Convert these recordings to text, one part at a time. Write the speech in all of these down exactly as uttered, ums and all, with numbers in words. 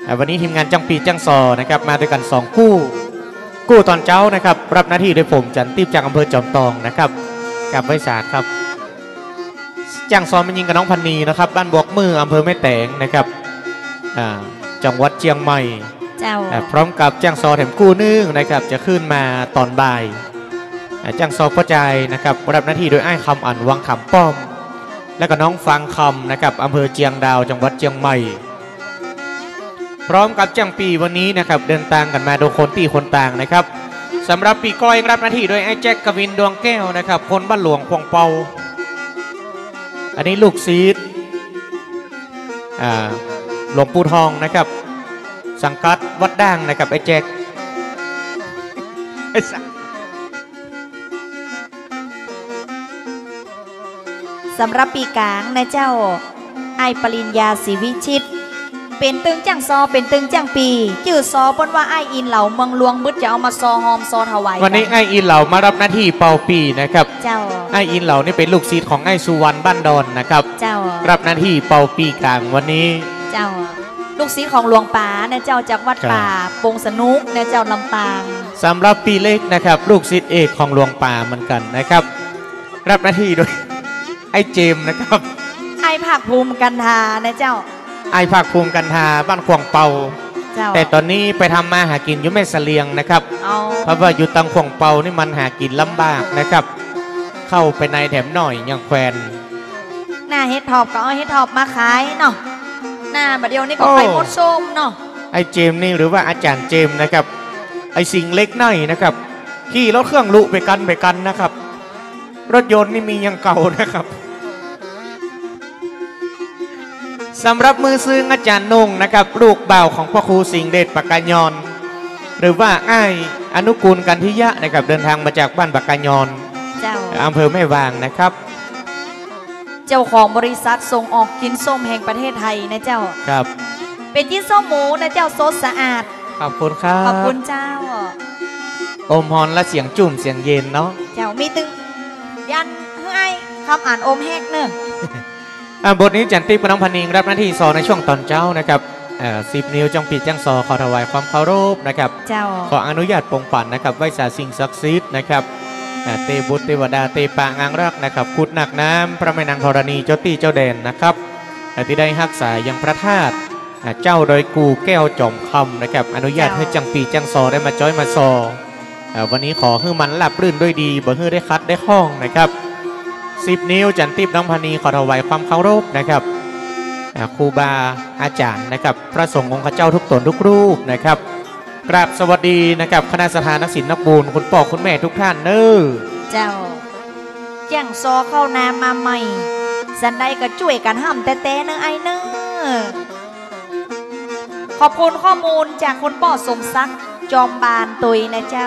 วันนี้ทีมงานจังปีจังซอนะครับมาด้วยกันสองคู่กู้ตอนเช้านะครับรับหน้าที่โดยผมจันทิพย์จากอำเภอจอมทองนะครับกับไวสาครับจังซอมันยิงกับน้องพันนีนะครับบ้านบวกมืออำเภอแม่แตงนะครับจังหวัดเชียงใหม่พร้อมกับจังซอแถมกู้นึ่งนะครับจะขึ้นมาตอนบ่ายจังซอพ่อใจนะครับรับหน้าที่โดยไอ้คำอันวังคำป้อมและก็น้องฟังคำนะครับอำเภอเชียงดาวจังหวัดเชียงใหม่พร้อมกับจังปีวันนี้นะครับเดินทางกันมาโดยคนตีคนต่างนะครับสำหรับปีก้อยรับหน้าที่โดยไอ้แจ็คกวินดวงแก้วนะครับคนบ้านหลวงพวงเปาอันนี้ลูกซีดหลวงปู่ทองนะครับสังกัดวัดด่างนะครับไอ้แจ็คสำหรับปีกลางนะเจ้าไอปริญญาศรีวิชิตเป็นตึงจังซอเป็นตึงจังปีชื่อซอปนว่าไออินเหล่าเมืองหลวงบึดจะเอามาซอหอมซอถวายวันนี้ไออินเหล่ามารับหน้าที่เป่าปีนะครับเจ้าไออินเหล่านี่เป็นลูกศิษย์ของไอสุวรรณบ้านดอนนะครับเจ้ารับหน้าที่เป่าปีกลางวันนี้เจ้าลูกศิษย์ของหลวงป่าเนี่ยเจ้าจากวัดป่าปงสนุกเนี่ยเจ้าลำปางสำหรับปีเล็กนะครับลูกศิษย์เอกของหลวงป่าเหมือนกันนะครับรับหน้าที่โดยไอเจมนะครับไอภาคภูมิกันทาเนี่ยเจ้าไอภาคภูมิกันทาบ้านขวงเปาแต่ตอนนี้ไปทำมาหากินอยู่แม่เสลียงนะครับเพราะว่าอยู่ตังขวงเปานี่มันหากินลำบากนะครับเข้าไปในแถมหน่อยยังแควนหน้าเฮ็ดทอบก็เอาเฮ็ดทอบมาขายเนาะหน้าบัดเดียวนี่ก็ไข่มดส้มเนาะไอเจมนี่หรือว่าอาจารย์เจมนะครับไอสิ่งเล็กน้อยนะครับขี่รถเครื่องลุไปกันไปกันนะครับรถยนต์นี่มียังเก่านะครับสำหรับมือซื้ออาจารย์นงนะครับลูกบ่าวของพ่อครูสิงห์เดชปากกายอนหรือว่าอ้ายอนุกูลกันทิยะนะครับเดินทางมาจากบ้านปากกายอนอำเภอแม่วางนะครับเจ้าของบริษัทส่งออกกินส้มแห่งประเทศไทยนะเจ้าครับเป็นกินส้มหมูนะเจ้าสดสะอาดขอบคุณครับขอบคุณเจ้าอมฮอนและเสียงจุ่มเสียงเย็นเนาะเจ้ามีตึงยันให้คำอ่านอมแหกเนอะบทนี้จันทิพย์กับน้องพันนิงรับหน้าที่ซอในช่วงตอนเจ้านะครับสิบนิ้วจังปีจังซอขอถวายความเคารพนะครับขออนุญาตปงปั่นนะครับไหว้สาสิ่งศักดิ์สิทธิ์นะครับเตบุตรเทวดาเตปางางรักนะครับขุดหนักน้ำพระแม่นางธรณีเจ้าตี้เจ้าแดนนะครับที่ได้ฮักษายังพระธาตุเจ้าโดยกูแก้วจอมคำนะครับอนุญาตให้จังปีจังซอได้มาจ้อยมาซอวันนี้ขอให้มันหลับรื่นด้วยดีบ่ให้ได้คัดได้คล้องนะครับสิบนิ้วจันทิพย์น้องพานีขอถวายความเคารพนะครับครูบาอาจารย์นะครับพระสงฆ์องค์เจ้าทุกตนทุกรูปนะครับกราบสวัสดีนะครับคณะสถานนักศิลป์นักบุญคุณพ่อคุณแม่ทุกท่านเนอเจ้าแจ้งซอเข้าน้ำมาใหม่สันใดก็ช่วยกันห้ามแต่แต่เนอไอเนอขอบคุณข้อมูลจากคุณป่อสมศักดิ์จอมบานตุยนะเจ้า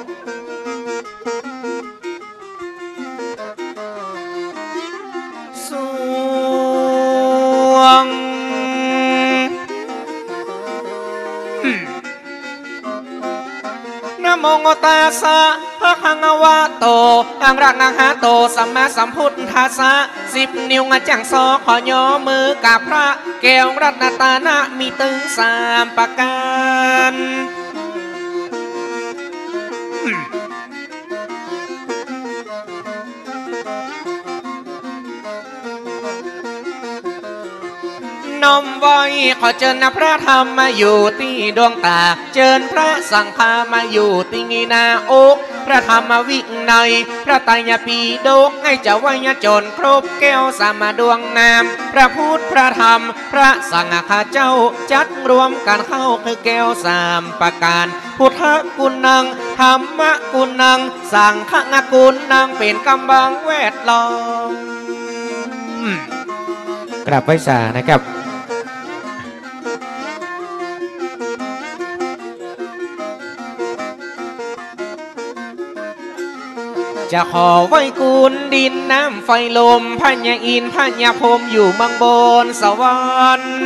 นะโมตาสะภะคะวะโตอะระหะโตสัมมาสัมพุทธัสสะสิบนิ้วงาจังซอขอย่อมือกับพระแก้วรัตนตานะมีตึงสามประการน้อมไว้ขอเชิญนะพระธรรมมาอยู่ที่ดวงตาเชิญพระสังฆามาอยู่ที่งีนาอกพระธรรมวินัยพระไตรปิฎกให้เจ้าวิญญาจนครบแก้วสามดวงงามพระพุทธพระธรรมพระสังฆาเจ้าจัดรวมกันเข้าคือแก้วสามประการพุทธกุณังธรรมกุณังสังฆกุณังเป็นกำบังแวดล้อมกราบไหว้สานะครับจะขอไว้กุลดินน้ำไฟลมพญาอินพญาพรหมอยู่เมืองบนสวรรค์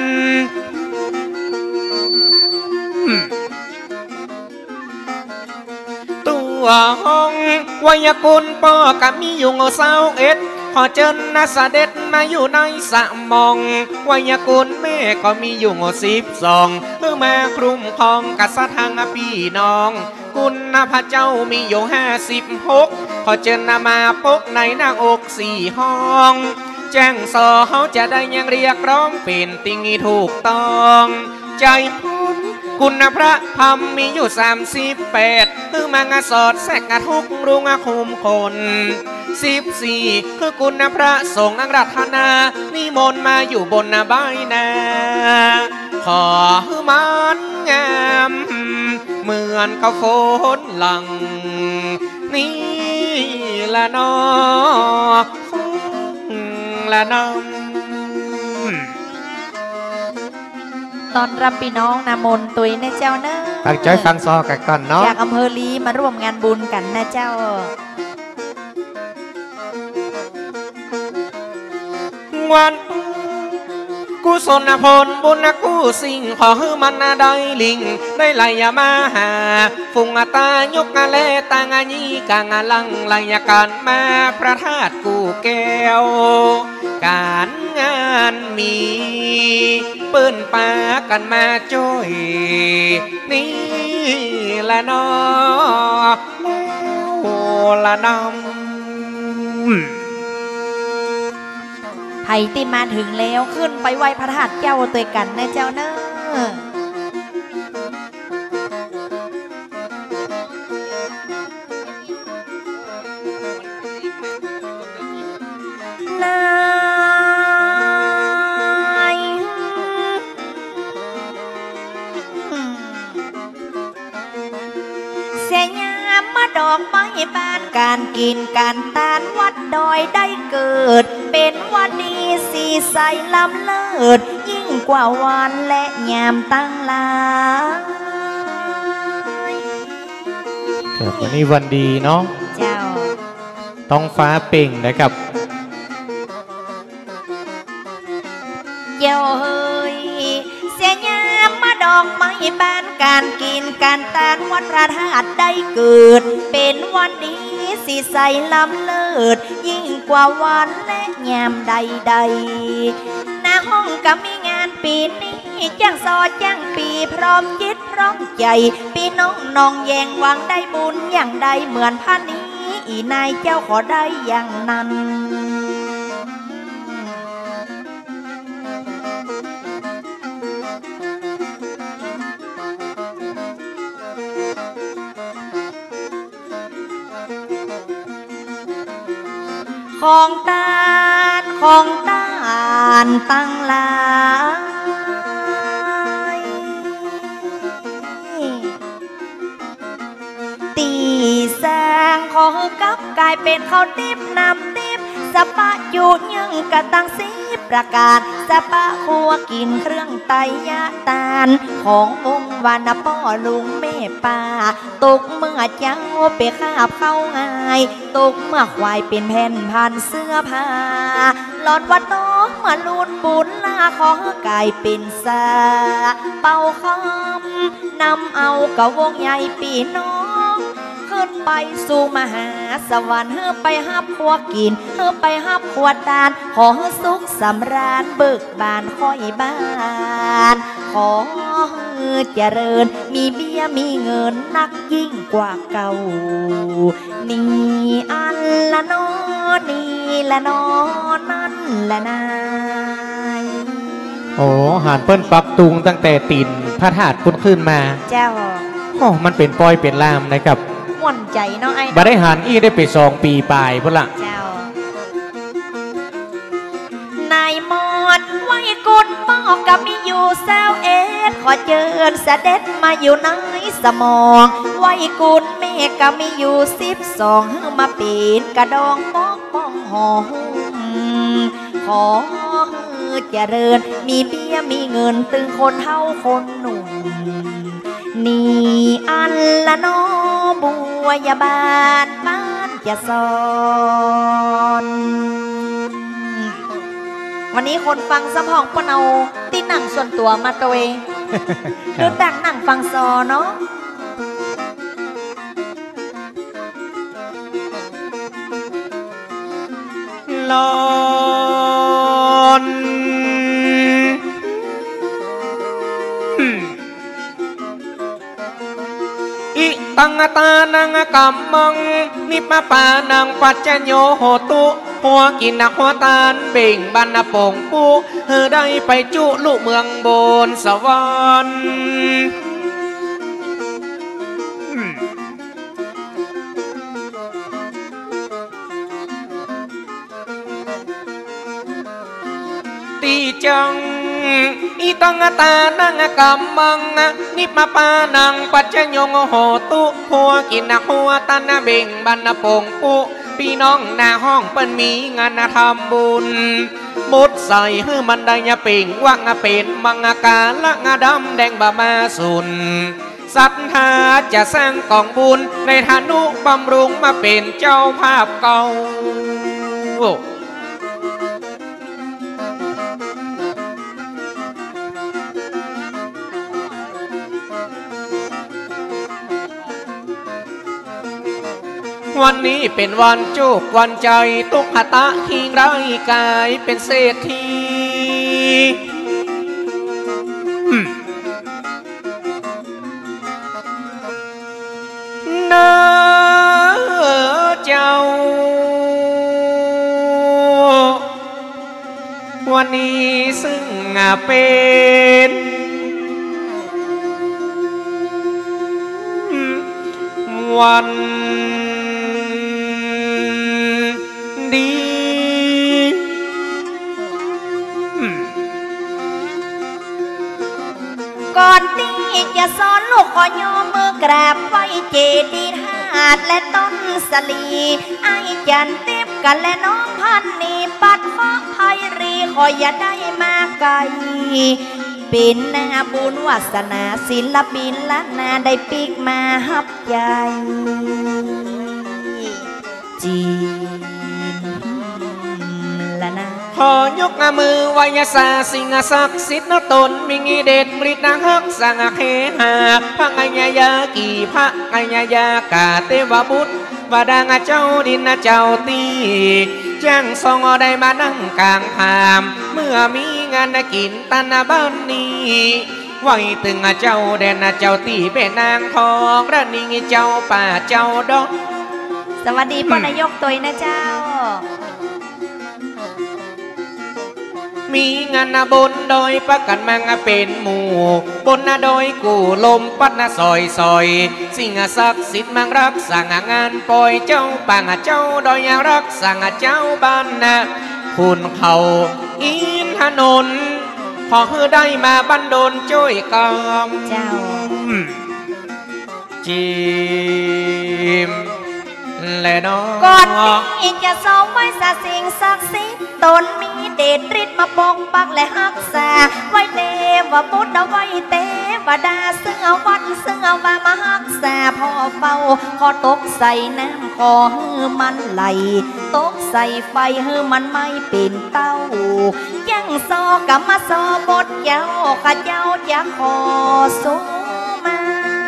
ตัวห้องวยกุลปอกับมีอยู่เงาเสาเอ็ดขอเจิญนะเสด็จมาอยู่ในสะมองวายกุลแม่ก็มีอยู่งสิบสองเพื่อมาครุมครองกับสถังพี่น้องกุณพระเจ้ามีอยู่ห้าสิบหกขอเจนนามาปกในหน้าอกสี่ห้องแจ้งสอเขาจะได้ยังเรียกร้องเป็นติงถูกต้องใจพ้นคุณพระธรรมมีอยู่สามสิบแปดคือมังสอดแสกทุกรุงคุมคนสิบสี่คือคุณพระสงฆ์อังรัตนานิมนต์มาอยู่บนใบหน้าขอให้มันงามเหมือนกับฝนหลังนี่ละนอละน้ำตอนรับพี่น้องนามนตุยนะเจ้าเนอะตั้งใจฟังซอกันก่อนเนาะจากอำเภอลีมาร่วมงานบุญกันนะเจ้าวันกุศลผลบุญกู้สิ่งขอให้มันได้ลิงได้ไหลมาหาฟุงตายกเลตางานีกางลังไหลการมาพระธาตุกูแก้วการงานมีปืนปากันมาจ้อยนี่ละนอละน้ำไผ่ที่มาถึงแล้วขึ้นไปไหว้พระธาตุเจ้าตัวกันนะเจ้าเนอะนายเสียยามมาดอกไม้บานการกินการตานวัดดอยได้เกิดเป็นวันดีสีใสล้ำเลิศยิ่งกว่าวันและยามตั้งลายครับวันนี้วันดีเนาะเจ้าท้องฟ้าเป่งนะครับเจ้าเฮ้ยเสียยามมาดอกไม้บานการกินการตานวัดพระธาตุได้เกิดเป็นวันดีสีใสล้ำเลิศยิ่งกว่าวันและยามใดๆหน้าห้องก็มีงานปีนี้จ้างซอจ้างปีพร้อมจิตพร้อมใจพี่น้องน้องแยงหวังได้บุญอย่างใดเหมือนพระนี้อีนายเจ้าขอได้อย่างนั้นของตานของตานตั้งหลายตีแสงของกับกลายเป็นข้าวทิพย์น้ำทิพย์สปะอยู่ยังกะตั้งสีประกาศสปะหัวกินเครื่องไตยะตาลของวงวานป้อลุงแม่ป่าตกเมื่อเจ้าไปคาบเข้าง่ายตกเมื่อควายเป็นแผ่นพันเสื้อผ้าหลอดวัดน้องมาลูดบุญลาขอกลายเป็นสาเป่าคำนำเอากะวงใหญ่ปีน้องขึ้นไปสู่มหาสวรรค์เฮือไปฮับขัวกินเฮือไปฮับขวดดานขอสุขสำราญเบิกบานค่อยบ้านขอเจริญมีเบี้ยมีเงินนักยิ่งกว่าเก่านี่อันละนอนี่ละนอนั่นละนายโอ้หานเปิ้นปักตุงตั้งแต่ตีนพระธาตุพุ่นขึ้นมาเจ้าโอ้มันเป็นปอยเป็นลามนะครับม่วนใจเนาะไอ้บ่ได้หานอี้ได้ไปสองปีปลายพุ่นละเจ้านายมอดไว้กุดปอกกับมีอยู่แซวเอ็ดขอเจิญเสด็จมาอยู่ในสมองไว้กุดเมฆก็มีอยู่สิบสองมาปีนกระดองปอกป้องหอหุ้มขอเจริญมีเบี้ยมีเงินตึงคนเฮาคนหนุ่มนี่อันละนอบัวยาบาลบ้านจะสอนวันนี้คนฟังสะพองปนเอาตีหนังส่วนตัวมาตัวเองดูดังหนังฟังซอเนาะลออิตังตานังกัมมังนิปปานังปัจจโยโหตุหัวกินนักหัวตาลเบ่งบรรณปงปูเฮอได้ไปจุลุเมืองบนสวรรค์ตีจังอิตังตานังกัมมังนิปปานังปัจจโยโหตุหัวกินนักหัวตาลเบ่งบรรณปงปูพี่น้องหน้าห้องเปิ้นมีงานทำบุญมุดใส่ให้มันได้ยาเป่งว่างเป็นมังกาละงาดำแดงบามาสุนศรัทธาจะสร้างกองบุญในฐานุบำรุงมาเป็นเจ้าภาพเก่าวันนี้เป็นวันจุกวันใจตุกหตะหิงไรกายเป็นเศรษฐีเน้อเจ้าวันนี้ซึ่งเป็นวันดีก่อนที่จะสอนลูกขอยอมมือกราบไหว้เจดีย์ธาตุและต้นสลีไอจันเต็บกันและน้องพันนีปัดฟ้องไพรีขออย่าได้มาไกลเป็นนาบุญวาสนาศิลปินล้านนาได้ปีกมาฮับใจจีขอยกมือวายสาสิงศักดิ์สิทธิ์นตนมิงิเดชมฤทธิ์นางฮักสังเคหาพระอัญญากีพระอัญญากาเทวบุตรวดางเจ้าดินเจ้าตีจ้างทรงได้มานั่งกลางพามเมื่อมีงานกินตันบ้านนี้ไว้ตึงเจ้าแดนเจ้าตีเป็นนางทองระนิงเจ้าป่าเจ้าดอกสวัสดีพ่อนายกตัวนะเจ้ามีงานบนโดยประกันมังเป็นหมู่บนโดยกูลมปัดนาซอยซอยสิ่งศักดิ์สิทธิ์มังรักสั่งงานปล่อยเจ้าปังเจ้าโดยรักสั่งเจ้าบ้านนะคุณเขาอินถนนพอคือได้มาบันโดนช่วยกำเจ้าจิมและน้องก่อนนี้จะสอนไว้สาสิ่งศักดิ์สิทธิ์ตนมีเดชฤทธิ์มาปกปักและรักษาไว้เทวบุตรไว้เทวดาซึ่งเอาวัดซึ่งเอาว่ามารักษาพ่อเฝ้าขอตกใส่น้ำขอให้มันไหลตกใส่ไฟให้มันไม่เป็นเต้ายังซอกับมาซอบทเจ้าข้าเจ้าจะขอสู้มา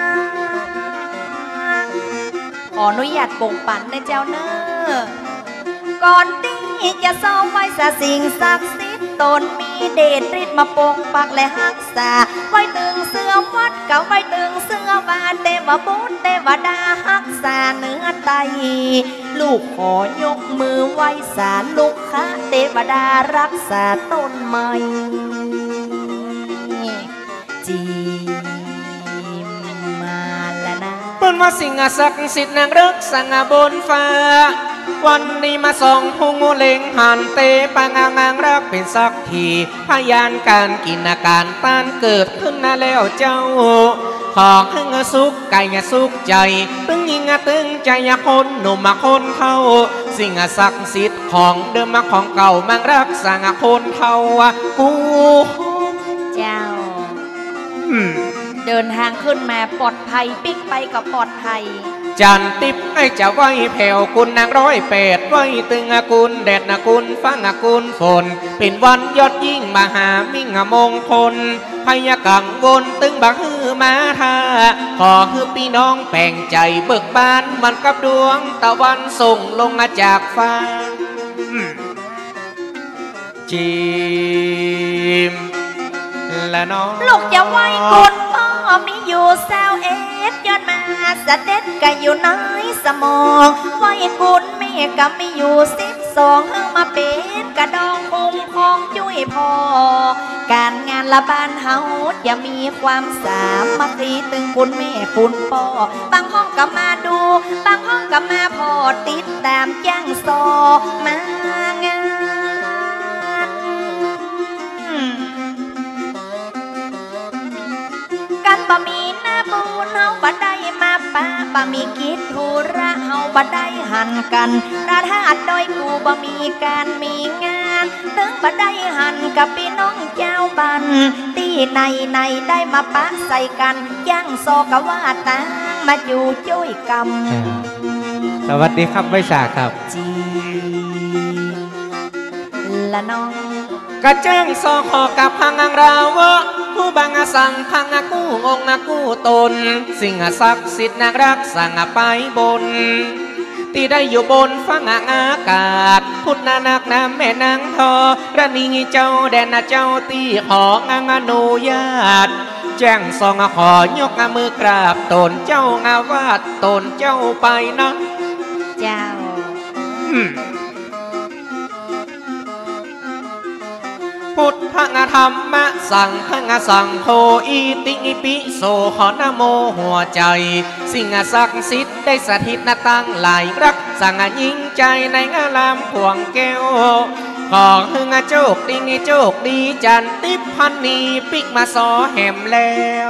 ขออนุญาตปงปั่นนะเจ้าเนอก่อนที่จะสอนไว้สาสิ่งศักดิ์สิทธิ์ตนมีเดชฤทธิ์มาปกปักและรักษาไว้ตึงเสื้อวัดเก่าไว้ตึงเสื้อบาเทวบุตรเทวดารักษาเนื้อไตลูกขอยกมือไหว้สาลูกค้าเทวดารักษาต้นไม้จีเป็นว่าสิ่งศักดิ์สิทธิ์นางรักสังบนฟ้าวันนี้มาส่องหงเล็งหันเตปางางางรักเป็นสักทีพยานการกินอาการต้านเกิดขึ้นนาแล้วเจ้าขอให้เงสุขไก่สุขใจตึงยิงตึงใจคนหนุ่มมาคนเท่าสิ่งศักดิ์สิทธิ์ของเดิมมาของเก่ามังรักสังคนเท่ากูเจ้าเดินทางขึ้นมาปลอดภัยปิ๊กไปกับปลอดภัยจันติบให้จะไหวแผ่วคุณนางร้อยแปดไหวตึงกุลแดดนกุลฟังกุลฝนเป็นวันยอดยิ่งมหามิ่งมงคลพยากังวลตึงบักฮือมาทาขอคือพี่น้องแป่งใจเบิกบานมันกับดวงตะวันส่งลงมาจากฟ้าจิมและน้องลูกจะไหวกุลพ่อมีอยู่แซวเอสย้อนมาเสด็จก็อยู่ในสมองไว้กุลแม่ก็ไม่อยู่สิบสองเฮามาเป็นกระดองคุ้มครองช่วยพอการงานละบ้านเฮาจะมีความสามัคคีตึงคุณแม่คุณพ่อบางห้องก็มาดูบางห้องก็มาพอติดตามจ้างซอมางานกันบ่มีหน้าบุญเฮาบ่ได้มาป้าบ่มีกิจธุระเฮาบ่ได้หันกันราธาตุดอยกูบ่มีการมีงานถึงบ่ได้หันกับพี่น้องเจ้าบ้านตีในในได้มาปะใส่กันย่างซอกะว่าตางมาอยู่ช่วยกำสวัสดีครับไม่สาครับจีละน้องกระแจ้งซอขอกับพังอังราวะผู้บังอาสังพังอากู้องอากู้ตนสิ่งศักดิ์สิทธิ์นักรักสั่งไปบนที่ได้อยู่บนฟังอากาศพุทธนานักน้ำแม่นางทอระนีเจ้าแดนเจ้าตีขออนุญาตแจ้งซองขอยกมือกราบตนเจ้างาวาดตนเจ้าไปนะเจ้าพุทธธรรมะสั่งพังสั่งโคอีติอิปิโสขอนโมหัวใจสิ่งศักดิ์สิทธิ์ได้สถิตนาตั้งหลายรักสั่งยิ่งใจในงาลามพวงแก้วขอหึงโจกดีโจกดีจันติพันนีปิกมาซอแหมแล้ว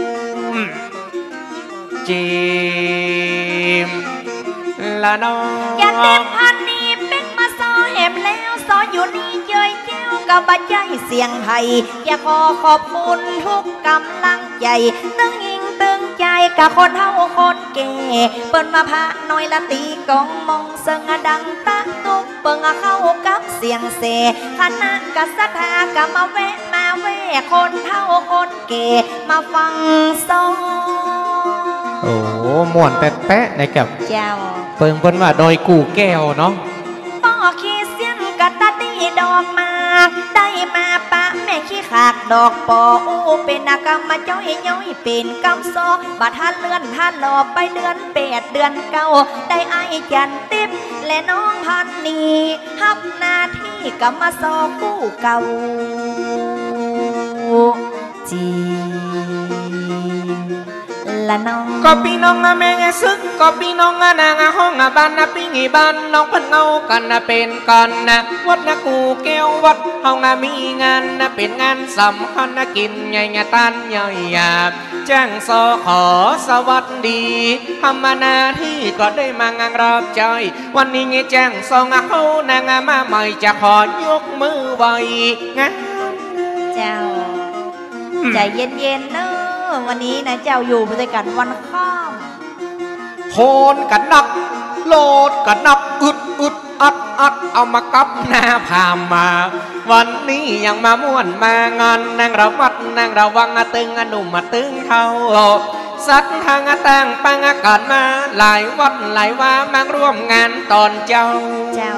จีมละน้องจันติพันนีปิกมาซอแหมแล้วซออยู่นี่เย้ยเจ้ากับบัจใจเสียงไทยอยากขอขอบคุณทุกกำลังใจตึงยิงตึงใจกับคนเฮาคนเก่เปิ้นมาพะน้อยละตีกองมองเสงดังตะตุกเปิ้งเข้ากับเสียงเสคณะกษัตริย์ก็มาแวะมาแวะคนเฮาคนเก่มาฟังซอโอ้ม่วนแป๊ะๆนะครับเจ้าเปิ้งเปิ้นว่าดอยกู่แก้วเนาะป้อขี้เสียนกะตะตีดอกมากได้มาปะแม่ขี้ขากดอกปออู้เป็นกรรมมาจ้อยย้อยเป็นกำซอบัดท่านเลื่อนท่านหลอไปเดือนแปดเดือนเก้าได้ไอจันติบและน้องพันนีฮับหน้าที่กรรมซอกู้เก่าจีละน้องก็พี่น้องแม่งซึกก็พี่น้องนางห้องบ้านนะพี่งีบ้านน้องพันเอากันนะเป็นกันนะวัดนะกูแก้ววัดห้องมีงานนะเป็นงานสำคัญนะกินใหญ่ๆตันใหญ่ยาแจ้งซอขอสวัสดีทำมานาที่ก็ได้มางานรับใจวันนี้ไงแจ้งซองเขานางมาใหม่จะขอยกมือไว้งานเจ้าใจเย็นๆเนอะวันนี้นะเจ้าอยู่บริการวันข้ามโคนกันนับโลดกันนับอึดอึดอัดอัดเอามากับหน้าพามาวันนี้ยังมาม่วนมางานนางระวัดนางระวังตึงอนุมาตึงเท่าสัตทางต่างปังอากาศมาหลายวัดหลายว่ามาร่วมงานตอนเจ้าเจ้า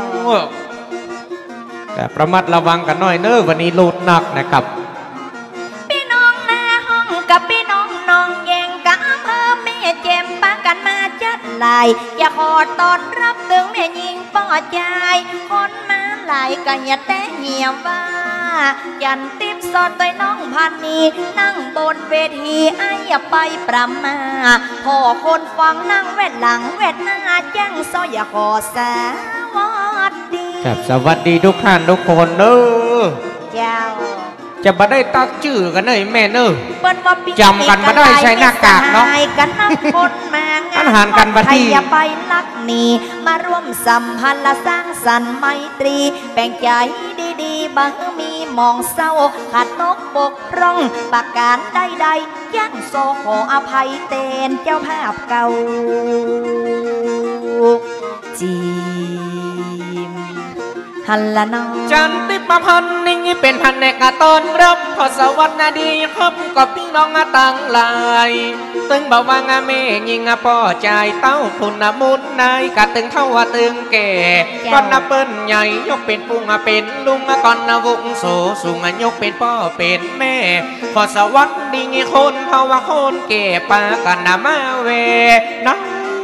แต่ประมัดระวังกันหน่อยเนอะวันนี้โลดหนักนะครับพี่น้องหน้าห้องกับพี่น้องน้องแยงกับอำเภอแม่แจ่มปากันมาจัดลายอย่าขอตอนรับตึงแม่ยิงปอใจคนมาหลายกันอย่าแต่เหี่ยวว่ายันติบสอดตัวน้องพันนีนั่งบนเวทีไอ้อย่าไปประมาพอคนฟังนั่งแวดหลังแวดหน้าแจ้งซอยอย่าขอสวัสดีครับสวัสดีทุกท่านทุกคนเนอะเจ้าจะมาได้ตักชื่อกันเลยแม่เนอะจำกันมาได้ใช้หน้ากากเนาะกันนับคนมางานอาหารกันบัดนี้อย่าไปลักหนีมาร่วมสัมพันธ์และสร้างสรรค์ไมตรีแบ่งใจดีๆบางมีมองเศร้าขาดตกบกพร่องปากการใดๆย่างโซขออภัยเตนเจ้าภาพเก่าจีมฮัลละนอจันติมาพันนิ่งเป็นพันแนกตอนรับพอสวัสดีครับกับพี่น้องต่างหลายตึงบ่าวางเมยิงป่อใจเต้าคุณมุนนายกะตึงเท่าว่าตึงแก่ก่อนนับเปิ้นใหญ่ยกเป็นปุงเป็นลุงก่อนนับวงโสสูงยกเป็นพ่อเป็นแม่พอสวัสดีคนเพราะว่าคนแก่ปากันนามาเวนะ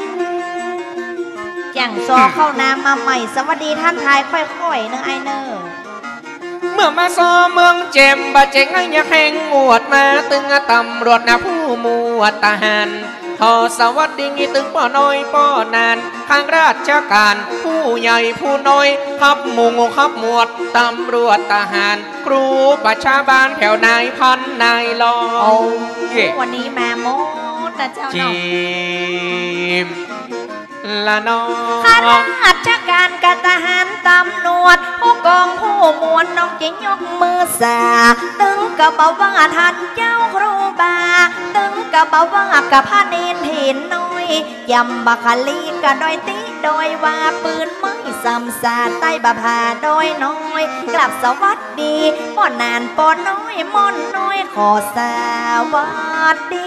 จังซอเข้าน้ำมาใหม่สวัสดีท่านทายค่อยๆเนอะไอเนอเมื่อมาซอเมืองเจมบะเจงไอ้ยาแข่งอวดมาตึงตำรวจนะผู้มวดทหารพอสวัสดีตึงป้อน้อยป้อนานข้างราชการผู้ใหญ่ผู้น้อยขับมุงขับหมวดตำรวจทหารครูประชาบาลแถวนายพันนายรองโอ้วันนี้มาโมดนะเจ้าจีมละนอข้าราชการกับทหารตำรวจผู้กองผู้มวลน้องจะยกมือสาตึงกับบ่าวว่าท่านเจ้าครูบาตึงกับบ่าวว่ากับพระเนนเห็นน้อยยำบักลีกับดอยตีดอยว่าปืนไม้ซ้ำสาใต้บาผาดอยน้อยกลับสวัสดีป้อนานป้อนน้อยม่อนน้อยขอสวัสดี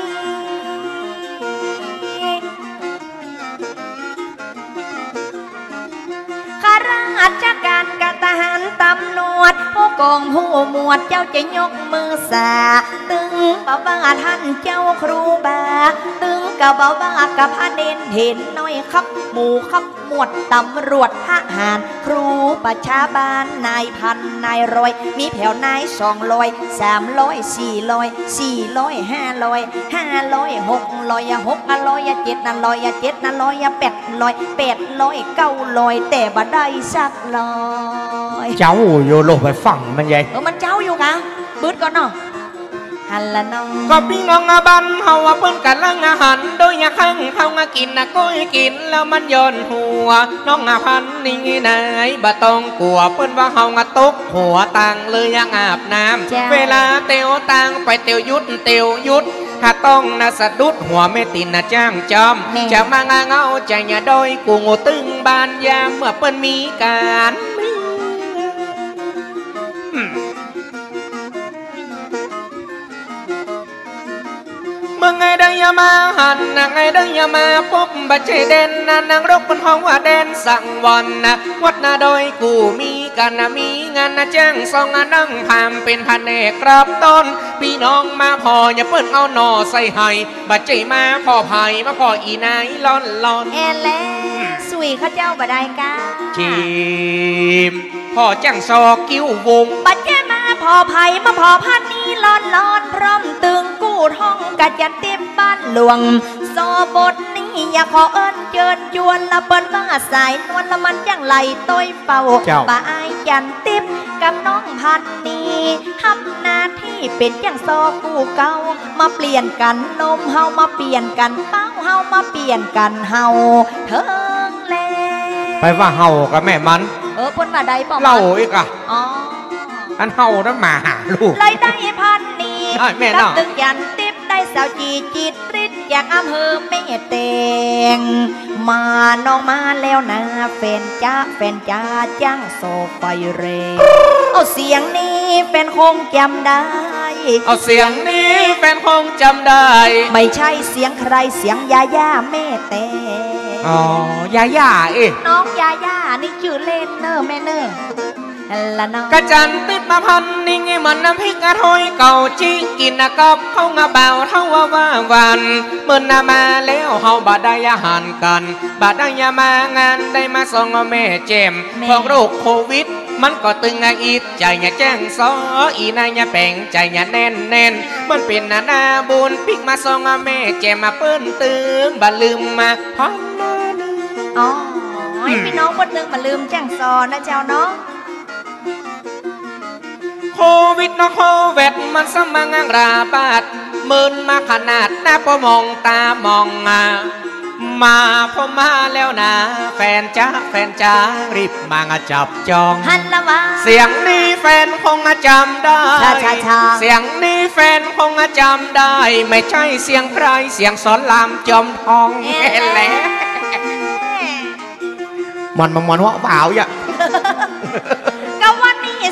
ข้าราชการกับทหารตำรวจผู้กองผู้หมวดเจ้าจะยกมือสาตึงบ่าวว่าท่านเจ้าครูบาตึงกับบ่าวว่ากับพระเนนเห็นน้อยครับหมู่ครับหมวดตำรวจทหารครูประชาบาลนายพันนายร้อยมีแถวนายสองร้อยสามร้อยสี่ร้อยสี่ร้อยห้าร้อยห้าร้อยหกร้อยหกร้อยเจ็ดร้อยเจ็ดร้อยแปดร้อยแปดร้อยเก้าร้อยแต่บ่ได้สักร้อยเจ้าโยโลไปฝั่งมันใหญ่เออมันเจ้าอยู่กะบืดก่อนเนาะฮัลละน้องก็พี่น้องอาบันเฮาเปิ้นกันลังอาหารโดยยาข้างเฮากินนะก้อยกินแล้วมันย้อนหัวน้องอาพันนี่ไหนบ่ต้องกลัวเปิ้นว่าเฮาตกหัวตังเลยยังอาบน้ำเวลาเตียวตังไปเตียวยุดเตียวยุดถ้าต้องนะสะดุดหัวไม่ตินนะจ้างจอมจะมางาเงาใจอย่าโดยกูงูตึงบานยามเมื่อเปิ้นมีการเมื่อไงได้ยามาหันนางไงได้ยามาพบบัจเจเด่นนานางรบคนห้องว่าเด่นสั่งวันนะวัดนาโดยกูมีกันนะมีงานนะแจ้งซองนั่งพามเป็นพันเอกรับต้นพี่น้องมาพออย่าเปิ้นเอาหน่อใส่ให้บัจเจมาพอไผ่มาพออีนายล้อนล้อนแอลเล่สุยข้าเจ้าบ่ได้กาจีมพ่อแจ้งซอกิ้ววงบัจเจมาพอไผ่มาพอพันนี้ล้อนล้อนพร้อมตึงกู้ท้องกะจันเต็มบ้านหลวงซอบทนี้อยากขอเอิญเจิญจวนละเปิ้นว่าสายนวลละมันจังไหลต้อยเป่าบ่ายจันติบกับน้องพันนี้ทำหน้าที่เป็นจังซอกู้เก่ามาเปลี่ยนกันนมเฮามาเปลี่ยนกันเป้าเฮามาเปลี่ยนกันเฮาเถิงแลไปว่าเฮากับแม่มันเออเปิ้นว่าใดป่ะเล่าอีกอ่ะอ๋ออันเฮานะมาหาลูกเลยได้พันนี้กับตึกยันติบได้สาวจีจิตริดจากอำเภอแม่แตงมาน้องมาแล้วนะแฟนจ้าแฟนจ้าจ้างโซไฟเรเอาเสียงนี้แฟนคงจำได้เอาเสียงนี้แฟนคงจำได้ไม่ใช่เสียงใครเสียงยาย่าแม่แตงอ๋อยาย่าเอ๊ะน้องยาย่านี่ชื่อเล่นเนอแม่เนอกระจันติดมาพันนิ่งเหมือนน้ำพริกกระทอยเก่าจิกินนะกับเขางาเบาเท่าว่าว่าวันเมื่อนามาแล้วเฮาบาได้อาหารกันบาได้ยามางานได้มาส่งแม่เจมพวกโรคโควิดมันก็ตึงไงอีดใจอย่าแจ้งซออีนายอย่าแป่งใจอย่าแน่นแน่นมันเป็นนานาบุญพิกมาส่งแม่เจมมาเปิ้นตึงบาลืมมาพันนาอ๋อพี่น้องคนนึงมาลืมแจ้งซอนะเจ้าเนาะโควิดนะโควิดมันสมังราบาดมืนมาขนาดหน้าพอมองตามองมาพอมาแล้วนะแฟนจ้าแฟนจ้ารีบมางจับจองฮัลโหลเสียงนี้แฟนคงจำได้เสียงนี้แฟนคงจำได้ไม่ใช่เสียงใครเสียงสอนลำจอมทองแหละมันมันมันว่าเปล่าอย่า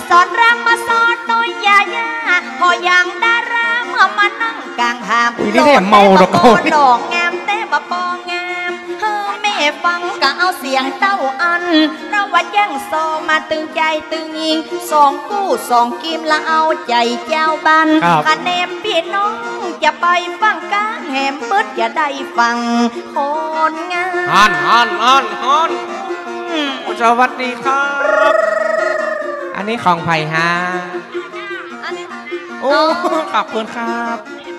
สอนรำมาสอนน้อยยายาพอยังดาราเมื่อมานั่งกลางหามนี่แค่เมาดอกคนดอกงามแต่บ่ปองามเฮ้อแม่ฟังก็เอาเสียงเต้าอันเพราะว่ายังโซมาตึงใจตึงยิงสองกู้สองกิมละเอาใจเจ้าบันคะแนนพี่น้องจะไปฟังการแหมปึ๊ดอย่าได้ฟังคนงามฮันฮันฮันฮันสวัสดีครับอันนี้ของไผ่ฮะโอ้ขอบคุณครับ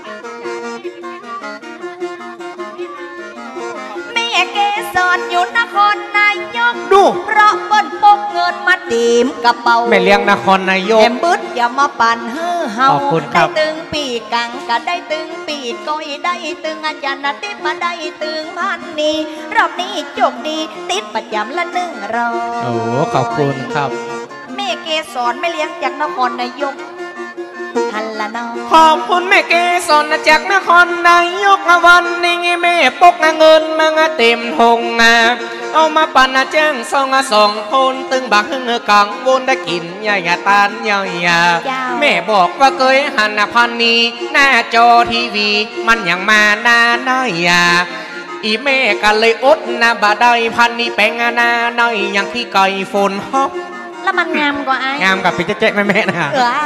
แม่เกสรอยู่นครนายกดูเพราะเปิ้นปกเงินมาตีมกระเป๋าแม่เลี้ยงนครนายกแหมบึดอย่ามาปั่นเฮ้อเฮาได้ตึงปีกังก็ได้ตึงปีก้อยได้ตึงอาจารย์ติดมาได้ตึงพันนี้รอบนี้โชคดีติดประจำละหนึ่งร้อยโอ้ขอบคุณครับแม่เกสรไม่เลี้ยงจากนครนายกฮัลละน้องขอบคุณแม่เกสรจากนครนายกวันนี้แม่ปกเงินมาเต็มทงนาเอามาปั่นแจ้งสองสองคนตึงบักเงอกังวนได้กินยายาตานยายาแม่บอกว่าเคยหันพันนี้หน้าจอทีวีมันยังมาหน้าหน้ายาอีแม่ก็เลยอดนะบาได้พันนี้แปงหน้าหน้อยอย่างที่ไก่ฝนฮอบแล้วมันงามกว่าไอ้งามกับพี่เจ๊แม่แม่นะเออ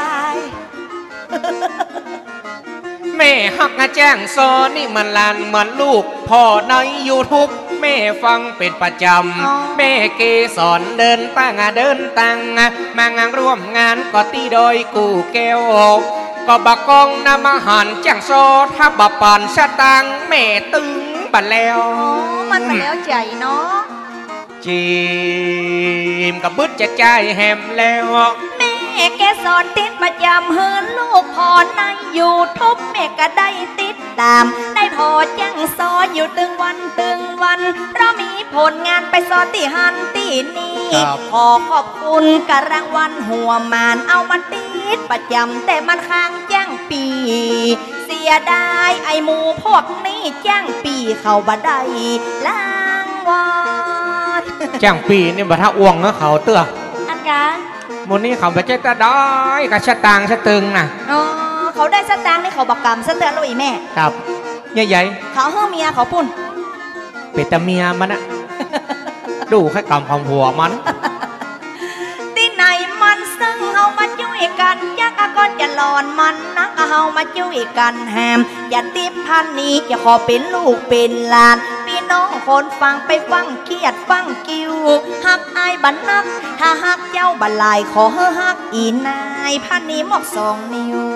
แม่ฮักนะแจ้งซอนี่มันลานเหมือนลูกพ่อในยูทูบแม่ฟังเป็นประจำแม่เกสรเดินตั้งเดินตั้งมางานร่วมงานก็ตีโดยกูแก้วก็บักกองนำอาหารแจ้งซอถ้าบัปันสตังแม่ตึงบัดแล้วมันบัดแล้วใจเนาะจีมกับบึ้ดจะใจแฮมแล้วแม่แกสอนติดประจำเฮินลูกพอในยูทูบแม่ก็ได้ติดตามได้พอจังซออยู่ตึงวันตึงวันเพราะมีผลงานไปสอนที่ฮันที่นี่ขอขอบคุณกับรางวัลหัวมานเอามาติดประจำแต่มันค้างจ้างปีเสียดายไอหมูพวกนี้จ้างปีเข้าบ่ได้ล้างวอนจ้างปีนี่บัดถ้าอ้วงเนาะเขาเตื้ออันกะมูนี่เขาไปเจ๊ตาด้อยกับสตางค์สตึงน่ะอ๋อเขาได้สตางค์นี่เขาบักกรรมสเตือนลุยแม่ครับใหญ่ๆเขาเฮือเมียเขาปุ่นเป็ดตาเมียมันอะดูแค่กรรมของหัวมันที่ไหนมันซึ่งเอามาช่วยกันยักษ์ก็จะหลอนมันนักเอามาช่วยกันแฮมอย่าติดพันนี้จะขอเป็นลูกเป็นหลานพี่น้องคนฟังไปฟังเกียดฟังกิวฮักอายบันนักถ้าฮักเจ้าบันลายขอเฮฮักอีนายพันนี้หมอกสองนิ้ว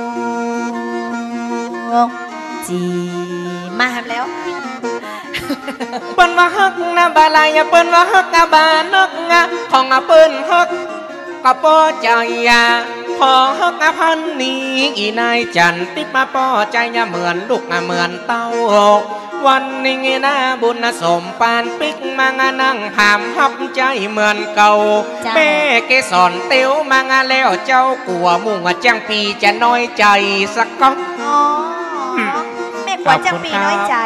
จีมาแฮมแล้วเปิ้นว่าฮักนะบาลายเปิ้นว่าฮักกะบานกงะของอะเปิ้นฮักกะป้อใจยาพอฮักอะพันนี้อีนายจันติดมาป้อใจยาเหมือนลูกเหมือนเต้าวันนี้นะบุญสมปานปิกมางานั่งหามฮับใจเหมือนเก่าแม่เกสรเตียวมางาแล้วเจ้ากลัวมุ่งจังปีจะน้อยใจสักก้อนอ๋อแม่กลัวจังปีน้อยใจ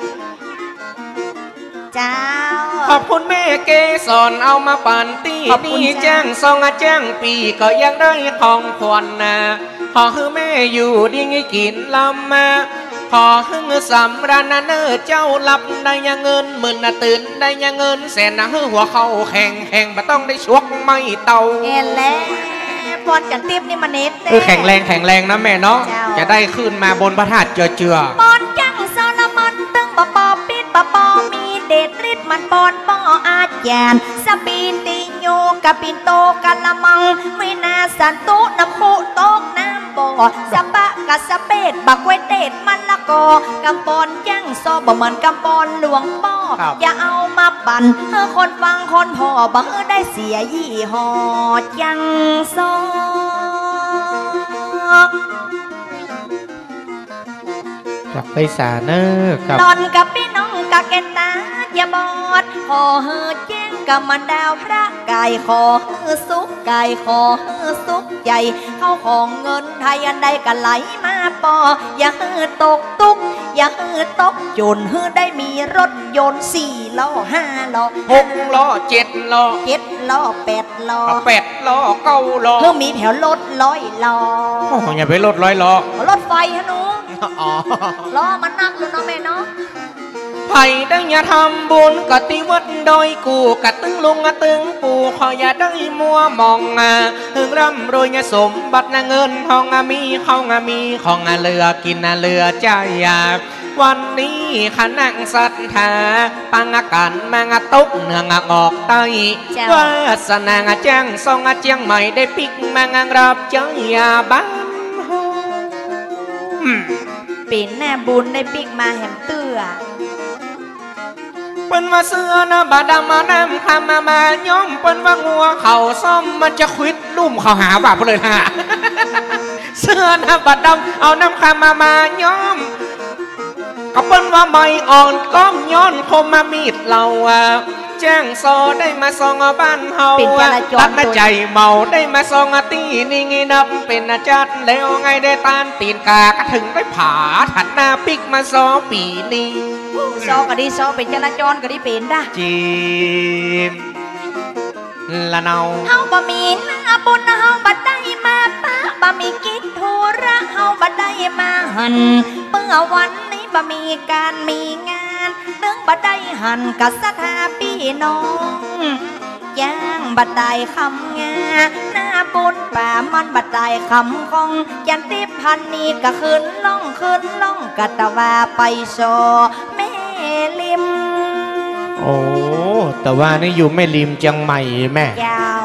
เจ้าขอบคุณแม่เกสรเอามาปั่นตีนี่แจ้งซองแจ้งปีก็ยังได้ของขวัญนะขอให้แม่อยู่ดีงี้กินลำมาขอให้เงินสำราญนะเนอเจ้าหลับได้ยังเงินหมื่นนะตื่นได้ยังเงินแสนนะหัวเข้าแข่งแข่งไม่ต้องได้ชกไม่เตาเอ็นแล้วปอนกันติ๊บนี่มันเน็ตเออแข็งแรงแข็งแรงนะแม่เนาะจะได้ขึ้นมาบนพระธาตุเจือเจือปอนจังซาลมันตึงปะปอปิดปะปอมีเด็ดริดมันปอนปออาจารย์สปีนติโยกับปินโตกันละมังไม่นาสันตุน้ำพุโตกน้ำบ่อสะปะกะสะเป็ดบักไว้เด็ดมันละกอกำปอนจังซอบ่เหมือนกำปอนหลวงป้ออย่าเอามาปั่นเฮ้อคนฟังคนพอบ่ได้เสียยี่ห้อจังซอกับไปสาเนอร์กับนอนกับพี่น้องกับแกตาอย่าบอดขอเฮอแจ้งกับมันดาวพระกายขอเฮอสุขกายขอเฮอสุขใจเข้าของเงินไทยอันใดก็ไหลมาปออย่าเฮอตกตุกอย่าฮือตกจนฮือได้มีรถยนต์สี่ล้อห้าล้อหกล้อเจ็ดล้อเจ็ดล้อแปดล้อแปดล้อเก้าล้อเพิ่มมีแถวรถร้อยล้อโอ้อย่าไปรถร้อยล้อรถไฟฮะหนูอ๋อล้อมันนักเลยเนาะแม่เนาะไผ่ได้อย่าทำบุญกติวัดโดยกูกะตึงลุงกะตึงปู่ขออย่าได้มัวมองอ่ะถึงร่ำรวยอย่าสมบัตินะเงินทองอ่ะมีเขาอ่ะมีของอ่ะเรือกินอ่ะเรือใจอ่ะวันนี้ขนังศรัทธาปังอาการมังตุกเนืองออกไตวาสนางแจ้งซองเจียงใหม่ได้ปิกมังรับเจ้าอยาบ้านเป็นแน่บุญได้ปิกมาแหมเตื้อเปิ้นว่าเสื้อนะบาดามาน้ำคำมามาย้อมเปิ้นว่างัวเข่าซ่อมมันจะควิดลุ่มเขาหาแบบเลยนะเสื้อนะบาดาเอาน้ำคำมามาย้อมก็เปิ้นว่าไม่อ่อนก้อมย้อนคมมามีดเราแจ้งซอได้มาซองบ้านเฮาตัดมาใจเมาได้มาซองตีนี่ไงนับเป็นอาจารย์แล้วไงได้ตานตีนกากระถึงได้ผาถัดหน้าปิกมาซอปีนี้ซอก็ดีซอเป็นจราจรก็ดีเป็นได้จีมละเนาเฮาบะมีนาบุญเฮาบัดได้มาปะบะมีกิจธุระเฮาบัดได้มาหันเมื่อวันนี้บะมีการมีงานเรื่องบัดได้หันกับสถาพี่น้องย่างบัดได้คำงาหน้าบุญป่ามันบัดได้คำคงยันติพันนี้ก็ขึ้นล่องขึ้นล่องกะตะวาไปโซแม่ลิมโอ้แต่ว่านี่อยู่ไม่ริมจังใหม่แม่ยาว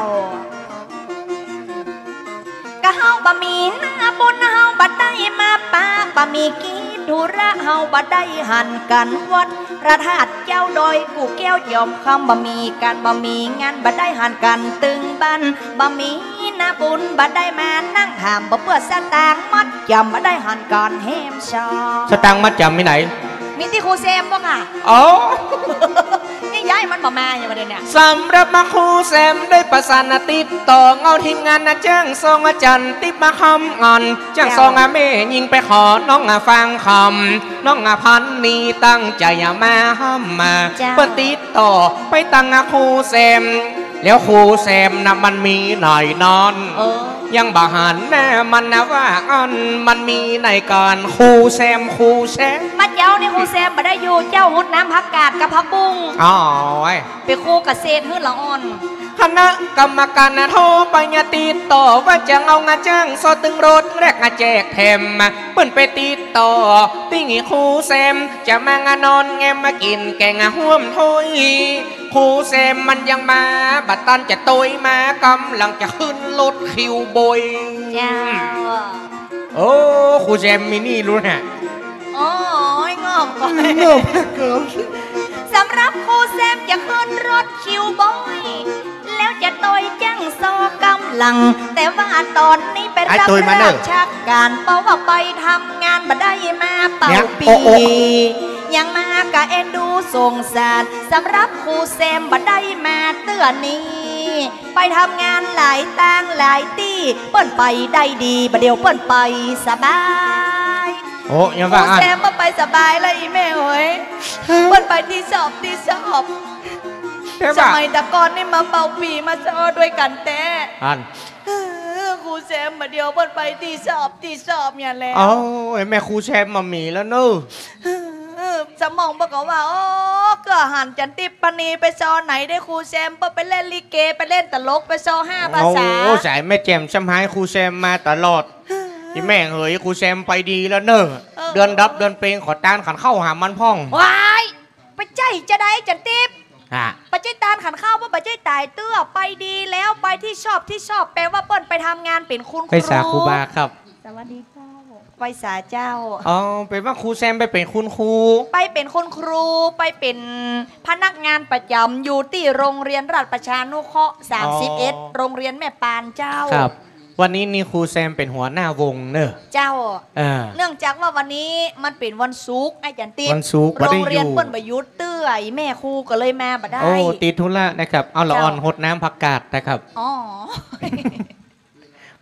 กะเฮาบะมีหน้าบุญเฮาบัดได้มาปะบะมีกีธุระเฮาบัดได้หันกันวัดพระธาตุเจ้าดอยกูแก้วยอมคำบะมีการบะมีงานบัดได้หันกันตึงบันบะมีหน้าบุญบัดได้มานั่งถามบ่เปื้อสตางมัดจำบัดได้หันกันแฮมชอสตางมัดจำที่ไหนมีที่ครูแซมบ้างอ่ะอ๋อนี่ย้ายมันมามาอย่างประเด็นเนี่ยสำหรับมาครูแซมได้ประสานติดต่อเอาทีมงานนะจ้างซองอาจารย์ติดมาคำงอนจ้างซองอาเมยิงไปขอน้องอาฟังคำน้องอาพันนี้ตั้งใจมาห้ามมาเปิดติดต่อไปตั้งอาครูแซมแล้วครูแซมนะมันมีหน่อยนอนยังบาหันแน่มันนะว่าอันมันมีในการครูแซมครูแซมมาเจ้านี่ครูแซมมาได้อยู่เจ้าหุดน้ำผักกาดกับผักบุ้งอ๋อไปครูเกษตรหื้อละอ่อนคณะกรรมการนะโทรไปยาติดต่อว่าจะเอางาจ้างซอตึงรถแรกงาแจกแถมเปิ้นไปติดต่อติ้งครูแซมจะมางานอนแงมมากินแกงห่วมถ้วยครูแซมมันยังมาบัดตันจะโตยมากำลังจะขึ้นรถคิวบอยจ้าโอ้ครูแซมมินี่รู้นะโอ้ยงอมก่อนงอมเกินสำหรับครูแซมจะขึ้นรถคิวบอยแล้วจะโตยจังซอกำลังแต่ว่าตอนนี้เป็นรับราชการเพราะว่าไปทำงานมาได้มาเป่าปียังมากะเอ็นดูส่งสารสำหรับครูแซมบัดได้มาเตือนนี้ไปทำงานหลายตั้งหลายที่เปิ้นไปได้ดีบัดเดียวเปิ้นไปสบายโอ้ยังว่าครูแซมมาไปสบายเลยอีแม่เอ้ยเปิ้นไปที่สอบที่สอบสมัยตะกอนนี่มาเป่าปีมาซ้อด้วยกันแต่อันครูแซมมาเดียวเปิ้นไปที่สอบที่สอบอย่างแล้วเอ้าแม่ครูแซมมามีแล้วเนอะสมองบอกว่าโอ้เกิดหันจันติปณีไปซอไหนได้ครูแซมไปเล่นลิเกไปเล่นตลกไปซอห้าภาษาโอ้สายแม่แจมช้ำหายครูแซมมาตลอดที่แม่เฮ้ยครูแซมไปดีแล้วเนอะเดือนดับเดือนเพลงขอตานขันเข้าหามันพ่องว้ายไปใจจะได้จันติปไปใจตานขันเข้าว่าไปใจตายเตื้อไปดีแล้วไปที่ชอบที่ชอบแปลว่าเปิ้นไปทำงานเป็นคุณครูไปสาครูบาครับสวัสดีเจ้าไปสาเจ้าอ๋อเป็นว่าครูแซมไปเป็นคุณครูไปเป็นคุณครูไปเป็นพนักงานประจำอยู่ที่โรงเรียนราชประชานุเคราะห์สามสิบเอ็ดโรงเรียนแม่ปานเจ้าครับวันนี้นี่ครูแซมเป็นหัวหน้าวงเนอะเจ้าเนื่องจากว่าวันนี้มันเป็นวันศุกร์ไอ้จันติวันศุกร์โรงเรียนเปิ้นประยุทธ์เตื้อแม่ครูก็เลยมาบ่ได้โอ้ติดธุระนะครับเอาละอ่อนหดน้ำผักกาดนะครับอ๋อ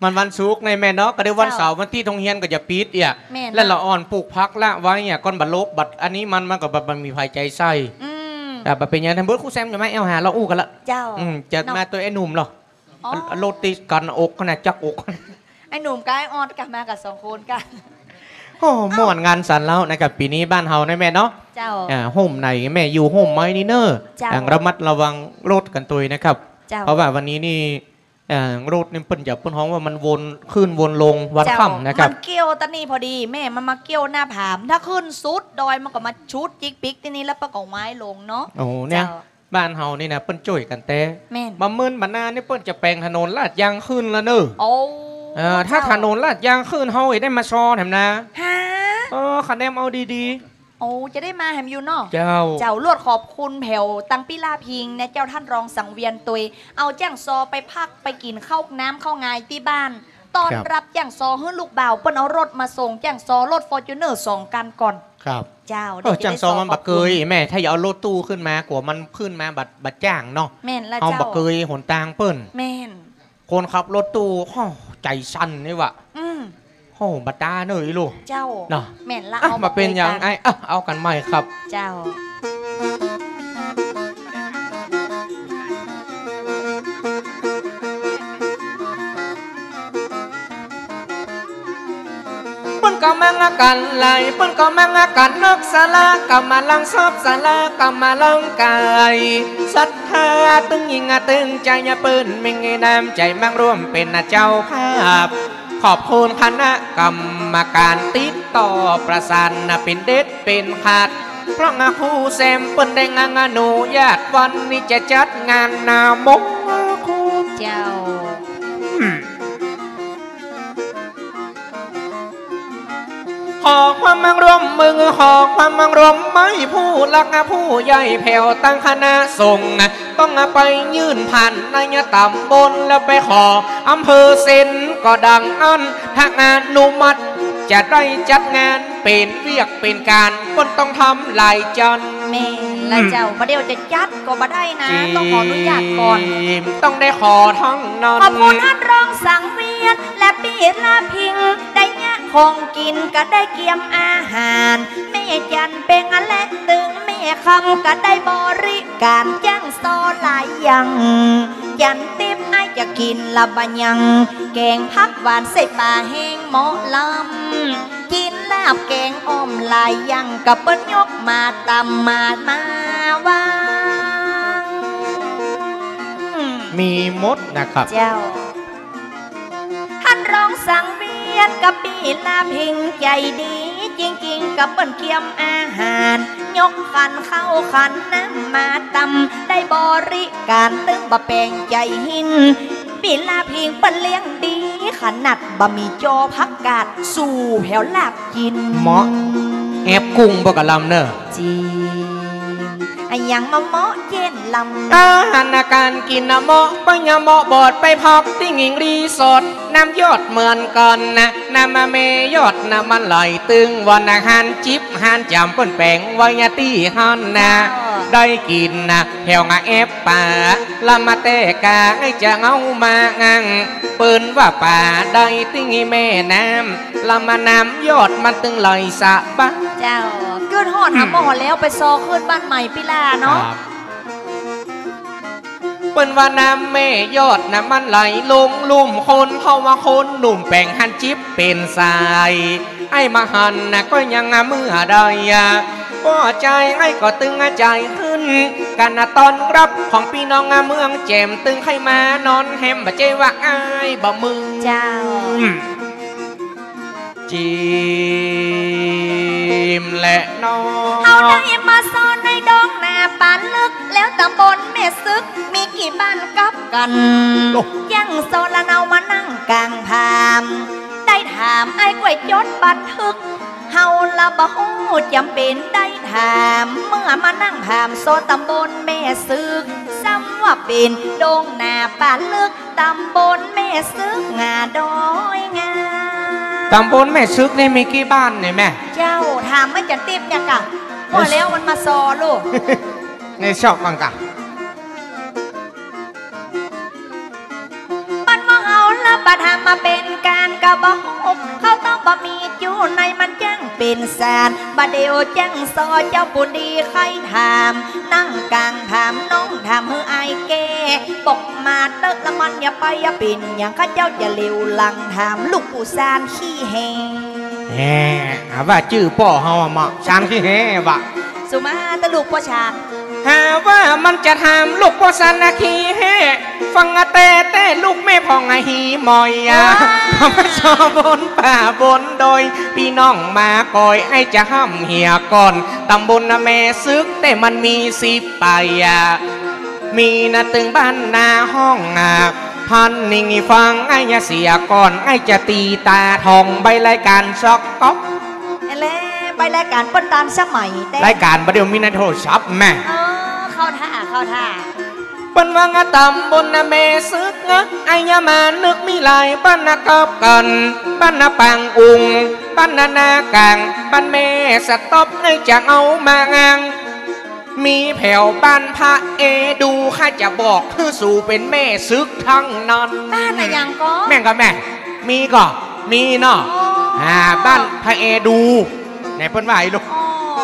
มันวันศุกร์ในแม่เนาะก็ได้วันเสาร์วันที่ทงเฮียนก็จะปิดอ่ะแล้วเราอ่อนปลูกพักละไว้เนี่ยก้อนบัตรลบบัตรอันนี้มันมันก็บัตรมันมีภัยใจใส่แต่บัตรเป็นยังไงทำเบิร์ดคู่แซมจะไม่เอาหาเราอู้กันละเจ้าจะมาตัวไอ้หนุ่มหรอโรตีกันอกขนาดจักอกไอ้หนุ่มกับไอ้ออนกลับมากับสองคนกันโอ้ม่วนงานสันแล้วนะครับปีนี้บ้านเฮาในแม่เนาะเจ้าอ่าห่มไหนแม่อยู่ห่มไม้นี่เนอะต่างระมัดระวังรถกันตัวนะครับเพราะว่าวันนี้นี่รถนี่เปิ้นอย่าเปิ้นฮ้องว่ามันวนขึ้นวนลงวันค่ำนะครับมันเกี่ยวตอนนี้พอดีแม่มันมาเกี่ยวหน้าผามถ้าขึ้นสุดดอยมันก็มาชุดจิกปิกที่นี่แล้วประกอบไม้ลงเนาะโอ้เนี่ยบ้านเฮานี่นะเปิ้นจ่วยกันแต่มาเมินมาหน้านี่เปิ้นจะแปลงถนนลาดยางขึ้นแล้วเนอะโอ้ถ้าถนนลาดยางขึ้นเฮาได้มาซอแถมนะฮะเออคะแนนเอาดีๆโอ้จะได้มาแหมอยู่เนาะเจ้าเจ้าลวดขอบคุณแผ่วตังปิลาพิงนะเจ้าท่านรองสังเวียนตุยเอาแจ้งซอไปพักไปกินข้าวน้ำข้าวงายที่บ้านตอนรับแจ้งซอให้ลูกบ่าวเปิ้นเอารถมาส่งแจ้งซอรถฟอร์จูเนอร์สองกันก่อนครับเจ้าเออแจ้งซอมันบักเกยแม่ถ้าอย่าเอารถตู้ขึ้นมากว่ามันขึ้นมาบัดบัดจ้างเนาะแม่นแล้วเจ้าเอาบักเกยหนตางเปิ้นแม่นคนขับรถตู้ใจสั่นนี่วะอืมโอ้บัตาเนยลูกเจ้าเนาะแม่นละเอามาเป็นอย่างไอ้เอากันใหม่ครับเจ้าเปิ้นก็มังกันไหลเปิ้นก็มังกันนกสลากำมาลังซอบสลากำมาลังกายศรัทธาตึงยิงตึงใจยาปืนมิงน้ำใจมังร่วมเป็นเจ้าภาพขอบคุณคณะกรรมการติดต่อประสานเป็นเด็ดเป็นขาดเพราะงาคู่แซมเปิ้นได้งานอนุญาตวันนี้จะจัดงานนามกคุณเจ้าขอความมั่งรวมมือขอความมั่งรวมไม่ผู้ลักผู้ใหญ่แผ่วตั้งคณะส่งต้องไปยื่นผ่านในตำบลแล้วไปขออำเภอเซนก็ดังอันถ้างานนุมัติจะได้จัดงานเป็นเวียกเป็นการคนต้องทำหลายจันแม่และเจ้าประเดี๋ยวจะจัดก็มาได้นะต้องขออนุญาตก่อนต้องได้ขอทั้งนั้นขอบคุณท่านรองสังเวียนและปีลาพิงได้เนี่ยของกินก็ได้เกียมอาหารแม่จันเป็นอะไรตึงแม่คำก็ได้บริการจ้างซอหลายอย่างยันติบไอจะกินละบะยังแกงผักหวานใส่ปลาแห้งหมอลำกินลาบแกงอ้อมหลายอย่างกับเปิ้นยกมาตำมามาวางมีมดนะครับเจ้าท่านรองสังเวียนกับปีลาพิงใจดีจริงๆกับเปิ้นเคียมอาหารยกขันเข้าขันน้ำมาตำได้บริการตึงบะแปงใจหินปีลาพิงเปิ้นเลี้ยงดีขนาดบะมีจอพักกาดสู่แผ่วลาบกินเหมาะแอบกุ้งบกะลำเนอะจีไอ้ยังมาเหมาะเย็นลำอาหารการกินเหมาะปัญญาเหมาะบอดไปพักที่หญิงรีสอร์ทน้ำยอดเหมือนกันนะน้ำมาเมยอดน้ำมันไหลตึงวันอาหารจิบหานจำเปิ้นแปงไวยาตีฮันนะได้กินนะแถวงาเอฟป่าลำมาเตะกาให้จะเอามางังปืนว่าป่าได้ตึงแม่น้ำลำมาน้ำยอดมันตึงไหลสะบ้าเจ้าเกิดหอดหาหมอแล้วไปซอขึ้นบ้านใหม่พิลาเนาะเปิ้นว่าน้ำแม่ยอดน้ำมันไหลลงลุ่มคนเข้าว่าคนหนุ่มแป่งหันจิบเป็นสายไอ้มาหันนะก็ยังเมื่อใดก็ใจไอ้ก็ตึงใจขึ้นกันตอนรับของพี่น้องเมืองแจ่มตึงให้มานอนแฮมบะเจว่าไอ้บ่มือเจ้าจิมและน้องเอาได้มาซ่อนในดงนาปานลึกแล้วตำบลแม่ซึกมีกี่บ้านกับกันยังโซละเนามานั่งกลางพามได้ถามไอ้กล้วยจดบันทึกเฮาละบ่ฮู้จำเป็นได้ถามเมื่อมานั่งถามโซตำบลแม่ซึกซ้ำว่าเป็นดงนาปานลึกตำบลแม่ซึกงาดอยงาตำบลแม่ซึกนี่มีกี่บ้านเนี่ยแม่เจ้าถามไม่จันติบยังกะพอแล้วมันมาซอลูกในชอบกังกะมันมาเอาละบบัดหามาเป็นการกระบอกเขาต้องบ่มีจูในมันจังเป็นสารบัดเดียวจังซอเจ้าผู้ดีใครถามนั่งกลางถามน้องถามเฮือไอแก่ปกมาเตอะละมันอย่าไปอย่าปิ่นอย่างข้าเจ้าจะเลี้ยวหลังถามลูกผู้ซานขี้แหงแหมว่าชื่อพ่อเฮาเหมาะชานขี้แหวะสุมาตะลูกพ่อชาหาว่ามันจะทำลูกพ่อสันนาขี้แห่ฟังอาแต่แต่ลูกแม่พองไอหีมอยอะข้าพเจ้าบนป่าบนโดยพี่น้องมาคอยไอจะห้ามเหี่ยก่อนตำบลนะแม่ซึกแต่มันมีสิบไปอะมีนาตึงบ้านนาห้องอ่ะพันนิ่งฟังไอ้ยาเสียก่อนไอ้จะตีตาทองใบรายการซอกก๊อกเล่ใบรายการปนตานสมัยแต่รายการประเดี๋ยวมีในโทรศัพท์แม่เออเข้าท่าเข้าท่าปนวังตำบนนาเมซึกนะไอ้ยามานึกมีลายบ้านนากอบกันบ้านนาปังอุงบ้านนานากังบ้านเมสต๊อบไอ้จะเอามางางมีแผ่วบ้านพระเอดูข้าจะบอกคือสู่เป็นแม่ซึกทั้งนั้นบ้านอะไรยังก็แม่ก็แม่มีก็มีเนาะอ่าบ้านพระเอดูไหนเพิ่นว่าไอ้ลูก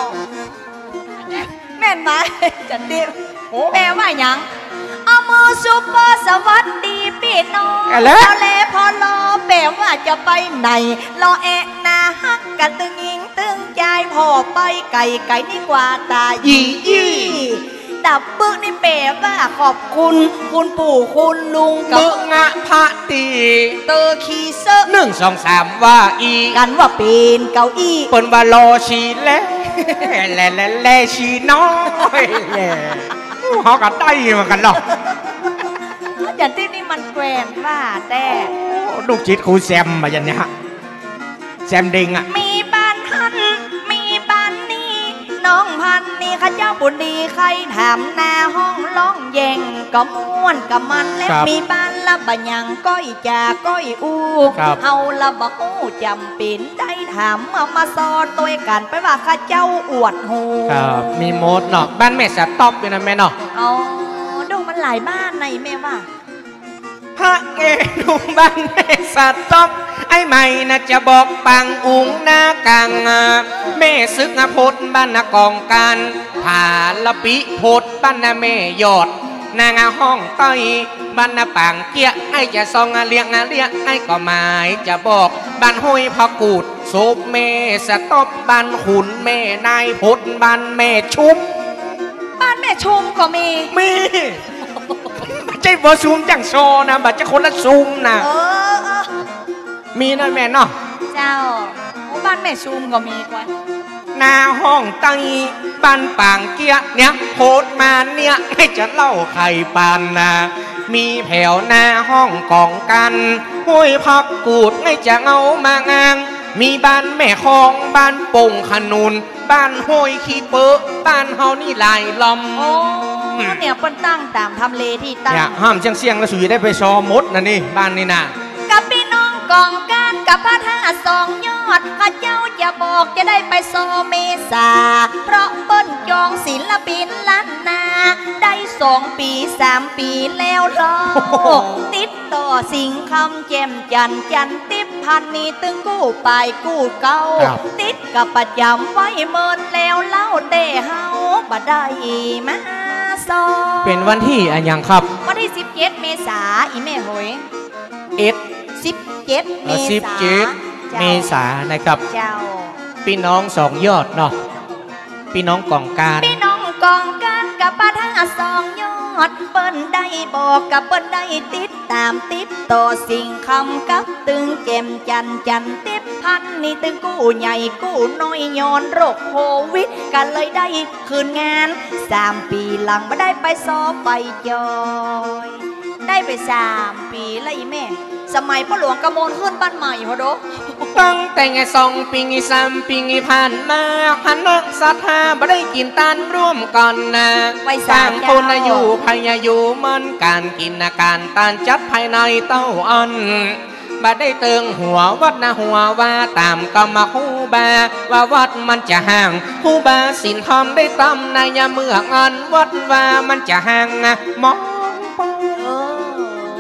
แม่นไหมจันดิแปลว่ายังเอามือซุปเปอร์สวัสดีพี่น้องแล้วแลพอรอแปลว่าจะไปไหนรอแอะนาฮักกันตึงยิงตึงใจพอไปไก่ไก่นี่กว่าตายี่ยี่ดับบึกนี่แปลว่าขอบคุณคุณปู่คุณลุงกับบึกงะพระตีเตอร์คีเซอร์หนึ่งสองสามว่าอีกันว่าเป็นเก้าอี้เปิ้นว่ารอชีเล่แล่แล่แล่ชีน้อยแล่เขาก็ได้เหมือนกันหรอกอย่างที่นี่มันแกรนว่าแต่ลูกจิตครูแซมมาอย่างเนี้ยแซมดิงอ่ะมีบ้านฮันมีบ้านนี้น้องพันนี่ข้าเจ้าบุญดีใครถามหน้าห้องร้องแย่งก็ม่วนกับมันและมีบ้านละบะยังก้อยจาก้อยอูเอาละบะหูจำเป็นได้ถามเอามาซอนตัวกันไปว่าข้าเจ้าอวดหูครับมีโมดเนาะบ้านแม่สะตอบอยู่นะแม่เนาะอ๋อดูมันหลายบ้านในแม่ว่าพระเอดูบ้านแม่สะตอบไอ้ใหม่น่ะจะบอกปังอุงหน้ากังแม่ซึกพดบ้านนากองการผ่าละปิพดบ้านนาแม่ยอดนางห้องต้อยบ้านนาปังเกี้ยไอ้จะซองเลี้ยงเลี้ยงไอ้ก็หมายจะบอกบ้านห้อยพะกูดโซบแม่สะตอบบ้านขุนแม่นายพดบ้านแม่ชุมบ้านแม่ชุมก็มีมีบัจเจบซูมจังโซนะบัจเจคนละซูมนะเออมีนะแม่เนาะเจ้าบ้านแม่ชุมก็มีกว่าหน้าห้องตังบ้านปางเกี้ยเนี่ยโพดมาเนี่ยให้จะเล่าไข่ปานนะมีแผ่วหน้าห้องกองกันห้วยพักกูดให้จะเอามางางมีบ้านแม่คองบ้านป่งขนุนบ้านห้วยขี้เปอะบ้านเฮานี่หลายลำโอ้เนี่ยเปิ้นตั้งตามทำเลที่ตั้งเนี่ยห้ามเชียงเสียงแล้วสุยได้ไปซอมดนะนี่บ้านนี่นะกับพี่น้องกองการกับพระธาตุสองยอดข้าเจ้าจะบอกจะได้ไปโซเมษาเพราะเปิ้นจองศิลปินล้านนาได้สองปีสามปีแล้วลอติดต่อสิงคำเจมจันจันติบพันนี้ตึงกู้ไปกู้เก่าติดกับประจำไว้เมินแล้วเล่าเตะเฮาบ่ได้มาซอเป็นวันที่อันยังครับวันที่สิบเจ็ดเมษาอีแม่หอยเอ็ดสิบเจ็ดเมษาเมษานะครับเจ้าพี่น้องสองยอดเนาะพี่น้องกองการพี่น้องกองการกับป้าทั้งสองยอดเปิ้นได้บอกกับเปิ้นได้ติดตามติดต่อสิ่งคำกับตึงเจมจันจันติบพันนี่ตึงกู้ใหญ่กู้น้อยย้อนโรคโควิดกันเลยได้คืนงานสามปีหลังไม่ได้ไปสอบไปจอยได้ไปสามปีแล้วอีแม่สมัยพ่อหลวงกระโมนขึ้นบ้านใหม่พอโดตั้งแต่ไงสองปีงี้สามปีงี้ผ่านมาหันนักศรัทธาบ่ได้กินตันร่วมกันนะต่างคนอยู่พยาอยู่มันการกินอาการตันจัดภายในเต้าอันบ่ได้เติงหัววัดนะหัวว่าตามกรรมคูบาว่าวัดมันจะห่างคูบาสินทอมได้ตำในยามเมื่ออันวัดว่ามันจะห่างมองเฮ้ย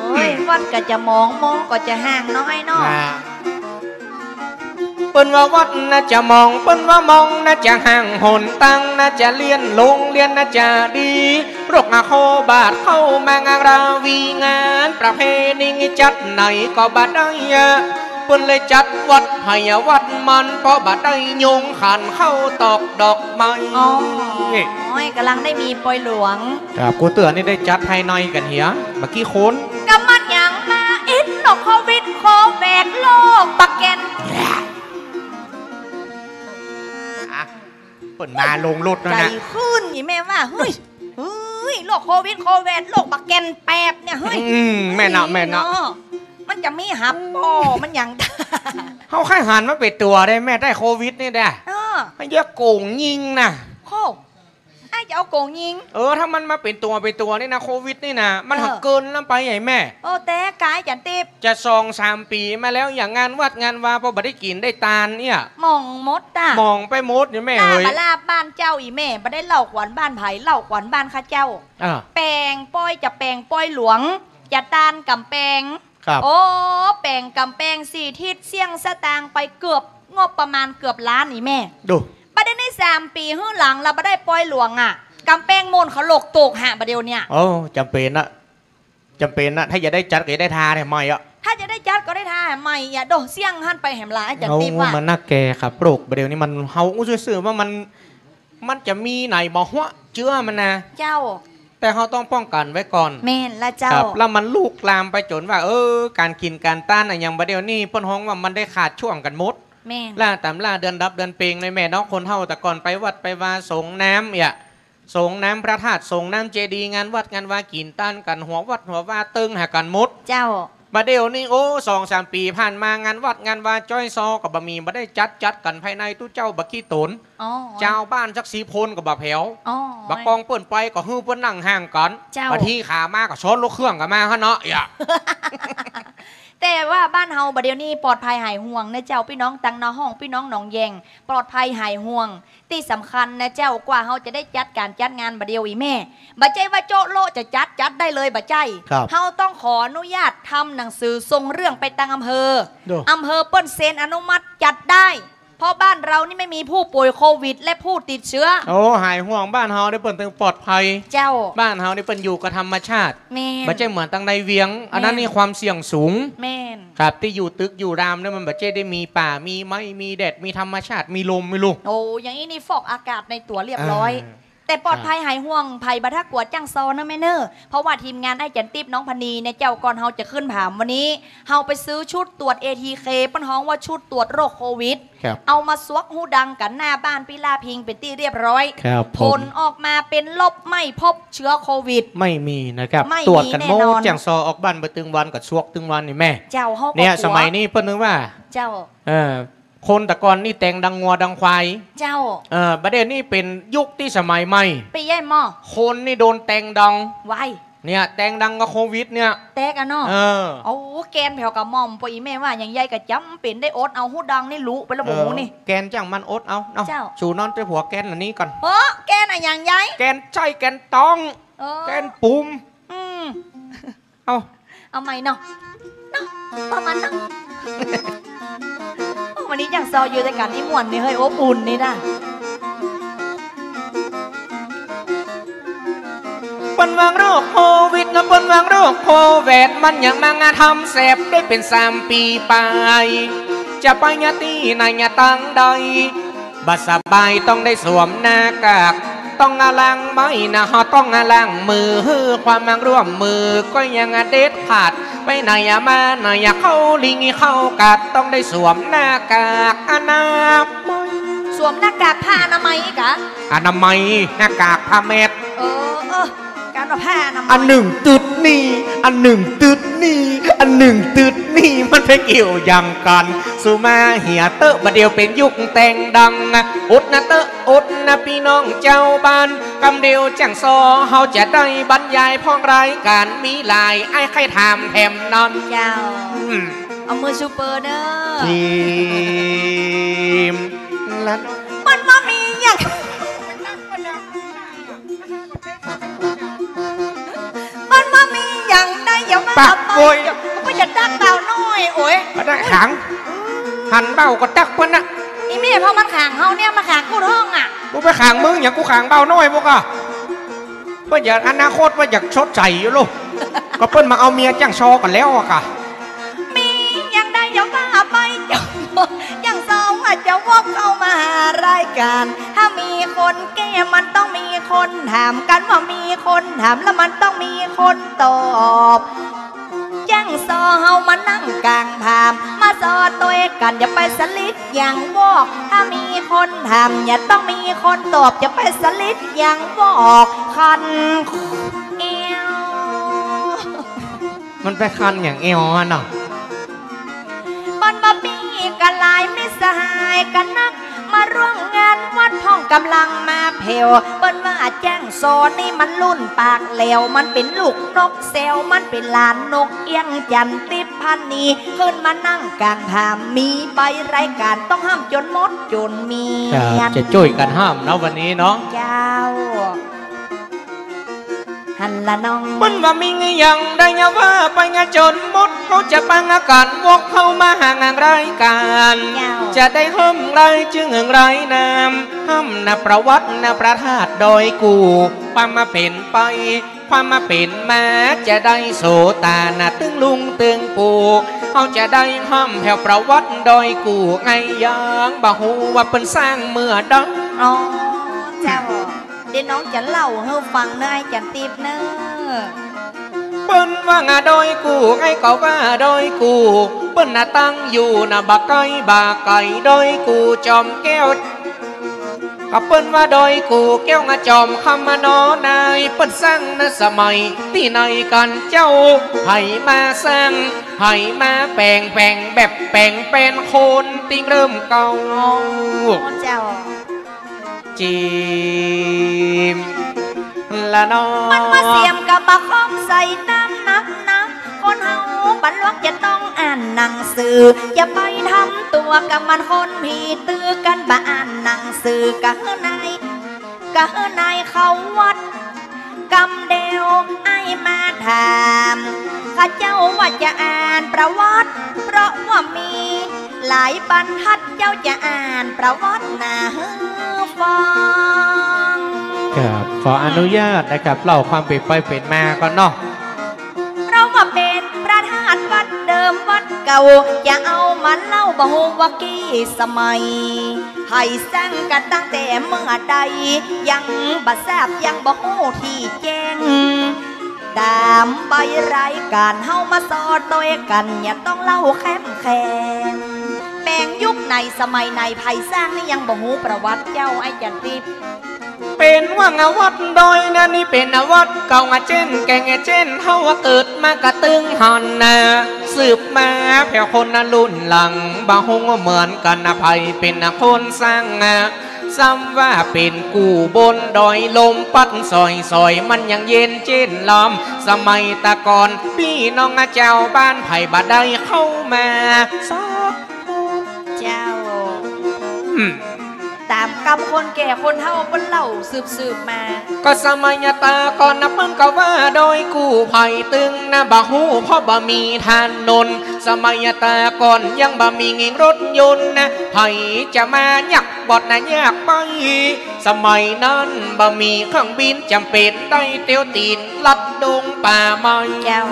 วัดก็จะมองมองก็จะห่างน้อยน้อยเปิ้นว่าวัดน่าจะมองเปิ้นว่ามองน่าจะห่างหนตั้งน่าจะเลียนลงเลียนน่าจะดีโรคอาโคบาดเข้ามางานราวีงานประเพณีจัดไหนก็บาดได้เปิ้นเลยจัดวัดให้วัดมันเพราะบาดได้ยงขันเข้าตอกดอกไม้อ๋อๆกำลังได้มีปอยหลวงครับกูเตือนนี่ได้จัดให้หน่อยกันเหียเมื่อกี้คนกำมันยังมาอินโรคโควิดโคแวดโลกปักแกนเปิดมาลงรถแล้วนะใจขึ้นอีแม่ว่าเฮ้ยเฮ้ยโรคโควิดโควิดโรคบักแกนแปบเนี่ยเฮ้ยแม่เนาะแม่เนาะมันจะมีหับปอมันยังเขาแค่หันมาเป็นตัวได้แม่ได้โควิดนี่ได้ไม่เยอะโกงยิงนะโคไอ้จะเอาโกงยิงเออถ้ามันมาเป็นตัวเป็นตัวนี่นะโควิดนี่นะมันหักเกินแล้วไปใหญ่แม่โอ้แต่กายจันติบจะซองสามปีมาแล้วอย่างงานวัดงานวาพอบัได้กินได้ตาลเนี่ยมองมดอ่ะมองไปมดเนี่ยแม่เฮ้ยมาลาบ้านเจ้าอีแม่บัได้เล่าขวัญบ้านไผ่เล่าขวัญบ้านข้าเจ้าแปลงป้อยจะแปลงป้อยหลวงจะตาลกำแปลงโอ้แปลงกำแปลงสี่ทิศเสี่ยงสตางไปเกือบงบประมาณเกือบล้านอีแม่ดูบัได้ในสามปีหื้อหลังเราบัได้ป้อยหลวงอ่ะกำแพงมนเขาหลกตกหาประเดี๋ยวเนี่ยโอ้จำเป็นนะจำเป็นนะถ้าจะได้จัดก็ได้ทาเนี่ยไม่อะถ้าจะได้จัดก็ได้ทาไม่อย่าโดดเสี่ยงหันไปแหมลายจากตีว่ามันน่าแก่ครับปลุกประเดี๋ยวนี้มันเฮาอุ้ยซื่อว่ามันมันจะมีไหนบอกว่าเชื่อมันนะเจ้าแต่เขาต้องป้องกันไว้ก่อนแม่นละเจ้าแล้วมันลูกลามไปจนว่าเออการกินการต้านอย่างประเดี๋ยวนี้ป้นห้องว่ามันได้ขาดช่วงกันมดแม่ล่าตามล่าเดือนดับเดือนเปงในแม่น้องคนเฮาแต่ก่อนไปวัดไปวาสงน้ำเนี่ยส่งน้ำพระธาตุส่งน้ำเจดีย์งานวัดงานวากินต้านกันหัววัดหัววาตึงหากันมุดเจ้าบัดเดี๋ยวนี้โอ้สองสามปีผ่านมางานวัดงานวาจ้อยซอกับบะหมี่บัดได้จัดจัดกันภายในตู้เจ้าบักขี้ตนเจ้าบ้านจักสีพลกับบะแผวบักกองเปิ่นไปก็ฮื้อเปิ้นนั่งห่างกันบัดที่ขามากก็ช้อนลูกเครื่องกันมาฮะเนาะอย่าแต่ว่าบ้านเฮาบัดเดี๋ยวนี้ปลอดภัยหายห่วงนะเจ้าพี่น้องตังนาห้องพี่น้องหนองแยงปลอดภัยหายห่วงที่สำคัญนะเจ้ากว่าเฮาจะได้จัดการจัดงานบัดเดียวอีแม่บัดใจว่าโจโลจะจัดจัดได้เลยบัดใจเฮาต้องขออนุญาตทำหนังสือส่งเรื่องไปตังอำเภออำเภอเปิ้นเซ็นอนุมัติจัดได้เพราะบ้านเรานี่ไม่มีผู้ป่วยโควิดและผู้ติดเชื้อโอ้หายห่วงบ้านเฮาได้เปิ้นตึงปลอดภัยเจ้าบ้านเฮาได้เปิ้นอยู่กับธรรมชาติแม่นบัดใจเหมือนตังในเวียงอันนั้นนี่ความเสี่ยงสูงแม่นครับที่อยู่ตึกอยู่รามเนี่ยมันบัดใจได้มีป่ามีไม้มีแดดมีธรรมชาติมีลมมีลูกโอ้อย่างนี้นี่ฟอกอากาศในตัวเรียบร้อยแต่ปลอดภัยหายห่วงภัยบัทักกวดจังซอนะแม่เนอร์เพราะว่าทีมงานได้จันติบน้องพนีในเจ้าก่อนเฮาจะขึ้นผามวันนี้เฮาไปซื้อชุดตรวจ เอ ที เค ป้นฮ้องว่าชุดตรวจโรคโควิดเอามาสวกหูดังกันหน้าบ้านพิลาพิงเป็นที่เรียบร้อยผลออกมาเป็นลบไม่พบเชื้อโควิดไม่มีนะครับตรวจกันโมจังซอออกบ้านไปตึงวันกับชวกตึงวันนี่แม่เจ้าเฮาเนี่ยสมัยนี้เพิ่นนึกว่าเจ้าเออคนแต่ก่อนนี่แต่งดังงัวดังควายเจ้าเออประเด็นนี่เป็นยุคที่สมัยใหม่ไปแย่หม้อคนนี่โดนแต่งดังไวเนี่ยแต่งดังกับโควิดเนี่ยแตกอะเนาะเออโอ้แกนแผ่วกับมอมปอีแม่ว่าอย่างใหญ่กับจำเป็นได้อดเอาหูดังนี่รู้ไประบบนี่แกนจังมันอดเอาเนาะชูนอนไปหัวแกนอันนี้ก่อนเออแกนอะอย่างใหญ่แกนใจแกนตองแกนปุ่มอืมเอาเอาไหมเนาะเนาะประมาณนั้นวันนี้อย่างซออยู่ในการที่ม่วนนี่เฮ้ยอบอุ่นนี่นะปนวางโรคโควิดนะปนวางโรคโควิดมันยังมางานทำเสพได้เป็นสามปีไปจะไปยาตีในยาตังใดบัดสบายต้องได้สวมหน้ากากต้องอาลังไม่นะฮะต้องอาลังมือความมังร่วมมือก็ยังเด็ดขาดไปไหนมาไหนเข้าลิงเข้ากัดต้องได้สวมหน้ากากอนามัยสวมหน้ากากผ้าอนามัยกะอนามัยหน้ากากผ้าเม็ดเออเออการว่าผ้าอนามัยอันหนึ่งตึดนี่อันหนึ่งตึดนี่อันหนึ่งตึดนี่มันไปเกี่ยวยังกันสุมาเหียเตอะประเดี๋ยวเป็นยุคแต่งดังอุดนะเตอะอุดนะพี่น้องเจ้าบ้านกำเดียวจังซอเฮาจะได้บรรยายพ้องรายการมีลายไอ้ใครทำแถมนอนเจ้าเอามือซูเปอร์เด้อทีมแล้วมันมามีอย่างมันมามีอย่างได้ยังมาปักโวยอยโอ้ยก็ได้ขังหันเบ้าก็ตักเพิ่นน่ะอีแม่พอมันขังเฮาเนี่ยมาขังกูท้องอ่ะกูไปขังมึงอย่างกูขังเบ้าน้อยพวกอ่ะเพื่ออยากอนาคตว่าอยากชดใจอยู่ลูกก็เพิ่นมาเอาเมียจ้างชอกันแล้วอะค่ะมียังได้ยังว่าไปยังยังสองอาจจะวกเข้ามารายการถ้ามีคนแก้มันต้องมีคนถามกันว่ามีคนถามแล้วมันต้องมีคนตอบยังซอเฮามานั่งกลางถามมาซอตัวกันอย่าไปสลิดอย่างวอกถ้ามีคนถามอย่าต้องมีคนตอบอย่าไปสลิดอย่างวอกคันเอวมันไปคันอย่างเอวอ่ะเนาะบนบะปีกันลายไม่สหายกันนักมาร่วมงานวัดห้องกำลังมาเพลวเปิ้นว่าแจ้งโซนี่มันลุ่นปากเหลวมันเป็นลูกนกเซลมันเป็นลานนกเอี้ยงจันติพันนีขึ้นมานั่งกลางถามมีใบรายการต้องห้ามจนมดจนมีจะช่วยกันห้ามนะวันนี้เนาะเจ้าหันละน้องมันว่ามีเงี้ยงได้เงาว่าไปงาจนมดเขาจะปังอาการวกเข้ามาห่างงานรายการจะได้ห้มไรจึงเงไรนามห้ามนับประวัตินับประธาตโดยกูความมาเป็นไปความมาเป็นมาจะได้โสตาหน้าตึงลุงตึงปูเขาจะได้ห้ามแผ่วประวัติโดยกูไงยังบ่หูว่าเป็นสร้างเมื่อดังอ๋อเจ้าเดี๋ยวน้องจะเล่าให้ฟังเนยจันตีบเนอเปิ้นว่างาโดยกูไอ้ก็ว่าโดยกูเปิ้นน่ะตั้งอยู่น่ะบักไก่บาไก่โดยกูจอมแก้วก็เปิ้นว่าโดยกูแก้วงาจอมคำมานอนายเปิ้นสร้างในสมัยที่ในกันเจ้าให้มาสร้างให้มาแปลงแปลงแบบแปลงเป็นคนติงเริ่มเก่าเจ้าจีมละน้องมันมาเสียมกับบักข้องใส่น้ำนักนักคนเฮาบันลวกจะต้องอ่านหนังสืออย่าไปทำตัวกับมันคนผีตื้อกันบ่อ่านหนังสือกะเฮือนายกะเฮือนายเขาวัดกำเดวไอ้มาถามข้าเจ้าว่าจะอ่านประวัติเพราะว่ามีหลายบรรทัดเจ้าจะอ่านประวัตินะฟังครับขออนุญาตนะครับเล่าความเป็นไปเป็นมาก่อนเนาะเรามาเป็นประธานวัดเดิมวัดเก่าอย่าเอามาเล่าบ่ฮู้ว่ากี่สมัยให้สร้างกันตั้งแต่เมื่อใดยังบ่ทราบยังบ่ฮู้ที่แจ้งตามใบรายการเฮามาสอดตัวกันอย่าต้องเล่าแคมแคมแบ่งยุคในสมัยในไผ่สร้างนี่ยังบ่ฮู้ประวัติเจ้าไอ้จันทิพย์เป็นว่างวัดโดยนั่นนี่เป็นวัดเก่าเช่นแกงเช่นเฮาเกิดมากระตึงหันนาสืบมาแผ่วคนนั้นรุ่นหลังบางหงเหมือนกันนะไผ่เป็นคนสร้างซ้ำว่าเป็นกูบนดอยลมปัดซอยซอยมันยังเย็นเจนล้อมสมัยตะก่อนพี่น้องเจ้าบ้านไผ่บาได้เข้ามาซอกเจ้าตามกำคนแก่คนเฒ่าเปิ้นเล่าสืบสืบมาก็สมัยตาก่อนนะเปิ้นก็ว่าโดยกูไผ่ตึงนะบ่ฮู้เพราะบ่มีทานนนสมัยตาก่อนยังบ่มีเงินรถยนต์นะไผ่จะมายักบอดนะยากไปสมัยนั้นบ่มีเครื่องบินจำเป็นได้เตียวตีนลัดดงป่าไม้แก้ว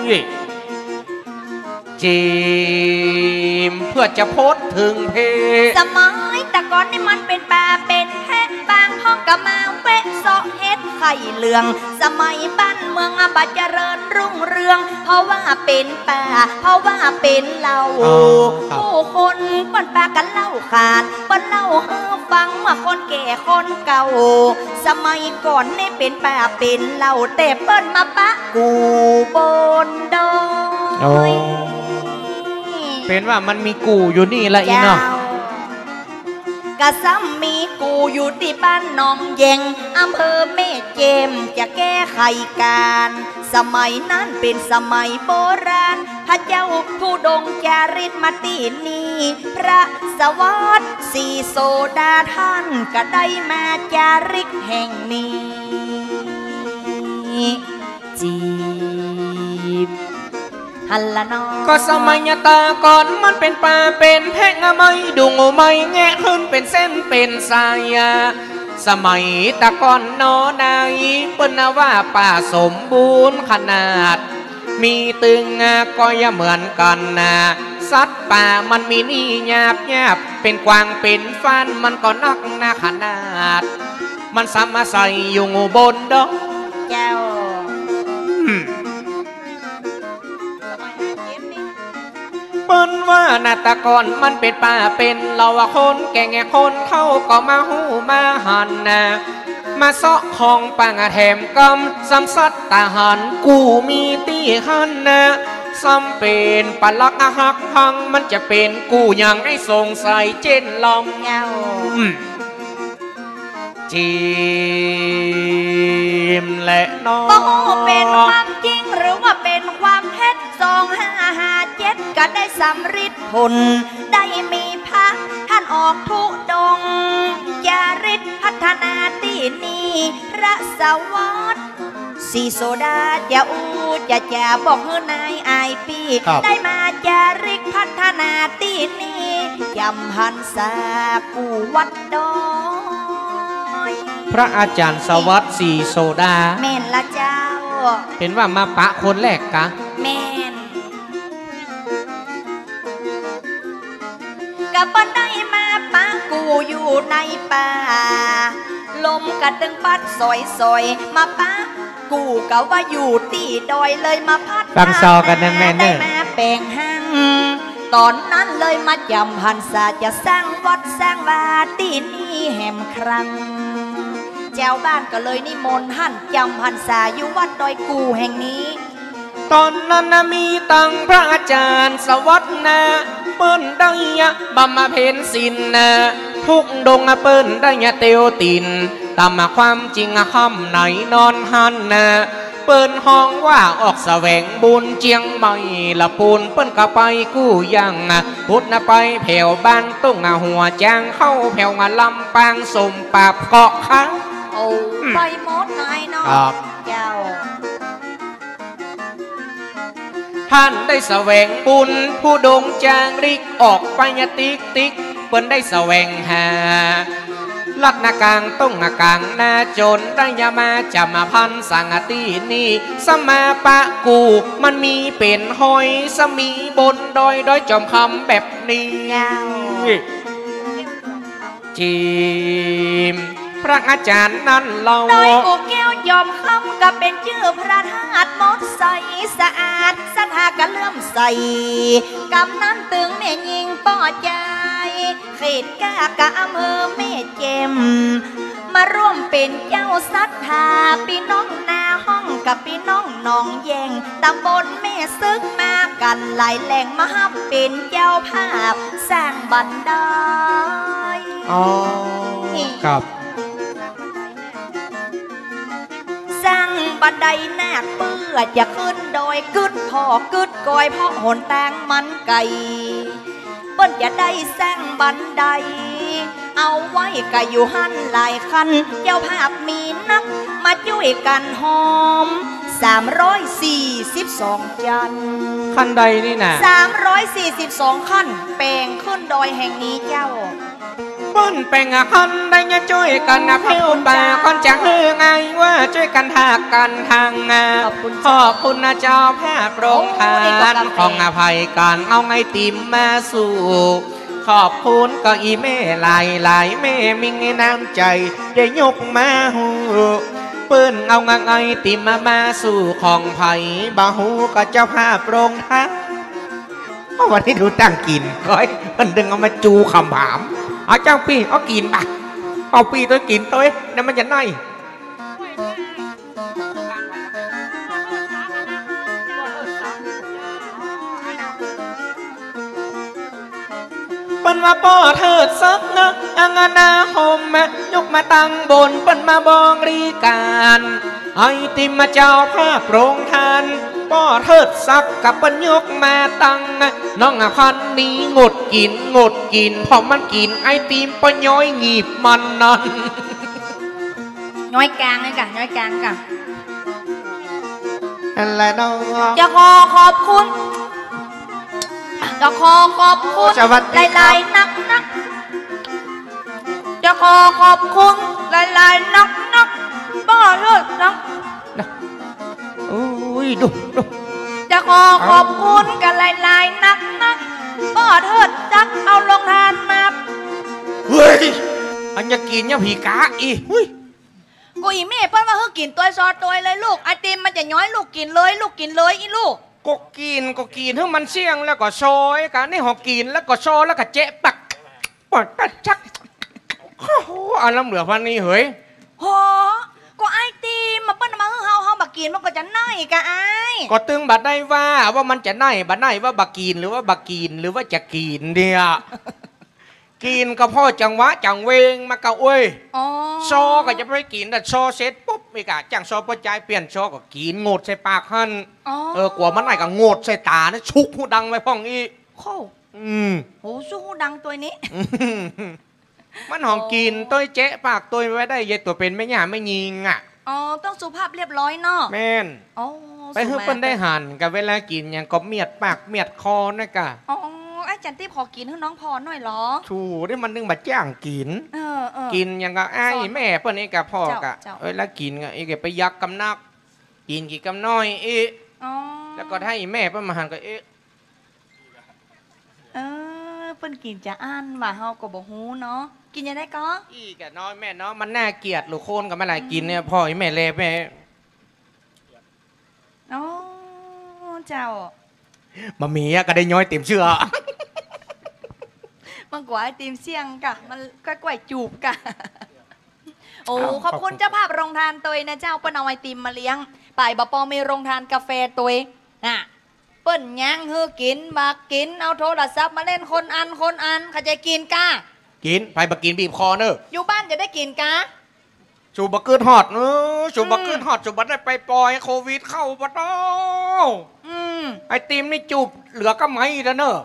จีมเพื่อจะโพสถึงเพสมัยแต่ก่อนนี่มันเป็นป่าเป็นแพะบางห้องก็มาเวะซอเฮ็ดไข่เหลืองสมัยบ้านเมืองบาเจริญรุ่งเรืองเพราะว่าเป็นป่าเพราะว่าเป็นเหล่าผู้คนเปิ้นป่ากันเล่าขาดเปิ้นเล่าให้ฟังว่าคนแก่คนเก่าสมัยก่อนนี่เป็นป่าเป็นเหล่าแต่เปิ้นมาปะกูบนดอยเป็นว่ามันมีกูอยู่นี่ละอีเนาะกะซ้ำมีกูอยู่ที่บ้านหนองเยงอำเภอแม่เจมจะแก้ไขการสมัยนั้นเป็นสมัยโบราณพระเจ้าผู้ดงจาริกมาตีนี้พระสวัสดิ์สีโซดาท่านก็ได้มาจาริกแห่งนี้จีบฮัลละนอก็สมัยตาก่อนมันเป็นป่าเป็นแพะไม่ดุงไม่แงะขึ้นเป็นเส้นเป็นสายสมัยตะก่อนนอนายเปิ้นว่าป่าสมบูรณ์ขนาดมีตึงก็ยังเหมือนกันนะสัตว์ป่ามันมีนี่หยาบหยาบเป็นกวางเป็นฟันมันก็นักหนาขนาดมันสามารถใส่อยู่บนดอกเจ้าเปิ้นว่านาตะกอนมันเป็นป่าเป็นเราคนแก่แง่คนเข้าก็มาหูมาหันนะมาเสาะของปังแถมกำซ้ำซัดตาหันกูมีตีหันนะซ้ำเป็นปลักอาหักพังมันจะเป็นกูยังให้สงสัยเจนลองเงาจีมและน้องบ่ฮู้เป็นความจริงหรือว่าเป็นความเท็จสองห้าห้าเจ็ดก็ได้สำริดผลได้มีพระท่านออกทุดงจาริกพัฒนาตีนีพระสวัสดิ์สีโซดาจะอูจะจะบอกเฮือนายอายปีได้มาจาริกพัฒนาตีนียำหันสากูวัดดอยพระอาจารย์สวัสดิ์สีโซดาแม่นละเจ้าเห็นว่ามาปะคนแรกกะแม่นกับบันไดมาปะกูอยู่ในป่าลมกระดึงปัดสอยสอยมาปะกูก็ว่าอยู่ตีดอยเลยมาพัดฟังซอกันนั่นแม่เนอะมาแปลงหังตอนนั้นเลยมาจำหันษาจะสร้างวัดสร้างบาตีนี่แห่มครั้งเจ้าบ้านก็เลยนิมนต์หันจำหันษาอยู่วัดดอยกูแห่งนี้ตอนนั้นมีตังพระอาจารย์สวัสดิ์นะเปิ้นได้ยะบำมาเพ็ญศิลนะทุกดงเปิ้นได้ยะเตียวตินตามมาความจริงคำไหนนอนหันนะเปิ้นห้องว่าออกแสวงบุญเจียงใหม่ละปูนเปิ้นก็ไปกู้ยังพุทธนะไปแผ่วบ้านตุ้งหัวจางเข้าแผ่วงาลำปางสมปราบเกาะค้างโอ้ไปหมดนายน้องเจ้าท่านได้แสวงบุญผู้ดงจางริกออกไปยติกติกเปิ้นได้แสวงหาลัดนากางต้องนากางนาจนได้ยามาจะมาพันสังตีนี่สมาปะกูมันมีเป็นหอยสมีบนดอยดอยจอมคำแบบนี้จีมพระอาจารย์นั่นเราดอยกูแก้วยอมคำก็เป็นชื่อพระธาตุมดใสสะอาดสถากะเลื่อมใสกำนั้นตึงแม่ยิงป่อใจเขตกากะอำเภอแม่เจมมาร่วมเป็นเจ้าศรัทธาพี่น้องนาห้องกับพี่น้องหนองแยงตำบลแม่ซึกมากันหลายแหล่งมาฮับเป็นเจ้าภาพสร้างบันไดอ๋อครับสร้างบันไดนาคเพื่อจะขึ้นดอยกึดพ่อกึดกอยพ่อหนทางมันไก่เปิ้นจะได้สร้างบันไดเอาไว้ก็อยู่หันหลายคันเจ้าภาพมีนักมาช่วยกันหอมสามร้อยสี่สิบสองจันคันใดนี่นะสามร้อยสี่สิบสองขั้นแปลงขึ้นดอยแห่งนี้เจ้าเปิ้นแปลงคันได้ยะช่วยกันนะเพื่อป่าคนจะเฮือไงว่าช่วยกันทากกันทางงาขอบคุณนะเจ้าภาพโรงทานของอภัยกันเอาไงติมมาสู่ขอบคุณก็อีแม่หลายหลายแม่มีน้ำใจได้ยกมาหูเปิ้นเอาไงติมมามาสู่ของไผ่บ่หูก็เจ้าภาพโรงทานวันนี้ดูตั้งกินก้อยมันดึงเอามาจูคำถามเอาเจ้าปีเอากินปะเอาปีตัวกินตัวนั่นมันจะไหนเปิ้นมาป้อเถิดสักนะอังนาโฮมยกมาตั้งบนเปิ้นมาบองรีการไอติมมาเจ้าภาพโรงทานป้อเถิดสักกับเปิ้นยกมาตั้งน้องพันนี้งดกินงดกินพอมันกินไอติมปะย้อยงีบมันนั่นย้อยกลางเลยกันย้อยกลางกันอะไรน้องจะขอขอบคุณจะขอขอบคุณหลายๆนักนักจะขอขอบคุณหลายๆนักนักบ้าเลยนักโอ้ยดูดูจะขอขอบคุณกันหลายๆนักนักบ้าเถิดจักเอาลงทานมาเฮ้ยอันจะกินเนี่ยผีกะอีหุ้ยกูอีแม่เปิ้ลมาเฮ้กินตัวซอตัวเลยลูกไอติมมันจะย้อยลูกกินเลยลูกกินเลยอีลูกก็กินก็กินให้มันเสี่ยงแล้วก็ซอยกันนี่หอกินแล้วก็ซอยแล้วก็เจ๊ปักปอดปัดชักโอ้โหอันล้ำเหลือพันนี้เฮ้ยโหก็ไอติมมาเปิ้ลมาเฮ้เฮาเฮาบักกินมันก็จะน่ายกะไอก็ตึงบัดได้ว่าว่ามันจะน่ายบัดน่ายว่าบักกินหรือว่าบักกินหรือว่าจะกินเดียกินก็พ่อจังหวะจังเวงมาเกาเอ้ยซอก็จะไม่กินแต่ซอเสร็จปุ๊บอีกอะจังซอปัจจัยเปลี่ยนซอก็กินงดใส่ปากหันเออกลัวมันไหนก็งดใส่ตาเนี่ยชุกหูดังไว้พ่องอีโอ้อืมโหชุกหูดังตัวนี้มันหอมกินตัวเจ๊ปากตัวไว้ได้เย็ดตัวเป็นไม่หยาไม่ยิงอ่ะอ๋อต้องสุภาพเรียบร้อยเนาะแม่นไปเฮือเปิ้นได้หันกับเวลากินอย่างก็เมียดปากเมียดคอนะกะไอ้จันตี้ขอกินให้น้องพรหน่อยเหรอถูได้มันนึงมาจ้างกินเออเออกินอย่างก็ไอ้แม่เปิ้นนี่กับพ่อกะเอ้ยแล้วกินก็ไอ้แกไปยักกำนักกินกี่กำน้อยเอ๊ะแล้วก็ให้แม่เปิ้นมาหันก็เอ๊ะเออเปิ้นกินจะอ่านว่าเฮาก็บ่ฮู้เนาะกินยังได้ก็อีกะน้อยแม่เนาะมันน่าเกลียดลูกโคนกับแม่หลายกินเนี่ยพ่อไอ้แม่แลแม่อ๋อเจ้ามามีก็ได้ย้อยเต็มเชื่อมันกว่าไอติมเสี่ยงกะมันก็กล้วยจูบกะโอ้ขอบคุณเจ้าภาพโรงทานตัวนะเจ้าเปิ้ลเอาไอติมมาเลี้ยงไปบปอมีโรงทานกาแฟตัวน่ะเปิ้ลย่างเฮือกินบักกินเอาโทรศัพท์มาเล่นคนอันคนอันเขาจะกินกะกินไปบักกินบีบคอเนอะอยู่บ้านจะได้กินกะจูบักเกินฮอตเออจูบักเกินฮอตจูบักได้ไปปล่อยโควิดเข้าปะต้อไอติมนี่จูบเหลือก็ไม่แล้วเนอะ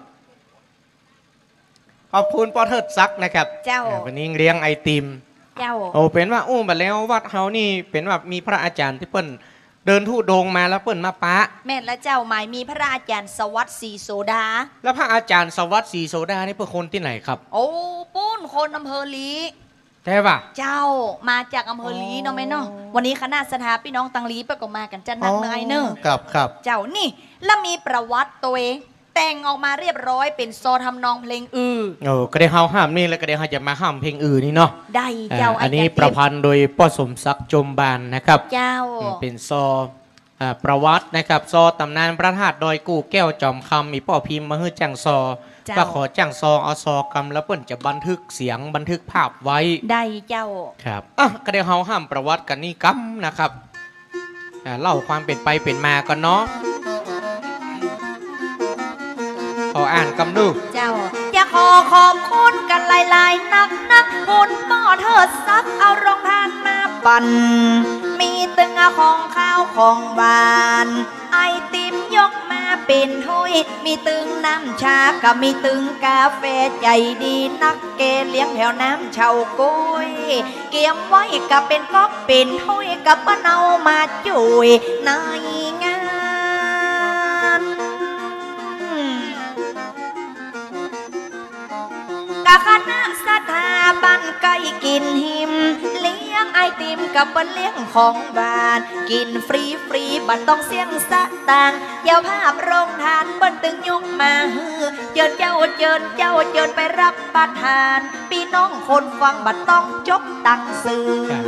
ขอบคุณปอเทิดซักนะครับเจ้าวันนี้เลี้ยงไอติมเจ้าโอ้เป็นว่าอู้มาแล้ววัดเฮานี่เป็นว่ามีพระอาจารย์ที่เปิ้ลเดินทุดงมาแล้วเปิ้ลมาปะแม่และเจ้าหมายมีพระอาจารย์สวัสดิ์ศรีโสดาแล้วพระอาจารย์สวัสดิ์ศรีโสดานี่เป็นคนที่ไหนครับโอ้ปุ้นคนอำเภอลีใช่ป่ะเจ้ามาจากอำเภอลีเนาะแม่เนาะวันนี้คณะสถาพี่น้องตังลีประกอบมากันจันนักเนยเนอะครับครับเจ้านี่แล้วมีประวัติตัวเองแต่งออกมาเรียบร้อยเป็นโซทำนองเพลงอือโอ้ก็ได้เฮาห้ามนี่แล้วก็ได้เฮาจะมาห้ามเพลงอือนี่เนาะได้เจ้าอันนี้ประพันธ์โดยป้อสมศักดิ์จมบานนะครับเจ้าเป็นโซประวัตินะครับโซตำนานพระธาตุดอยกู่แก้วจอมคำมีป้อพิมพ์มาฮื้อจังโซก็ขอจ้างซอเอาซอกำแล้วเปิ้นจะบันทึกเสียงบันทึกภาพไว้ได้เจ้าครับอ่ะก็เดี๋ยวเฮาห้ามประวัติกันนี่กัมนะครับเล่าความเป็นไปเป็นมากันเนาะขออ่านกำดูเจ้าอยากขอขอบคุณกันหลายๆนักนักคุณป้อเถิดซักเอารองทานมาปั่นมีตึงของข้าวของหวานไอติมยกมาเป็นถ้วยมีตึงน้ำชากับมีตึงกาแฟใจดีนักเกเลี้ยงแถวน้ำเฉาก้ยเกี่ยมไว้กับเป็นก๊อกเป็นถ้วยกับป้าเนามาจุยในงานกะคณะสถาบันไก่กินหิมเลี้ยงไอติมกับเปิ้ลเลี้ยงของหวานกินฟรีฟรีบัดต้องเสี่ยงสะต่างเย้าภาพโรงทานเปิ้ลตึงยกมาฮือเจิญเจ้าเจิญเจ้าเจิญไปรับประทานพี่น้องคนฟังบัดต้องจกตังซื้อ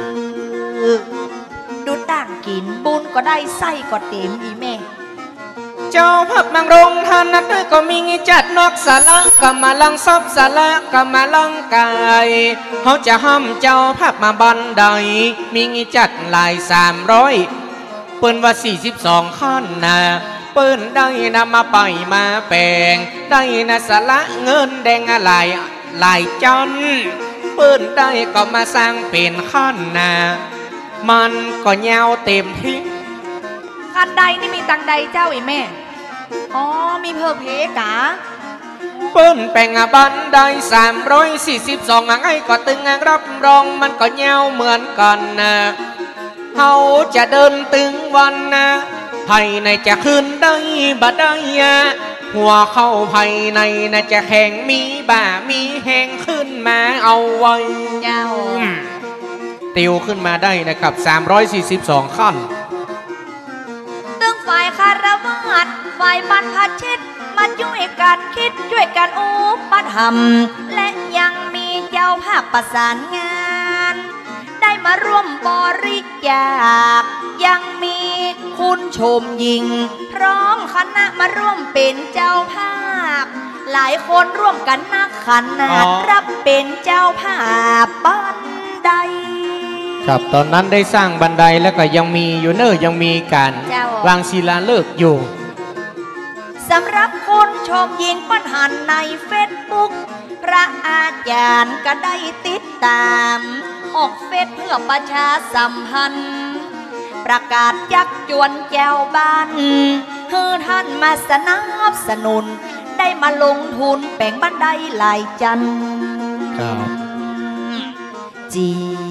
ดูต่างกินบุญก็ได้ไส้ก็เต็มอีแม่เจ้าภาพมังรงทานนัดก็มีงิจัดนอกสาระก็มาลังซับสาระก็มาลังกายเขาจะห้ามเจ้าภาพมาบันไดมีงิจัดหลายสามร้อยเปิ้นว่าสี่สิบสองขั้นนะเปิ้นได้นำมาไปมาแปลงได้นะสาระเงินแดงอะไรหลายจันเปิ้นได้ก็มาสร้างเป็นขั้นนะมันก็ยาวเต็มที่ขั้นใดนี่มีตังใดเจ้าอีแม่อ๋อมีเพิ่มเพกะเปิ้นแปลงบันไดสามร้อยสี่สิบสองไงก็ตึงรับรองมันก็ยาวเหมือนกันนะเฮาจะเดินตึงวันนะภายในจะขึ้นได้บัดได้พหัวเข้าภายในน่าจะแข็งมีบ่ามีแห้งขึ้นมาเอาไว้เจ้าติวขึ้นมาได้นะครับสามร้อยสี่สิบสองขั้นตึงฝ่ายคารวาสฝ่ายบรรพชิตมาช่วยกันคิดช่วยกันอุปถัมภ์และยังมีเจ้าภาพประสานงานได้มาร่วมบริจาคยังมีคุณชมยิงพร้อมคณะมาร่วมเป็นเจ้าภาพหลายคนร่วมกันนักขนาดรับเป็นเจ้าภาพบันไดครับตอนนั้นได้สร้างบันไดแล้วก็ยังมีอยู่เนอยังมีการวางศิลาฤกษ์อยู่สำหรับคนชมยิงปัญหาในเฟซบุ๊กพระอาจารย์ก็ได้ติดตามออกเฟซเพื่อประชาสัมพันธ์ประกาศยักจวนแจวบ้านเฮือท่านมาสนับสนุนได้มาลงทุนแปลงบันไดหลายจันครับจี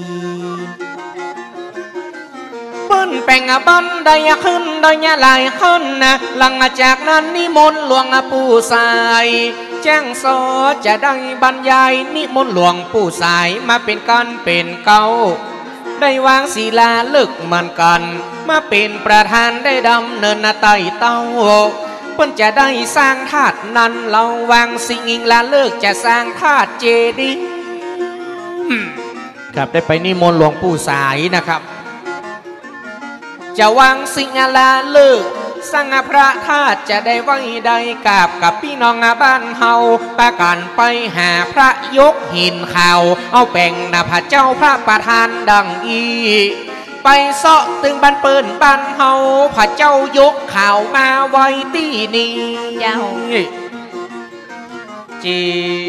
ปืนแปลงบันไดขึ้นโดยหลายคนนะหลังจากนั้นนิมนต์หลวงปู่สายแจ้งโซจะได้บรรยายนิมนต์หลวงปู่สายมาเป็นกันเป็นเก่าได้วางศิลาฤกษ์เหมือนกันมาเป็นประธานได้ดำเนินไต่เต้าเพิ่นจะได้สร้างธาตุนั้นเราวางสิ่งอิงละเลิกจะสร้างธาตุเจดีย์ครับได้ไปนิมนต์หลวงปู่สายนะครับจะวางสิ่งละเลิกสร้างพระธาตุจะได้ไว้ได้กราบกับพี่น้องบ้านเฮาประกันไปหาพระยกหินข่าวเอาแป่งนาพระเจ้าพระประธานดังอีไปเสาะตึงบันเปินบ้านเฮาพระเจ้ายกข่าวมาไว้ที่นี่เจ้าจิ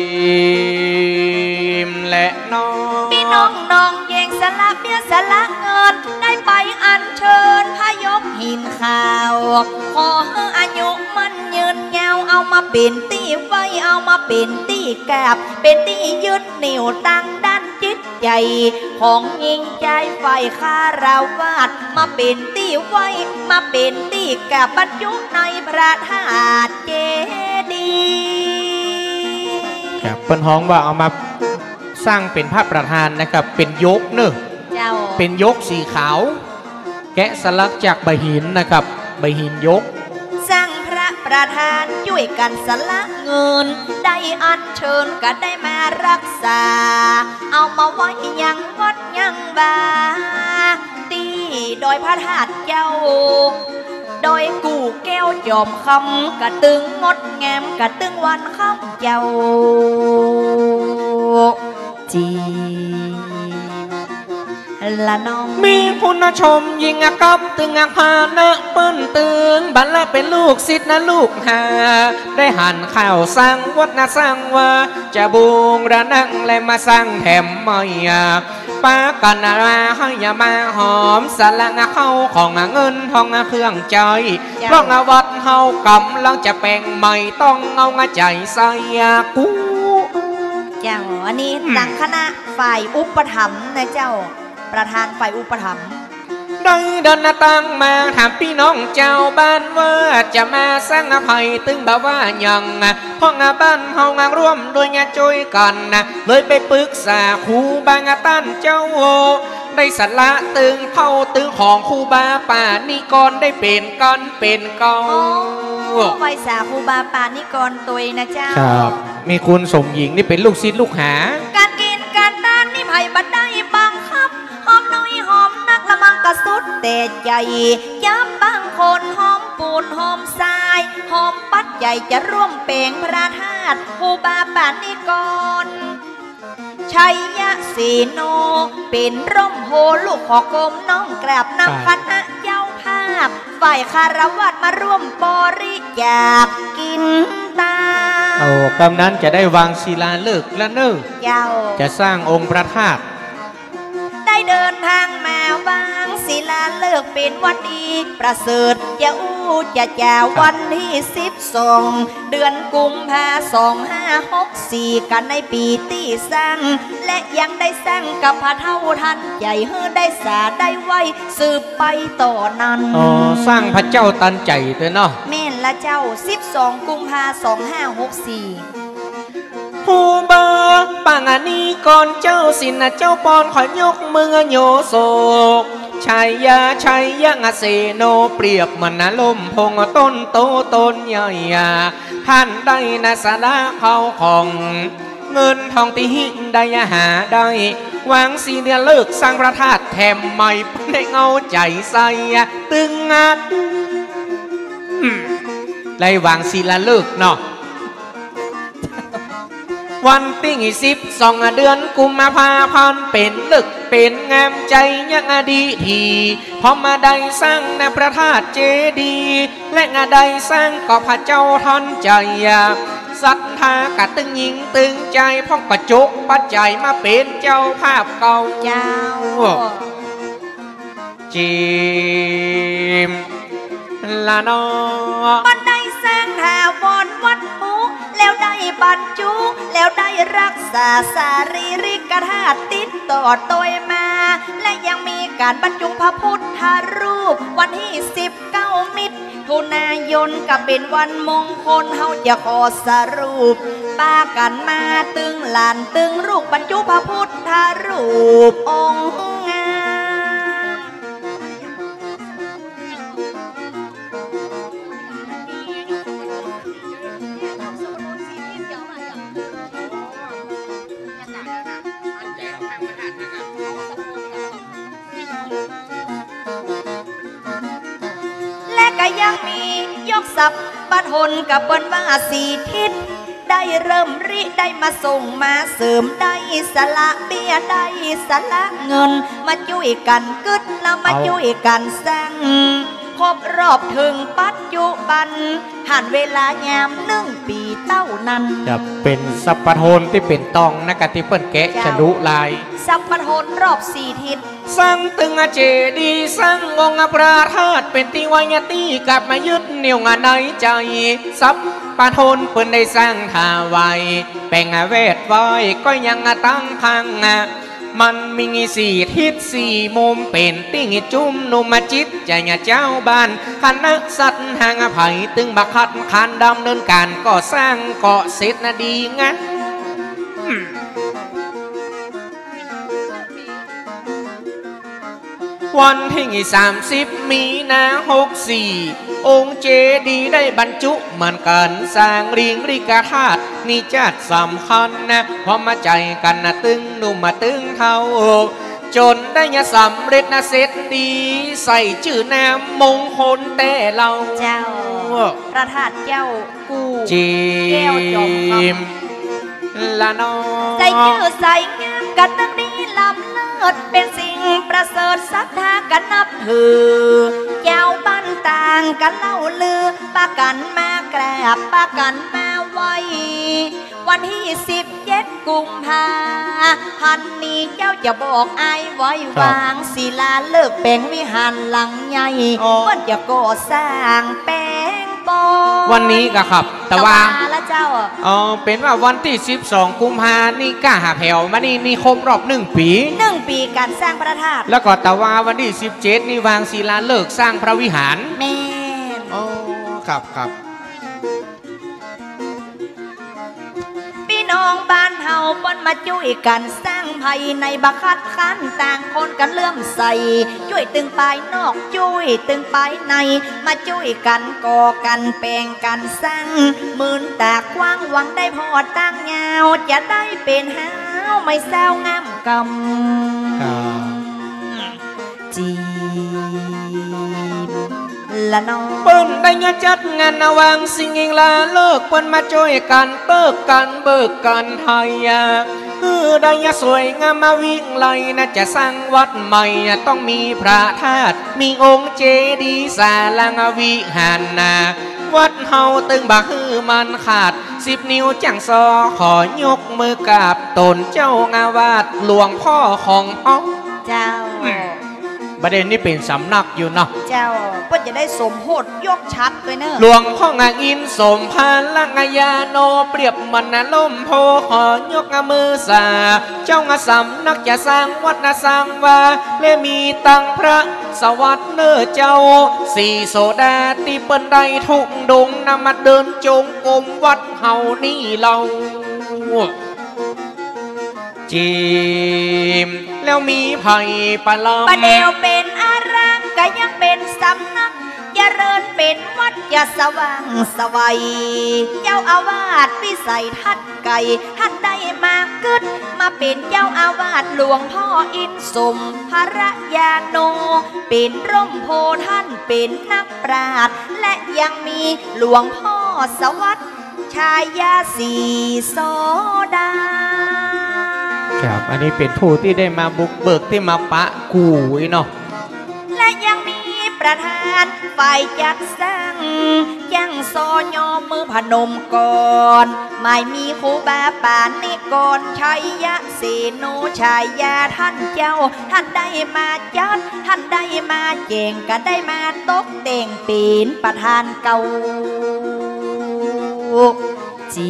มและน้องพี่น้องน้องแยงสละเบี้ยสละเงินได้ไปอัญเชิญพระยกหินข่าวขอให้อายุมันยืนยาวเอามาเป็นตีไว้เอามาเป็นตีกาบเป็นตียึดเหนี่ยวตั้งด้านจิตใจของยิ่งใจไฟคาราวาสมาเป็นตีไว้มาเป็นตีกาบบรรจุในพระธาตุเจดีย์ครับเปิ้นฮ้องว่าเอามาสร้างเป็นพระประธานนะครับเป็นยกเนอะเป็นยกสีขาวแกะสลักจากใบหินนะครับใบหินยกสร้างพระประธานช่วยกันสละเงินได้อัญเชิญก็ได้มารักษาเอามาไว้ยังวัดยังบาตีโดยพระธาตุเจ้าโดยกูแก้วจอมคำกระตึงงดงามกระตึงวันข้ามเจ้าจีละน้องมีคุณชมยิงกับตึงพานะเปิ้นตึงบัลละเป็นลูกศิษย์นะลูกหาได้หันข่าวสร้างวัดนะสร้างว่าจะบูงระนังและมาสร้างแถมไม่ป้ากันมาให้ยามาหอมสลังเข้าของเงินทองเครื่องใจเพราะวัดเฮากำลังจะแปลงใหม่ต้องเอาใจใส่กูเจ้าอันนี้ตั้งคณะฝ่ายอุปถัมภ์นะเจ้าประธานฝ่ายอุปถัมภ์ได้เดินตั้งมาถามพี่น้องเจ้าบ้านว่าจะมาสร้างอภัยตึงแบบว่ายังพ่องบ้านเฮางานร่วมโดยงานช่วยกันนะเลยไปปรึกษาครูบางตันเจ้าได้สละตึงเข้าตึงของครูบาป่านิกรได้เป็นกันเป็นเก่าไว้สาครูบาป่านิกรตัวนะเจ้าครับมีคุณสมหญิงนี่เป็นลูกศิษย์ลูกหาการกินการทานนี่ไผ่บัดได้บังคับหอมน้อยหอมนักละมังกระสุดแต่ใจย้ำบางคนหอมปูนหอมทรายหอมปัดใหญ่จะร่วมเปล่งพระธาตุครูบาป่านิกรชัยยะสีโนเป็นร่มโพลูกขอกรมน้องกราบนำคณะเจ้าภาพฝ่ายคารวะมาร่วมบริจาคกินตาโอ้กำนั้นจะได้วางศิลาฤกษ์และเนื้อจะสร้างองค์พระธาตุได้เดินทางมาวางศิลาฤกษ์เป็นวันดีประเสริฐจะอู้จะจ่าวันที่สิบสองเดือนกุมภาสองห้าหกสี่กันในปีที่สร้างและยังได้สร้างกับพระเท่าทันใหญ่เฮือได้สาได้ไว้สืบไปต่อนั้นอ๋อสร้างพระเจ้าตันใจเถอะเนาะแม่ลละเจ้าสิบสองกุมภาสองห้าหกสี่ผู้เบิกปังอันนี้ก่อนเจ้าสินะเจ้าปอนขอยกมือโยโศกชัยยาชัยยะเสโนเปรียบมันนะลมพงต้นโตต้นใหญ่ท่านได้นะสาระเขาของเงินทองที่หิได้หาได้วางสีเดือนเลิกสร้างพระธาตุแถมใหม่ได้เงาใจใสตึงงัดไล่วางสีละเลิกเนาะวันที่สิบสองเดือนกุมภาพันธ์เป็นลึกเป็นงามใจยังอดีทีพอมาได้สร้างในพระธาตุเจดีย์และงาได้สร้างก็พระเจ้าทันใจศรัทธากะตึงยิงตึงใจพ่องกระจุกปัจจัยมาเป็นเจ้าภาพเก่าเจ้าจิมละนอบันไดแสงแถวบนวัดหูแล้วได้บรรจุแล้วได้รักษาสารีริกธาตุติดต่อตัวมาและยังมีการบรรจุพระพุทธรูปวันที่สิบเก้ามิถุนายนก็เป็นวันมงคลเฮาจะขอสรุปป้ากันมาตึงหลานตึงรูปบรรจุพระพุทธรูปองค์งามและก็ยังมียกศัพท์บัดหนกับเปิ้นว่าสีทิศได้เริ่มริได้มาส่งมาเสริมได้สละเบี้ยได้สละเงินมาช่วยกันกึดแล้วมาช่วยกันสร้างครบรอบถึงปัจจุบันหันเวลายามหนึ่งปีเต้านั้นจะเป็นสัพพโทนที่เป็นตองนักที่เปิ้นแกะฉลุลายสัพพโทนรอบสี่ทิศสร้างตึงเจดีย์สร้างองค์พระธาตุเป็นติวายตีกลับมายึดเหนี่ยวงานในใจสัพพโทนเปิ้นได้สร้างทาไว้แป่งเวทไว้ก็ยังตั้งพังมันมีสี่ทิศสี่มุมเป็นติ่งจุ่มนุมจิตใจเจ้าบ้านคณะสัตว์ห่างไผ่ตึงบักขัดคันดำเนินการก่อสร้างเกาะเสร็จนะดีงั้นวันที่สามสิบมีนาหกสี่องค์เจดีย์ได้บรรจุเหมือนกันสร้างริงริกธาตุนี่จัดสำคัญนะพอมาใจกันนะตึงนุ่มมาตึงเท่าจนได้ยสำเร็จนะเสร็จดีใส่ชื่อนามมงคลแต่เราเจ้าพระธาตุเจ้ากูจีมละนอใส่ชื่อใส่งามกันตั้งนี้ลำเลิศเป็นสิ่งประเสริฐศรัทธากันนับถือเจ้าบ้านต่างกันเล่าลือปากันมากราบปากันมาไว้วันที่สิบเจ็ดกุมภาพันธ์นี้เจ้าจะบอกอายไว้วางศิลาเลิกแปลงวิหารหลังใหญ่เมื่อจะก่อสร้างแปลงวันนี้ก็ครับแต่ว่าแล้วเจ้าอ๋อเป็นว่าวันที่สิบสองกุมภาพันธ์นี่ก้าหาแผ่วมานี่นี่ครบรอบหนึ่งปีหนึ่งปีการสร้างพระธาตุแล้วก็แต่ว่าวันที่สิบเจ็ดนี่วางศิลาฤกษ์สร้างพระวิหารแม่อ๋อครับครับพี่น้องบ้านเฮาปนมาช่วยกันสร้างภายในบักคัดขันต่างคนกันเลื่อมใสช่วยตึงปลายนอกช่วยตึงปลายในมาช่วยกันก่อกันแปลงกันสร้างหมื่นตากว้างหวังได้พอตั้งยาวจะได้เป็นหาวไม่เศร้างามกำจีละน้องเปิ้นได้ยจัดงานวางสิ่งเองละเลิกเปิ้นมาช่วยกันเปิกกันเบิกกันไทยเออได้ยสวยงามมาวิ่งไล่นะจะสร้างวัดใหม่ต้องมีพระธาตุมีองค์เจดีย์ศาลาวิหารนาวัดเฮาตึงบักฮือมันขาดสิบนิ้วจังซอขอยกมือกับตนเจ้างาวาดหลวงพ่อของเฮาเจ้าประเด็นนี้เป็นสำนักอยู่เนาะเจ้าเพื่อจะได้สมโภชยกชัดด้วยเนอะหลวงพ่องอินสมพานลังยาโนเปรียบมันนะล่มโพขอยกมือสาเจ้าสำนักจะสร้างวัดนะสร้างว่าและมีตังพระสวัสดิ์เนอเจ้าสีโซดาตีเปิ้นใดทุกดงนำมาเดินจงกรมวัดเฮานี่เราจีมแล้วมีไผ่ปลอมประเดี๋ยวเป็นอารามก็ยังเป็นสำนักเจริญเป็นวัดอย่าสว่างสวัยเจ้าอาวาสวิสัยทัศน์ไก่ท่านได้มากึดมาเป็นเจ้าอาวาสหลวงพ่ออินสมภรยาโนเป็นร่มโพท่านเป็นนักปราชญ์และยังมีหลวงพ่อสวัสดิ์ชายาสีโซดาครับอันนี้เป็นผู้ที่ได้มาบุกเบิกที่มาปะกูเนาะและยังมีประธานฝ่ายจัดสร้างยังซอยอมือพนมก่อนไม่มีครูบาปานนิกรชัยยะเสโนชายาท่านเจ้าท่านได้มาจัดท่านได้มาเจงก็ได้มาตกแต่งเป็นประธานเก่าจี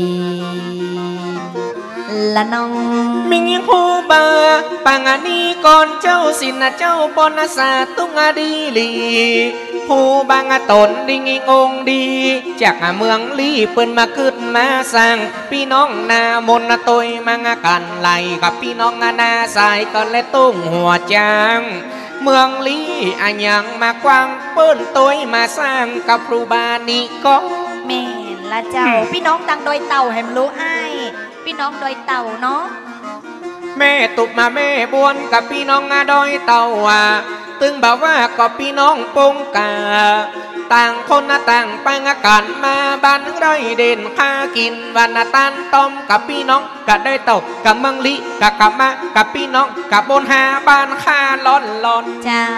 ละน้องมิงครูบาปังอันนี้ก่อนเจ้าสินะเจ้าปนสาตุงอดีลีผู้บางตนดิงองดีจากเมืองลีเปิ้นมาขึ้นมาสร้างพี่น้องนามนตยมังกันไหลกับพี่น้องนาสายก็และตุ้งหัวจางเมืองลีอันยังมากว้างเปิ้นตยมาสร้างกับครูบานี่ก็แม่ละเจ้าพี่น้องตังโดยเต่าแหมรู้อ้ายพี่น้องโดยเต่าเนาะแม่ตุบมาแม่บวนกับพี่น้องอาดอยเต่าอ่ะตึงบอกว่าก็พี่น้องปงกาต่างคนต่างไปงกันมาบ้านไรเด่นข้ากินวันตันต้มกับพี่น้องกับได้เต่ากับเมืองลิกับกับมากับพี่น้องกับบนหาบ้านข้าล้อนล้อนเจ้า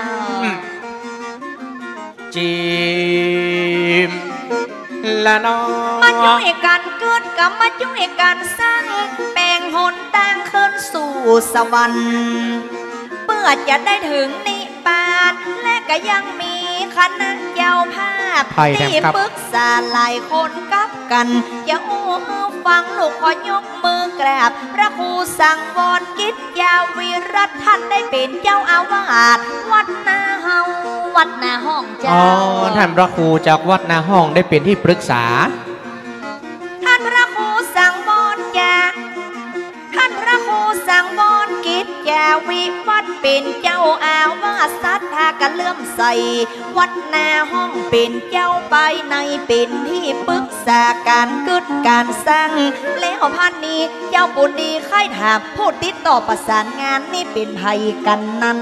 จีมละน้องมาช่วยกันเกิดกับมาช่วยกันสร้างแปลงหนทางขึ้นสู่สวรรค์เพื่อจะได้ถึงนิพพานและก็ยังมีคณะเจ้าภาพที่ปรึกษาหลายคนกับกันอย่าโอ้ฟังลูกขอยกมือกราบพระครูสังวรกิจยาวิรัตท่านได้เป็นเจ้าอาวาสวัดนาเฮาวัดนาห้องเจ้าอ๋อท่านพระครูจากวัดนาห้องได้เป็นที่ปรึกษาท่านพระครูสังวรยาท่านพระครูสังวรกิจยาวิวัฒน์เป็นเจ้าอาวาสศรัทธากะเลื่อมใสวัดนาห้องเป็นเจ้าไปในเป็นที่ปรึกษาการกึศการสร้างแล้วพันนี้เจ้าบุญดีค่ายถามผู้ติดต่อประสานงานนี่เป็นไผกันนั้น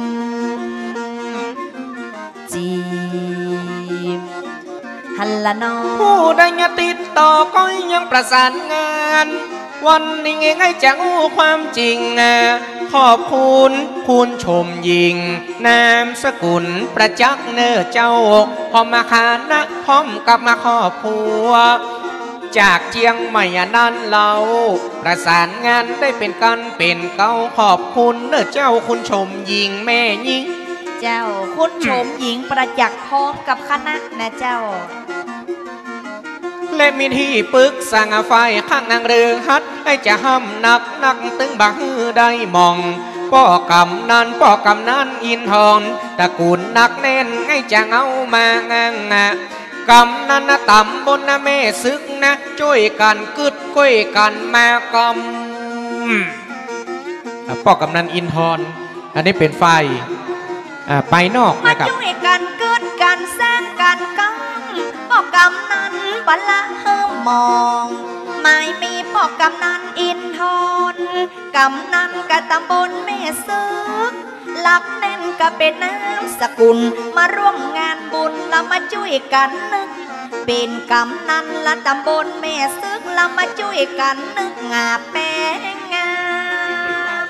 จีฮัลโหลผู้ใดติดต่อก็ยังประสานงานวันนี้ไงจะอู้ความจริงขอบคุณคุณชมยิงนามสกุลประจักษ์เนื้อเจ้าพร้อมมาคานะพร้อมกับมาครอบครัวจากเจียงใหม่นั้นเราประสานงานได้เป็นกันเป็นเก้าขอบคุณเนื้อเจ้าคุณชมยิงแม่ยิงเจ้าคุณชมหญิงประจักษ์พร้อมกับคณะนะเจ้าและมีที่ปึกสั่งไฟข้างนางเรืองฮัดให้จะห้ำนักนักตึงบักฮือได้มองป้อกำนันป้อกำนันอินทองตระกูลนักแน่นให้จะเอามางางกำนันนะต่ำบนนะแม่ซึกนะช่วยกันกึดก้อยกันมากำป้อกำนันอินทองอันนี้เป็นไฟไปนอกนะครับมาช่วยกันเกิดการสร้างการกังป้อกำนันบัลละเฮิมมองไม่มีป้อกำนันอินทอนกำนันกะตำบลแม่ซึกหลักแน่นก็เป็นน้ำสกุลมาร่วมงานบุญแล้วมาช่วยกันนึกเป็นกำนันละตำบลแม่ซึกแล้วมาช่วยกันนึกงาแป้งงาม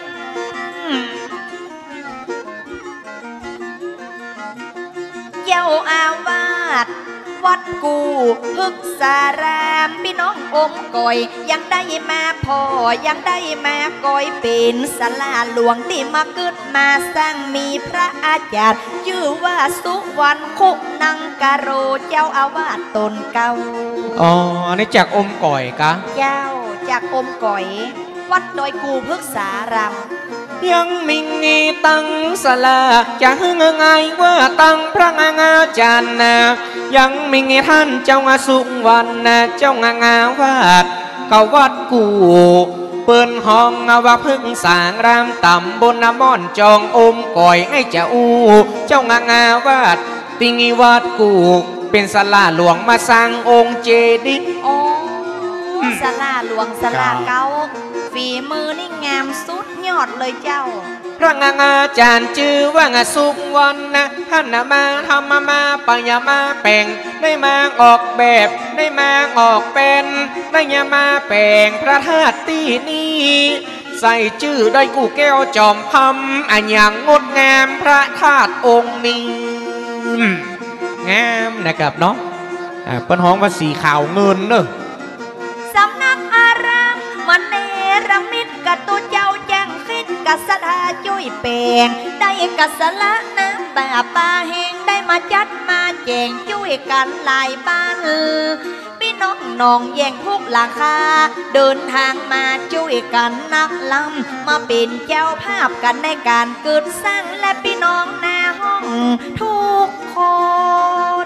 เจ้าอาวาสวัดกูพึกษารามพี่น้องอมก่อยยังได้มาพอยังได้มาก่อยเป็นศาลาหลวงที่มาเกิดมาสร้างมีพระอาจารย์ชื่อว่าสุวรรณคุนังกโรเจ้าอาวาสตนเก่าอ๋ออันนี้จากอมก่อยกะเจ้าจากอมก่อยวัดดอยกูพึกษารามยังมิงงีตังสลาจะหึงไงว่าตังพระงาจารย์นะยังมิงงีท่านเจ้าสุวรรณนะเจ้างางาวาดกวัดกูเปิ้นห้องว่าพึ่งสางรามต่ำบนน้ำม่อนจองอมก่อยไอ้เจ้าอูเจ้างางาวาดติงีวัดกูเป็นศาลาหลวงมาสร้างองค์เจดีย์โอ้ศาลาหลวงศาลาเก่าฝีมือนี่งามสุดยอดเลยเจ้าพระงาจารย์ชื่อว่างสุวรรณนะท่านมาทำมามาปัญญามาแปลงได้มาออกแบบได้มาออกเป็นได้ยามาแปลงพระธาตุที่นี่ใส่ชื่อได้กูแก้วจอมคำอันอย่างงดงามพระธาตุองค์นี้งามนะครับเนาะเป็นห้องว่าสีขาวเงินเนอะสำนักอารามมันเนรมิตกับตัวเจ้าแจ้งคิดกับสถาจุยเปงได้กับสละน้ำป่าป่าแห่งได้มาจัดมาแจงจุยกันหลายบ้านพี่น้องน้องแย่งทุกราคาเดินทางมาจุยกันนักลำมาเป็นเจ้าภาพกันในการเกิดสร้างและพี่น้องหน้าห้องทุกคน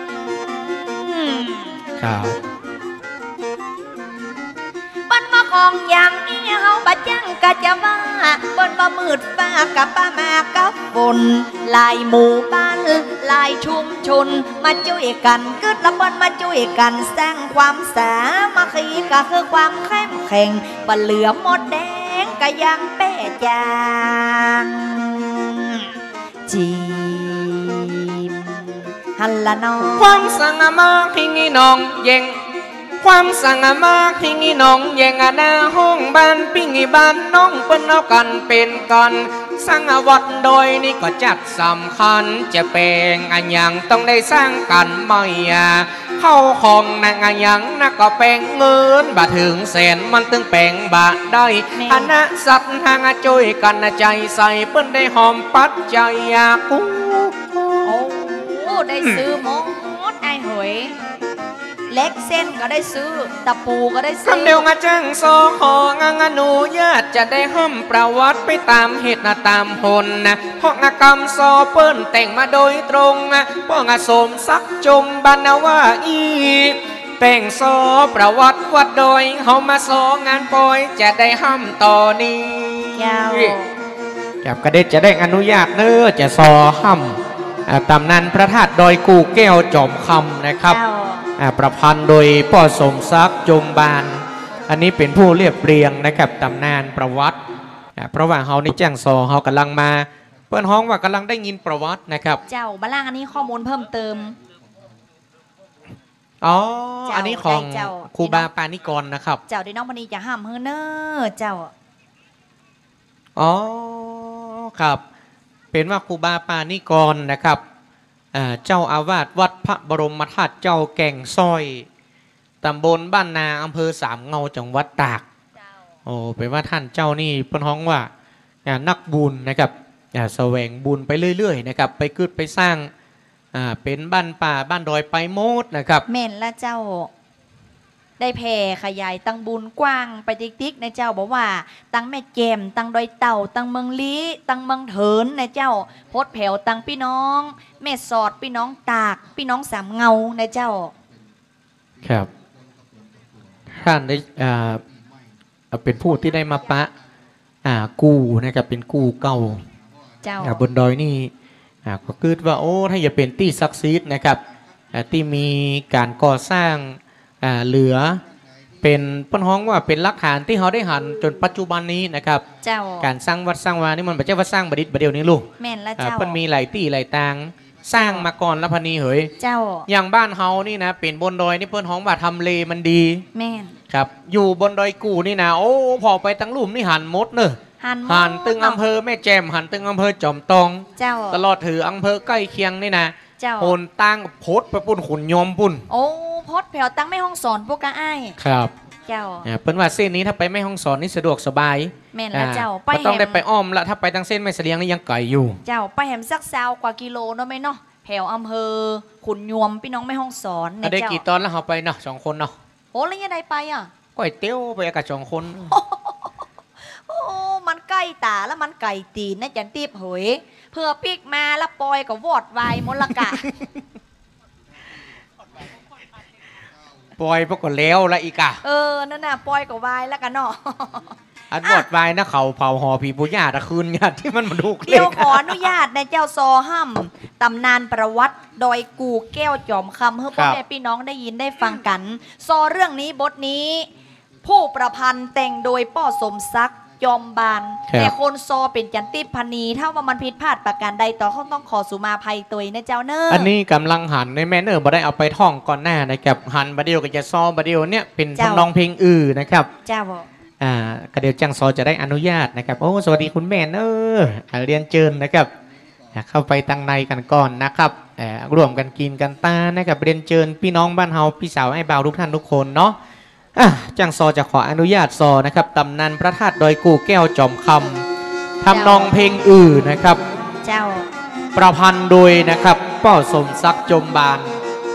ครับปันมาของอย่างนี้เฮาบะจังกะจะว่าบนมามืดฟ้ากับป้ามากับฝนลายหมู่บ้านลายชุมชนมาช่วยกันกึดละบนมาช่วยกันสร้างความสามัคคีก็คือความเข้มแข็งบะเหลือหมดแดงก็ยังแป้จางจีมฮัลละน้องความสังมาคิงน้องเย็งความสังมาคิงน้องแยงหน้าห้องบ้านปิ้งบ้านน้องเปิ้นเอากันเป็นกันสังวัดโดยนี่ก็จัดสำคัญจะเป็นอันยังต้องได้สร้างกันไม่เข้าของนางอันยังนักก็แปลงเงินบาถึงแสนมันตึงแปลงบาทได้คณะสัตว์ทางช่วยกันใจใส่เปิ้นได้หอมปัดใจอยากกูโอ้ได้ซื้อหมดไอ้หวยเล็กเส้นก็ได้ซื้อตะปูก็ได้ซื้อคำเดียวงาจังโซของางานูญาติจะได้ห้ามประวัติไปตามเหตุตามผลนะเพราะงากรรมโซเปิ้นแต่งมาโดยตรงนะเพราะงาสมซักจมบรรณว่าอีแต่งโซประวัติวัดโดยเขามาโซงานปอยจะได้ห้ามต่อนี้จับกระเด็ดจะได้อนุญาตเนื้อจะโซห้ามตำนานพระธาตุดอยกูแก้วจอมคำนะครับประพันธ์โดยพ่อสมศักดิ์จงบานอันนี้เป็นผู้เรียบเรียงนะครับตำนานประวัติเพราะว่าเฮาในแจ้งซอเฮากำลังมาเปิ้นฮ้องว่ากำลังได้ยินประวัตินะครับเจ้าบ้าล่างอันนี้ข้อมูลเพิ่มเติมอ๋ออันนี้ของครูบาปานิกรนะครับเจ้าได้น้องมณีจะห้ามเฮเนอร์เจ้าอ๋อครับเป็นว่าครูบาปานิกรนะครับเจ้าอาวาสวัดพระบรมธาตุเจ้าแก่งซอยตำบลบ้านนาอำเภอสามเงาจังหวัดตากโอ้เป็นว่าท่านเจ้านี่เพิ่นฮ้องว่านักบุญนะครับแสวงบุญไปเรื่อยๆนะครับไปกึดไปสร้างเป็นบ้านป่าบ้านดอยไปโมดนะครับแม่นละเจ้าได้แผ่ขยายตังบุญกว้างไปติ๊กๆในเจ้าบอกว่าตังแม่แจมตังดอยเต่าตังเมืองลี้ตังเมืองเถินในเจ้าโพดแผ่วตังพี่น้องแม่สอดพี่น้องตากพี่น้องสามเงาในเจ้าครับท่านได้อ่าเป็นผู้ที่ได้มาปะอ่ากูนะครับเป็นกูเก่าเจ้าบนดอยนี่ก็คิดว่าโอ้ถ้าอย่าเป็นที่ศักดิ์สิทธิ์นะครับที่มีการก่อสร้างเหลือเป็นป้นฮ้องว่าเป็นหลักฐานที่เขาได้หันจนปัจจุบันนี้นะครับการสร้างวัดสร้างวานี่มันไม่ใช่ว่าสร้างบดิษฐ์บเดียวนี้ลูกแม่นละเจ้ามันมีหลายที่หลายทางสร้างมาก่อนแล้วพนีเหยเจ้าอย่างบ้านเฮานี่นะเป็นบนดอยนี่เพิ่นฮ้องว่าทำเลมันดีแม่นครับอยู่บนดอยกูนี่นะโอ้พอไปตั้งหลุมนี่หันมดเนอะหันตึงอำเภอแม่แจ่มหันตึงอำเภอจอมตองเจ้าตลอดถืออำเภอใกล้เคียงนี่นะเจ้าโหนตั้งโพดไปปุ่นขุนยมปุ่นโอ้พดแผ่วตั้งไม่ห้องสอนพวกกะอ้ายครับเจ้าเปิ้นว่าเส้นนี้ถ้าไปไม่ห้องสอนนี่สะดวกสบายแม่นแล้วเจ้าไปต้องได้ไปอ้อมละถ้าไปทางเส้นไม่เสลียงนี่ยังไกลอยู่เจ้าไปแหมสักซาวกว่ากิโลเนาะไหมเนาะแถวอำเภอขุนยวมพี่น้องไม่ห้องสอนเนี่ยเจ้าได้กี่ตอนแล้วเราไปเนาะสองคนเนาะโอ้แล้วยังไงไปอ่ะก้อยเตี้ยวไปกับสองคนโอ้มันใกล้ตาแล้วมันไก่ตีนนะจันตีบเหยเพื่อปิกมาแล้วปอยกับวอดวายมลกะปอยพวกก็แล้วละอีกอะเออนั่นน่ะปอยกับวายแล้วกันเนาะอันวอดวายนะเขาเผาหอผีปุญญาตะคืนญาติที่มันมาดูเดี๋ยวขออนุญาตในเจ้าซอห้ำตำนานประวัติโดยกูแก้วจอมคำเพื่อพ่อแม่พี่น้องได้ยินได้ฟังกันซอเรื่องนี้บทนี้ผู้ประพันธ์แต่งโดยป้อสมศักดิ์ยอมบานแต่คนซอเป็นจันติพนีถ้าว่ามันผิดพลาดประการใดต่อเขาต้องขอสุมาภัยตัวนะเจ้าเนออันนี้กำลังหันในแม่เนอร์บ่ได้เอาไปท่องก่อนหน้านะครับหันบาเดียวกับจะซอบาเดียวเนี่ยเป็นทำนองเพลงอื่นนะครับเจ้าบอกอ่ากระเดียวจังซอจะได้อนุญาตนะครับโอ้สวัสดีคุณแม่เนอร์เรียนเชิญนะครับเข้าไปตั้งในกันก่อนนะครับร่วมกันกินกันตานะครับเรียนเชิญพี่น้องบ้านเฮาพี่สาวไอ้บ่าวทุกท่านทุกคนเนาะจังซอจะขออนุญาตซอนะครับตำนานพระธาตุดอยกูแก้วจอมคำทำนองเพลงอื่นนะครับเจ้าประพันธ์โดยนะครับป้อสมศักดิ์จมบาน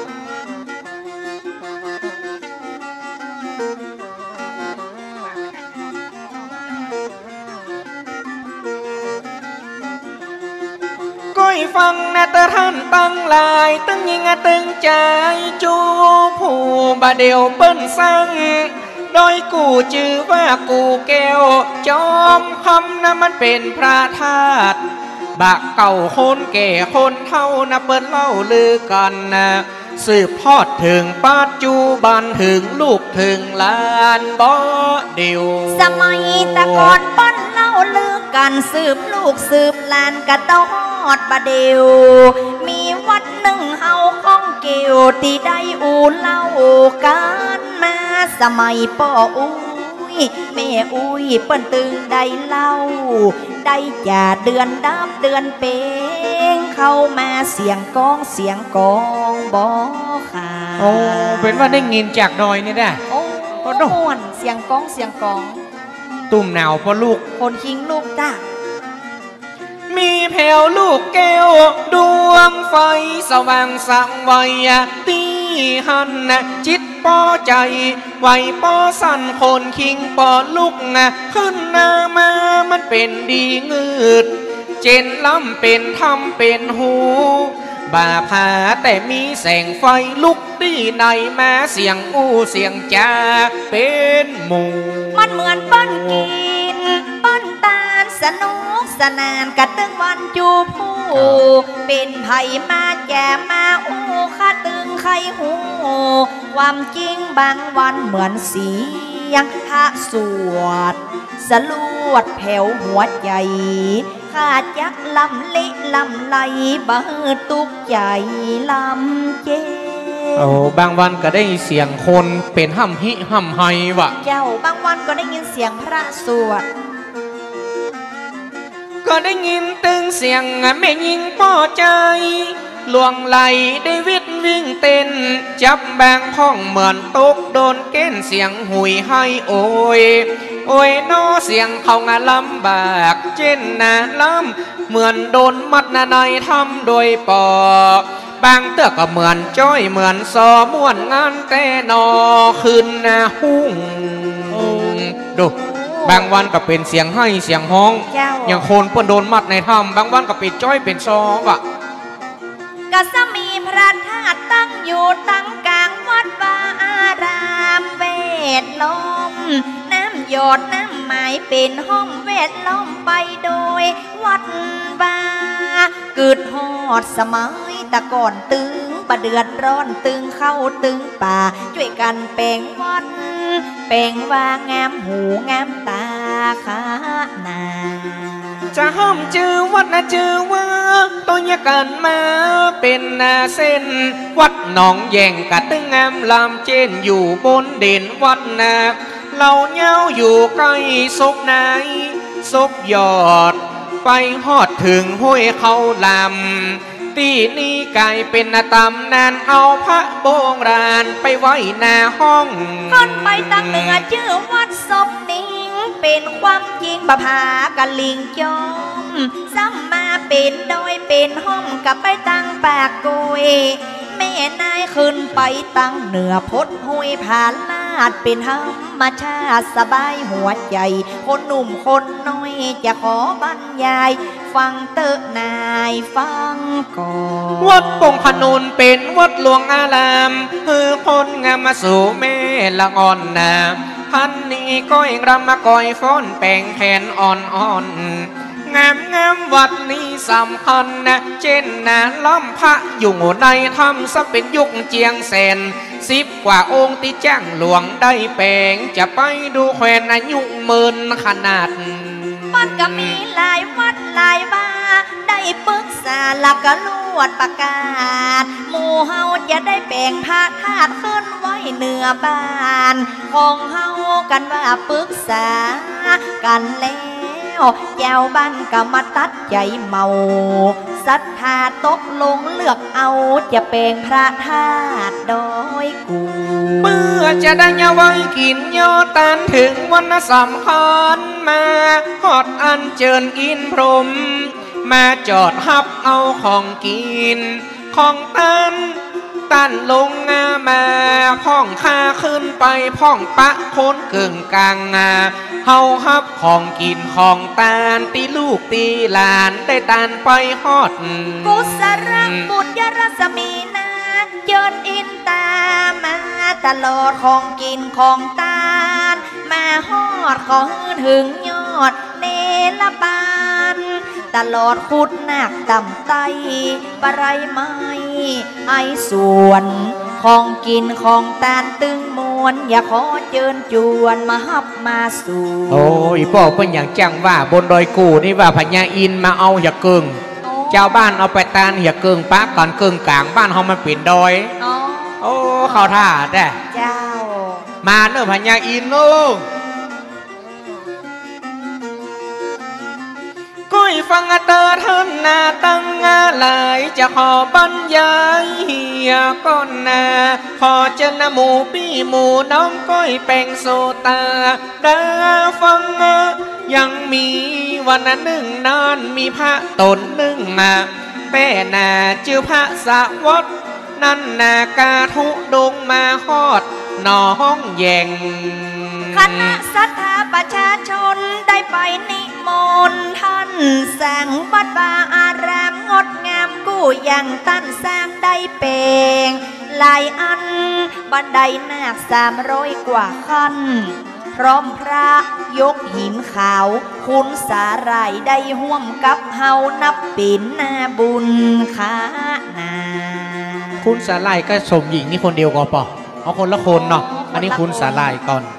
ก้อยฟังนะตะท่านตั้งลายตั้งยิงตึงใจจูผู้บาเดียวเปิ้นสั่งโดยกูจื่อว่ากูแก้วจอมคำนะมันเป็นพระธาตุบะเก่าคนแก่คนเท่านะเปิ้นเล่าลือกันนะสืบทอดถึงปัจจุบันถึงลูกถึงหลานบ่เดียวสมัยตะก่อนเปิ้นเล่าลือกันสืบลูกสืบหลานกะต้องฮอดบะเดียวมีวัดหนึ่งเฮาข้องเกี่ยวที่ได้อูเล่ากันมาสมัยป่ออุ้ยแม่อุ้ยเปิ้นตึงได้เล่าได้จ่าเดือนดับเดือนเปงเข้ามาเสียงกองเสียงกองบ่ขาดโอ้เป็นว่าได้ยินจากดอยนี่ได้โอ้ม่วนเสียงกองเสียงกองตุ่มหนาวเพราะลูกคนคิงลูกจ้ามีแผ่วลูกแก้วดวงไฟสว่างสังไวตีหันนะจิตป้อใจไหวป้อสั่นคนคิงป้อลุกนะขึ้นหน้ามามันเป็นดีงืดเจนล้ำเป็นทำเป็นหูบาผาแต่มีแสงไฟลุกดีในมาเสียงอู้เสียงจ้าเป็นหมู่มันเหมือนปั้นกินปั้นตาลสนุกสนานกะตึงวันจูผู้เป็นไผ่มาแก่มาอู้ข้าตึงไข่หูความจริงบางวันเหมือนเสียงพระสวดสลวดแผ่วหัวใจขาดยักลำลิลำไหลบ่ตุกใจลำเจโอ้บางวันก็ได้เสียงคนเป็นห้ำหิห้ำไฮวะเจ้าบางวันก็ได้ยินเสียงพระสวดก็ได้ยินตึงเสียงแม่ยิงป้อใจลวงไหลได้วิทวิ่งเต้นจับบางพ้องเหมือนตกโดนเก้นเสียงหุยให้โอยโอ้ยนอเสียงเขางาลำบากเจนนาลำเหมือนโดนมัดนาในทำโดยปอบางเตือกก็เหมือนจ้อยเหมือนซอม่วนงานแต่นอคืนนาหุ่งดูบางวันก็เป็นเสียงให้เสียงห้องอย่างคนเปิ้นโดนมัดในถ้ำบางวันก็เป็นจ้อยเป็นซอวะกะสมีพระธาตุตั้งอยู่ตั้งกลางวัดวาอารามเวทล้อมน้ำหยดน้ำหมายเป็นห้องเวทล้อมไปโดยวัดวาเกิดฮอดสมัยตะก่อนตึงประเดือดร้อนตึงเข้าตึงป่าช่วยกันแปลงวันแปลงว่างามหูงามตาขานาจะห้ามจื้อวัดนะจื้อว่าตัวยกันมาเป็นนาเส้นวัดหนองแย่งกะตึงงามลำเจนอยู่บนเด่นวัดนาเราเย้าอยู่ใกล้ศพไหนศพยอดไปหอดถึงห้วยเขาลำที่นี่กลายเป็นตำนานเอาพระโบราณไปไว้หน้าห้องคนไปตั้งเหนือชื่อวัดศพนิงเป็นความจริงบะพากะลิงจอมซ้ำมาเป็นโดยเป็นห้องกับไปตั้งปากกุยแม่นายขึ้นไปตั้งเหนือพดห้วยผาลาดเป็นธรรมชาติสบายหัวใจคนหนุ่มคนน้อยจะขอบรรยายฟังเตอะนายฟังก่อนวัดปงขนุนเป็นวัดหลวงอารามเฮือคนงามมาสู่แม่ละอ่อนนาพันนี้ก้อยรำมาก้อยฟ้อนแปลงแขนอ่อนอ่อนงามงามวัดนี้สำคัญนะเช่นนะล้อมพระอยู่ในธรรมซะเป็นยุคเจียงแสนสิบกว่าองค์ที่จ้างหลวงได้แปลงจะไปดูแควนอายุหมื่นขนาดมันก็มีหลายวัดหลายบ้าได้ปรึกษาลักกะลวดประกาศหมู่เฮาจะได้แบ่งพระธาตุขึ้นไว้เหนือบ้านของเฮากันว่าปรึกษากันแล้วเจ้าบ้านก็มาตัดใจเมาศรัทธาตกลงเลือกเอาจะแบ่งพระธาตุโดยกูเมื่อจะได้ยาไว้กินยอตันถึงวันสำคัญมาฮอดอันเจิญอินพรหมมาจอดฮับเอาของกินของตันตันลงงามาพ่องข้าขึ้นไปพ่องปะโคนเกิ่งกลางงาเฮาฮับของกินของตาลตีลูกตีหลานได้ตานไปฮอดกุศลบุญยรัศมีนาเจิญอินตามาตลอดของกินของตาลมาฮอดของถึงยอดเนรบานตลอดขุดนักต่ำไตปไรไม้ไอส่วนของกินของตาลตึงมวนอย่าขอเจิญจวนมาฮับมาสู่โอ้ยพ่อเป็นอย่างจังว่าบนดอยกูนี่ว่าพญาอินมาเอาอย่าเกิงเจ้าบ้านเอาไปตานอย่าเกิงปะก่อนเกิงกลางบ้านเขามาปิดดอยโอ้เขาท่าได้เจ้ามาเนอะพญาอินลูกก้อยฟังเตอท่านนาตั้งงาหลายจะขอบรรยายเฮียก่อนนาขอเจนหมูปี้หมูน้องก้อยแป่งโซตาดาฟังยังมีวันหนึ่งนานมีพระตนหนึ่งมาแป้นาชื่อพระสวัสดนั่นนากาทุดงมาฮอดน้องแยงคณะศรัทธาประชาชนได้ไปนิมนต์ท่านสร้างวัดวาอารามงดงามกู้อย่างตั้นสร้างได้เปลงหลายอันบันไดนาคสามร้อยกว่าขั้นพร้อมพระยกหินขาวคุณสาหร่ายได้ห่วมกับเฮานับเป็นนาบุญขานาคุณสาหร่ายก็สมหญิงนี่คนเดียวก็ปะเอาคนละคนเนาะอันนี้คุณสาหร่ายก่อน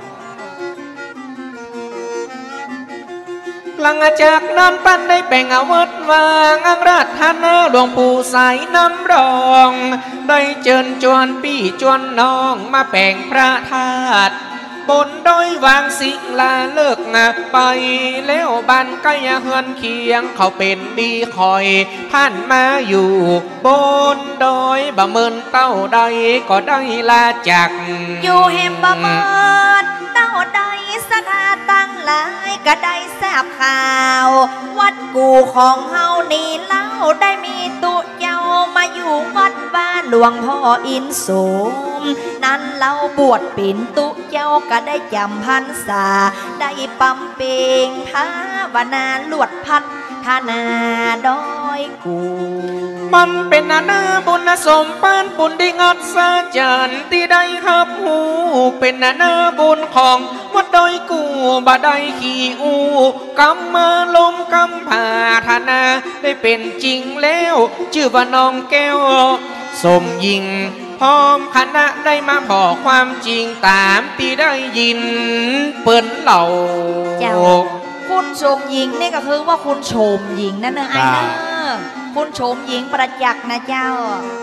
หลังจากนั้นปั้นได้แบ่งอาวุธวางอังราชธนาหลวงปู่สายน้ำรองได้เจิญจวนปี้จวนน้องมาแบ่งพระธาตุบนโดยวางสิลาเลิกงาไปแล้วบ้านใกล้เฮือนเคียงเขาเป็นดีคอยผ่านมาอยู่บนโดยบะเมินเต้าใดก็ได้ลาจากอยู่เห็มบะเมินเต้าใดสถาตั้งหลายก็ได้ทราบข่าววัดกูของเฮานี่เล่าได้มีตุเจ้ามาอยู่วัดบ้านหลวงพ่ออินสมนั้นเล่าบวชเป็นตุเจ้าก็ได้จำพรรษาได้ปั๊มเปงภาวนาลวดพัดธนาดอยกูมันเป็นนานาบุญสมปานบุญได้งัดสะจันที่ได้ครับหูเป็นนานาบุญของวัดดอยกูบ่ได้ขี่อูกำมาลมกำผาธนาได้เป็นจริงแล้วชื่อว่าน้องแก้วสมยิงพร้อมคณะได้มาพอความจริงตามที่ได้ยินเปิ้นเหล่าเจ้าคุณชมหญิงนี่ก็คือว่าคุณชมหญิงนั่นเองไอ้เนอะคุณชมหญิงประจักษ์นะเจ้า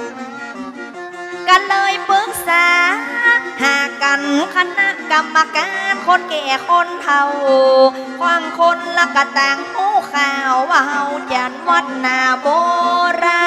กันเลยปรึกษาหากันคณะกรรมการคนแก่คนเฒ่าความคนละกะต่างผู้ข่าวว่าเฮาจันวัดนาโบราณ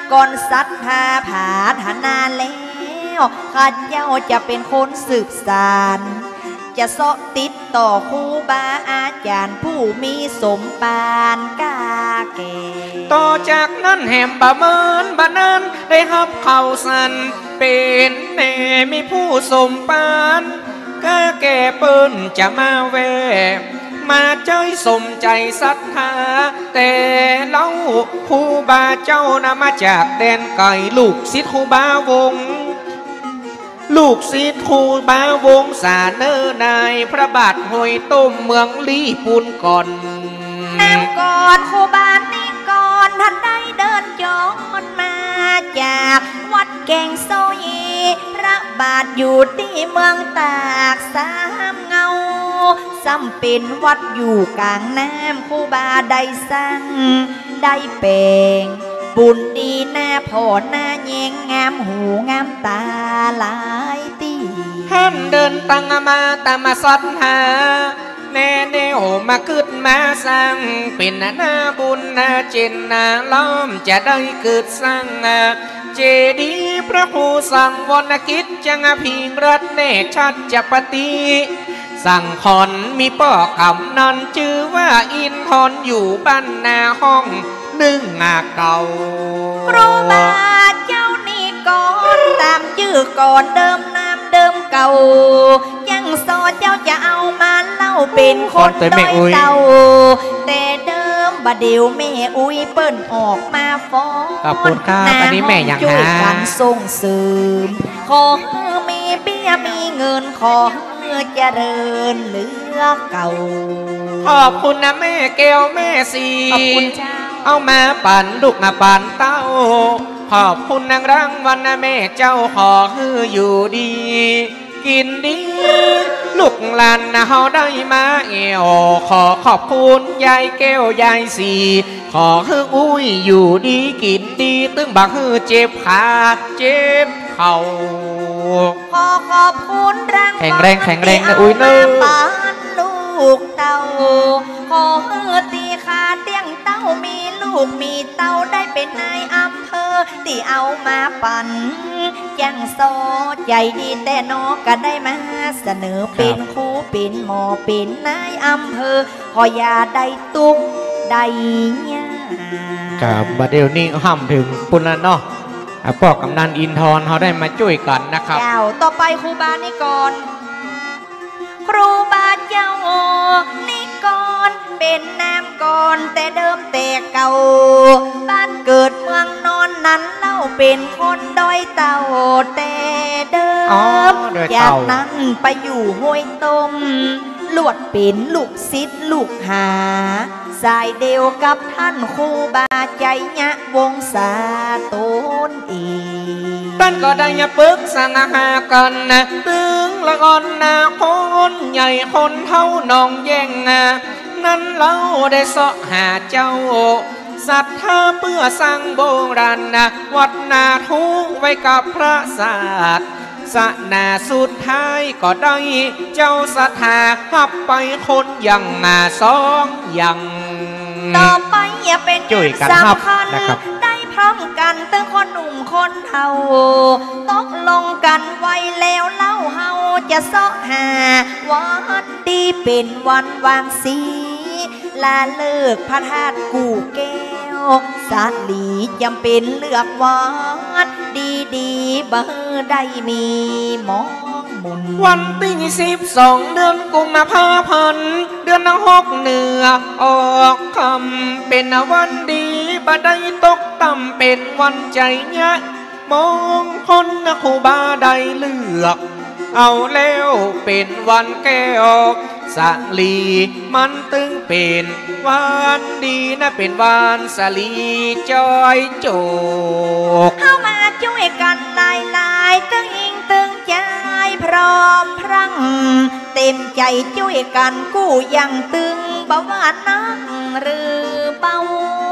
ก่อนศรัทธาผาธนาแล้วข้าเจ้าจะเป็นคนสืบสานจะเสาะติดต่อครูบาอาจารย์ผู้มีสมปานกาเกต่อจากนั้นแหมบะเมินบะนั้นได้ฮับเข้าสันเป็นแน่มีผู้สมปานกาแก่เปิ้นจะมาแวมาเจ้ยสมใจศรัทธาแต่เล่าครูบาเจ้านำมาจากแดนไกลลูกศิษย์ครูบาวงลูกศิษย์ครูบาวงสาเนอนายพระบาทหอยต้มเมืองลีปูนก่อนแนวก่อนครูบานี่ก่อนท่านได้เดินจอนมาจากวัดแกงโซยีพระบาทอยู่ที่เมืองตากสามเงาซ้ำเป็นวัดอยู่กลางน้ำครูบาได้สร้างได้แปลงบุญดีหน้าพ่อหน้าแยงงามหูงามตาหลายตีท่านเดินตั้งมาตามมาสัตหาแน่แนวมาขึ้นมาสร้างเป็นหน้าบุญหน้าเจนหน้าล้อมจะได้เกิดสร้างเจดีย์พระผู้สั่งวรรณกิจจังพิงรัตเนชัดจปฏิสั่งขอนมีป้อคำนันชื่อว่าอินทรอยู่บ้านนาห้องนึ่งงาเก่าครูบาเจ้านี่ก่อนตามชื่อก่อนเดิมน้ำเดิมเก่ายังสอเจ้าจะเอามาเล่าเป็นคนด้อยเต่าแต่เดิมบาเดียวแม่อุ้ยเปิ้นออกมาฟ้องขอบคุณครับอันนี้แม่ยังหาการส่งเสริมขอมีเบี้ยมีเงินขอเจริญเหลือเก่าขอบคุณนะแม่แก้วแม่สีขอบคุณเจ้าเอามาปั่นลูกมาปั่นเต้าขอบคุณนางรังวันนะแม่เจ้าขอฮืออยู่ดีกินดีลูกหลานนะเฮาได้มาเอวขอขอบคุณยายแก้วยายสีขอฮืออุ้ยอยู่ดีกินดีตึงบักฮือเจ็บขาเจ็บเข่าขอขอบคุณรังแข็งแรงแข็งแรงนะอุ้ยเนื้อปานลูกเต้าขอฮือตีขาเตี้ยงเต้ามีลูกมีเต้าได้เป็นนายอำเภอที่เอามาปั่นยังโซใจดีแต่นอก็ได้มาเสนอเป็นครูเป็นหมอเป็นนายอำเภอขอยาได้ตุ้งได้ยากับบัดเดี๋ยวนี้ห้ามถึงปุ่นแล้วเนาะพวกกำนันอินทรเขาได้มาช่วยกันนะครับเจ้าต่อไปครูบานี่ก่อนครูบาเจ้านี่ก่อนเป็นน้ำก่อนแต่เดิมแต่เก่าบ้านเกิดเมืองนอนนั้นเล่าเป็นคนด้อยเต่าแต่เดิมจากนั้นไปอยู่ห้วยต้มลวดเป็นลูกศิษย์ลูกหาสายเดียวกับท่านครูบาใจยะวงศาตนอีท่านก็ได้ยะปึกสังหากันนะตึงละอ่อนนะคนใหญ่คนเท่าน้องแย่งนะนั้นเราได้เสาะหาเจ้าศรัทธาเพื่อสร้างโบราณนะวัดนาทุกไว้กับพระศาสตร์สนาสุดท้ายก็ได้เจ้าศรัทธาขับไปคนอย่างมาสองอย่างต่อไปอย่าเป็นสำคัญได้พร้อมกันตั้งคนหนุ่มคนเฒ่าตกลงกันไว้แล้วเล่าเฮาจะเสาะหาวันดีเป็นวันวางสีลาเลิกพระธาตุกู่แก้วสาลีจำเป็นเลือกวัดดีดีบ่ได้มีมองมุนวันที่สิบสองเดือนกุมภาพันธ์เดือนหกเหนือออกคำเป็นวันดีบ่ได้ตกต่ำเป็นวันใจยะมองคนครูบาได้เลือกเอาแล้วเป็นวันแก้วสาลีมันตึงเป็นวันดีนะเป็นวันสาลีจอยโจกเข้ามาช่วยกันหลายหลายตึงอิงตึงใจพร้อมพรั่งเต็มใจช่วยกันกู้ยังตึงบ่ว่านักหรือเบา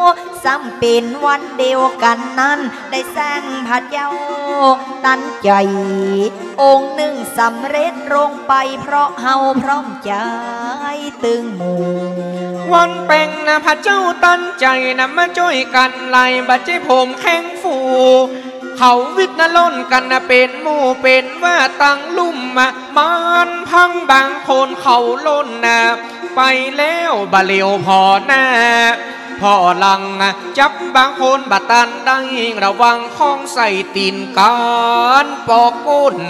ซ้ำเป็นวันเดียวกันนั้นได้สร้างพระเจ้าตั้งใจองค์หนึ่งสำเร็จลงไปเพราะเฮาพร้อมใจตึงหมู่วันแป่งนะพระเจ้าตั้งใจนะมาช่วยกันไล่บัดใจผมแข็งฟูเขาวิทย์นล้นกันนะเป็นหมู่เป็นว่าตั้งลุ่มมามันพังบางคนเขาล้นนะไปแล้วบาเลียวพอหน้าพอหลังจับบางคนบัตันได้ระวังข้องใส่ตีนการปอกก้น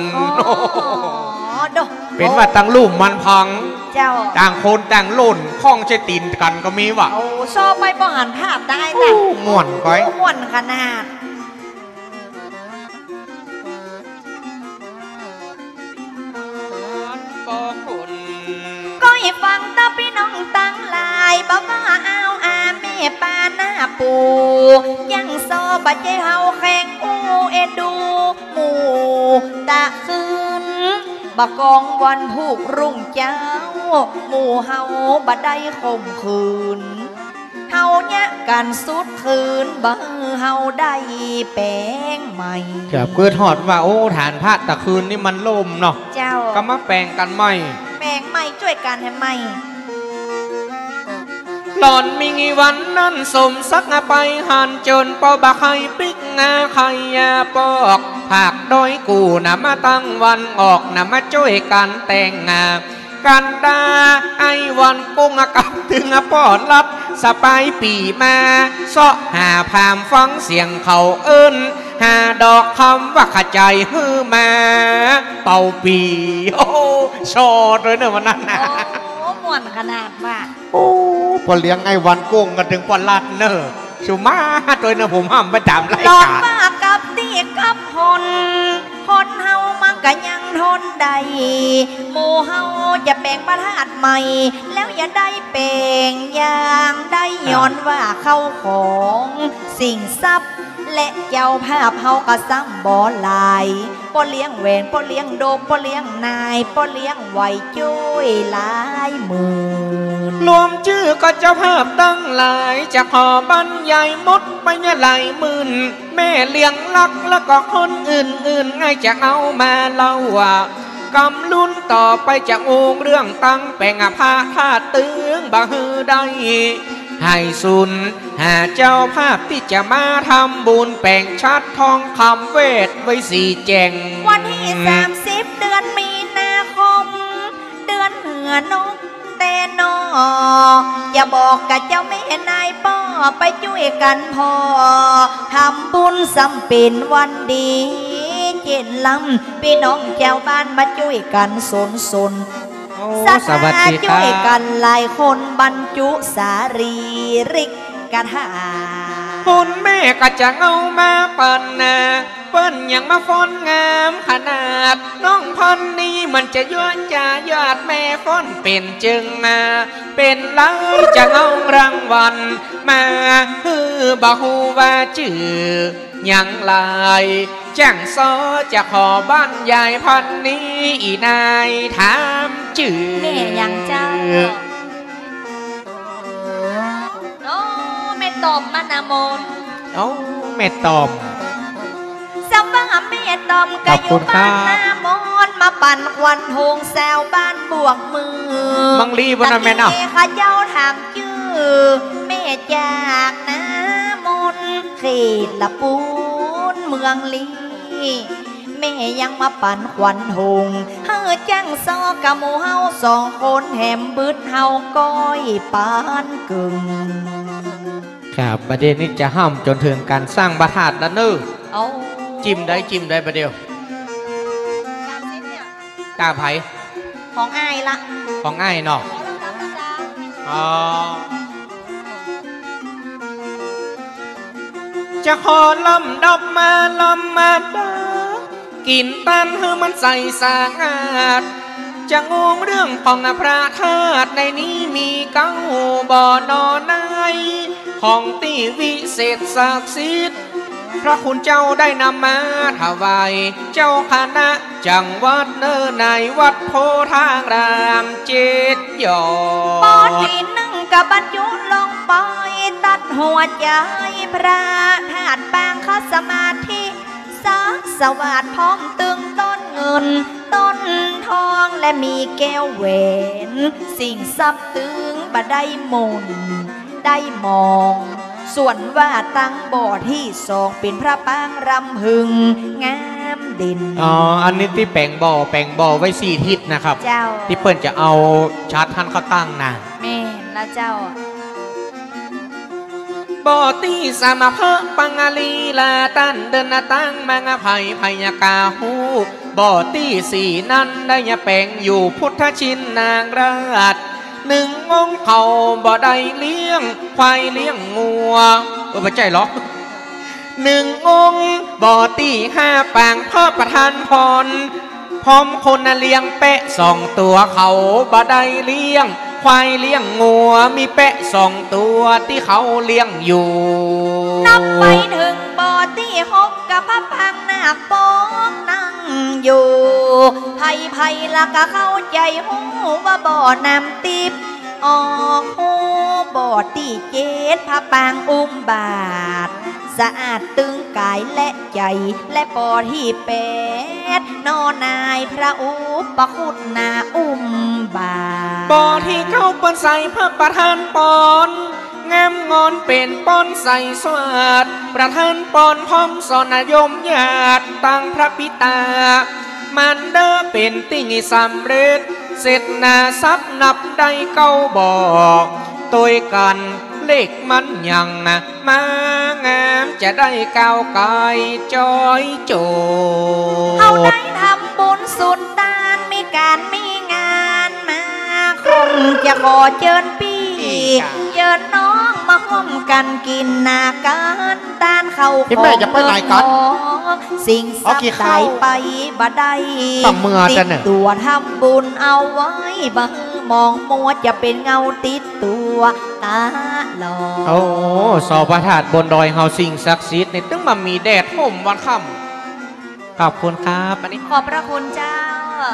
เป็นว่าตั้งลุ่มมันพังเจ้าต่างคนต่างล้นข้องใส่ตีนกันก็มีวะโอ้ชอบไปบ่หันภาพได้นะม่วนก้อยม่วนขนาดก็ให้ฟังตาพี่น้องตั้งลายบอกว่าเอาอาแม่ปาหน้าปูยังโซบัดเจ้าเฮาแข่งอูเอ็ดดูหมู่ตะคืนบักกองวันผูกรุ่งเจ้าหมู่เฮาบัดได้ข่มคืนเฮาเนี่ยกันสุดคืนบ่เฮาได้แป้งใหม่เกือบเกิดหอดว่าโอ้ฐานพระตะคืนนี่มันล่มเนาะเจ้าก็มาแปลงกันใหม่แปลงใหม่ช่วยกันให้ใหม่หลอนมีวันนั้นสมสักไปหันจนปอบะไข่ปิกงาไข่ยาปอกผักดอยกูนะมาตั้งวันออกนะมาช่วยกันแต่งงากันดาไอวันกุ้งกับถึงปอดลัดสปายปีมาเสาะหาพามฟังเสียงเขาเอิ้นหาดอกคำว่าขจายฮือมาเป่าปีโอ้ชอดเลยเนอะวันนั้นนะโอ้ม่วนขนาดว่าโอ้พอเลี้ยงไอวันกุ้งกันถึงปอดลัดเนอะชูมาตัวเนอะผมห้ามประจำรายการลองมากับตีกับพนคนเฮามันก็ยังทนได้หมู่เฮาจะแปลงประทาดใหม่แล้วอย่าได้แปลงอย่างได้ย้อนว่าเข้าของสิ่งทรัพย์และเจ้าภาพเฮาก็ซ้ำบ่หลายป้อเลี้ยงแหวนป้อเลี้ยงโดมป้อเลี้ยงนายป้อเลี้ยงไหวจุ้ยหลายหมื่นรวมชื่อก็เจ้าภาพตั้งหลายจะขอบรรยายมดไปเนี่ยหลายหมื่นแม่เลี้ยงลักแล้วก็คนอื่นๆง่ายจะเอามาเล่าว่ากำลุ้นต่อไปจากองเรื่องตั้งแปลงอาภาธาตึงบางฮือได้ให้สุนหาเจ้าภาพที่จะมาทำบุญแปลงชัดทองคำเวทไว้สี่แจงวันที่สามสิบเดือนมีนาคมเดือนเหนือนกแต่นออย่าบอกกับเจ้าแม่นายป้อไปช่วยกันพอทำบุญสำเป็นวันดีเจนลำพี่น้องเจ้าบ้านมาช่วยกันสนสนสวัสดีช่วยกันหลายคนบรรจุสารีริกกถาคุณแม่ก็จะเอามาปั่นนะเปิ้นยังมาฟ้อนงามขนาดน้องพันนี้มันจะย้อนจะยอดแม่ฟ้อนเป็นจึงมาเป็นไรจะเอารางวัลมาฮือบาฮูว่าจื่อยังลายจ้างซอจะขอบ้านยายพันนี้อีนายถามจื่อแม่ยังเจ้าโอ้แม่ตอมมานามนโอ้แม่ตอมสำว่าแม่ตอมก็อยู่บ้านนามนมาปั่นควันโฮงแซวบ้านบวกมือมังลีบนนั้นแม่เนาะข้าเจ้าถามชื่อแม่จากนามนเขตละปูนเมืองลีแม่ยังมาปั่นควันหงเฮ้อจังซอกะหมูเฮาสองคนแหมบึดเฮาก้อยปานกึ่งครับประเด็นนี้จะห้ามจนถึงการสร้างบาทาดแล้วเนอะจิ้มได้จิ้มได้ประเดี๋ยวตาไผ่ของอ้ายละของอ้ายเนาะอ๋อจะขอลำดับมาลำมาดากินตันให้มันใส่สะอาดจะงงเรื่องของพระธาตุในนี้มีเก้าบ่อนอนในของตีวิเศษศักดิ์สิทธิ์พระคุณเจ้าได้นำมาถวายเจ้าคณะจังหวัดเนอในวัดโพทางรามเจ็ดยอดปอดที่หนึ่งกับบรรจุลงไปตัดหัวใจพระธาตุปางคสมาธิสักสวัสดพร้อมตึงต้นเงินต้นทองและมีแก้วแหวนสิ่งซับตึงบ่ได้มนได้มองส่วนว่าตั้งบ่อที่สองเป็นพระปางรำหึงงามเด่นอ๋ออันนี้ที่แปลงบ่อแปลงบ่อไว้สี่ทิศนะครับเจ้าที่เปิ้นจะเอาชาร์จท่านเขาตั้งนะแม่นะเจ้าบ่อตีสามพระปังลีลาตันเดินตั้งมังไผ่พยากาหูบ่อตีสี่นั้นได้ยแปลงอยู่พุทธชินนางราชหนึ่งองค์เขาบ่ได้เลี้ยงควายเลี้ยงงัวเออไม่ใช่หรอกหนึ่งองค์บ่อตีห้าปางพ่อประธานพรพร้อมคนเลี้ยงเปะสองตัวเขาบ่ได้เลี้ยงควายเลี้ยงงัวมีเปะสองตัวที่เขาเลี้ยงอยู่นับไปถึงบ่อที่หกกับพระพังนาคปองนั่งอยู่ไผ่ไผ่ละก็เข้าใจหูว่าบ่อน้ำติบออกหูบ่อที่เจ็ดพระปางอุ้มบาทสะอาดตึงกายและใจและบ่อที่แปดนอนายพระอุปคุณนาอุ้มบาทบ่อที่เขาปนใส่พระประธานปอนงามงอนเป็นป้อนใส่สวัสดประธานปอนพร้อมสอนยมญาติตั้งพระปิตามันเด้อเป็นติ่งสำเร็จเสร็จนาซับนับได้เก้าบอกตัวกันเลขมันยังมางามจะได้ก้าวไกลจอยโจดเขาได้ทำบุญสุดตานมีการมีงานมาคงจะขอเชิญปีเชิญน้องมาห่มกันกินนาการตานเขาของเปิดน้องสิ่งสับใจไปบ่ได้ติดตัวทำบุญเอาไว้บ่มองมัวจะเป็นเงาติดตัวตาหลอโอ้สอพระธาตุบนดอยเฮาสิ่งศักดิ์สิทธิ์นี่ตึงมามีแดดห่มวันค่ำขอบคุณครับอันนี้ขอบพระคุณเจ้า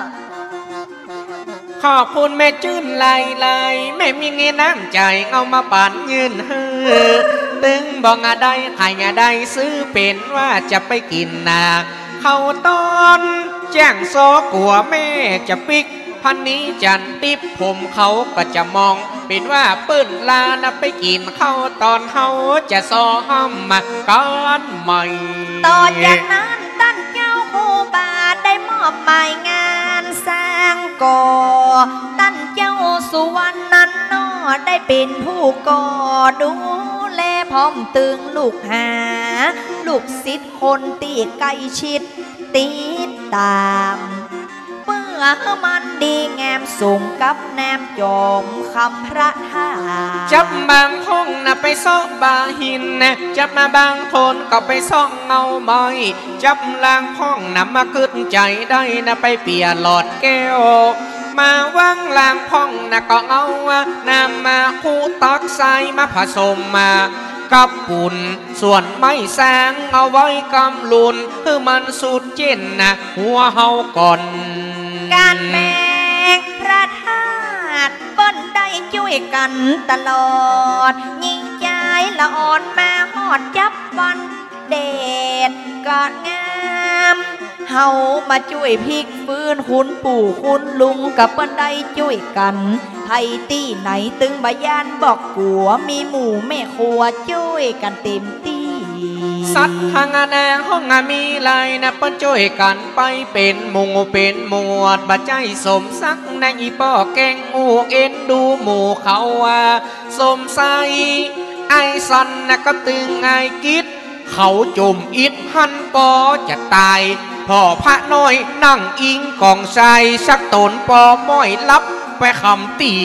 ขอบคุณแม่จื้นไหลไหลแม่มีเงินน้ำใจเอามาปั่นยืนเฮอตึงบอกงาได้ใครงาได้ซื้อเป็นว่าจะไปกินนาเข้าตอนแจ้งโซกัวแม่จะปิกพันนี้จันติบผมเขาก็จะมองเป็นว่าปื้นลานะไปกินเข้าตอนเขาจะซอห้อมมาก้อนใหม่ต่อจากนั้นตั้นเจ้าคู่บาได้มอบหมายงานสร้างก่อตั้นเจ้าสุวรรณนันนอได้เป็นผู้ก่อดูแลพร้อมตึงลูกหาลูกศิษย์คนตีใกล้ชิดติดตามเมื่อมันดีงามส่งกับแนมจอมคำพระธาจับบางห้องนะไปซ่องบาหินนะจับมาบางคนก็ไปซ่องเงาไม้จับลางห้องนะมาขึ้นใจได้นะไปเปียหลอดแก้วมาว่างลางห้องนะก็เอานำมาคู่ตักใส่มาผสมมากับปุ่นส่วนไม้แสงเอาไว้กำลุนคือมันสุดเจนนะหัวเฮาก่อนการแบ่งพระธาตุเปิ้นได้ช่วยกันตลอดยิ่งใจละอ่อนมาหอดจับวันเดชก็งามเฮามาช่วยพลิกฟื้นคุณปู่คุณลุงกับเปิ้นได้ช่วยกันไทยตี้ไหนตึงบายานบอกกัวมีหมู่แม่ครัวช่วยกันเต็มตี้สัตว์ทางแนงห้องมีลายนะเปิ้นช่วยกันไปเป็นหมู่เป็นหมวดบาใจสมสักในอีป้อแกงอูเอ็นดูหมู่เขาว่าสมใสไอสันนะก็ตึงไอกิดเขาจมอิดหันปอจะตายพ่อพระน้อยนั่งอิงกองชายสักตนปอม้อยลับไปคำตี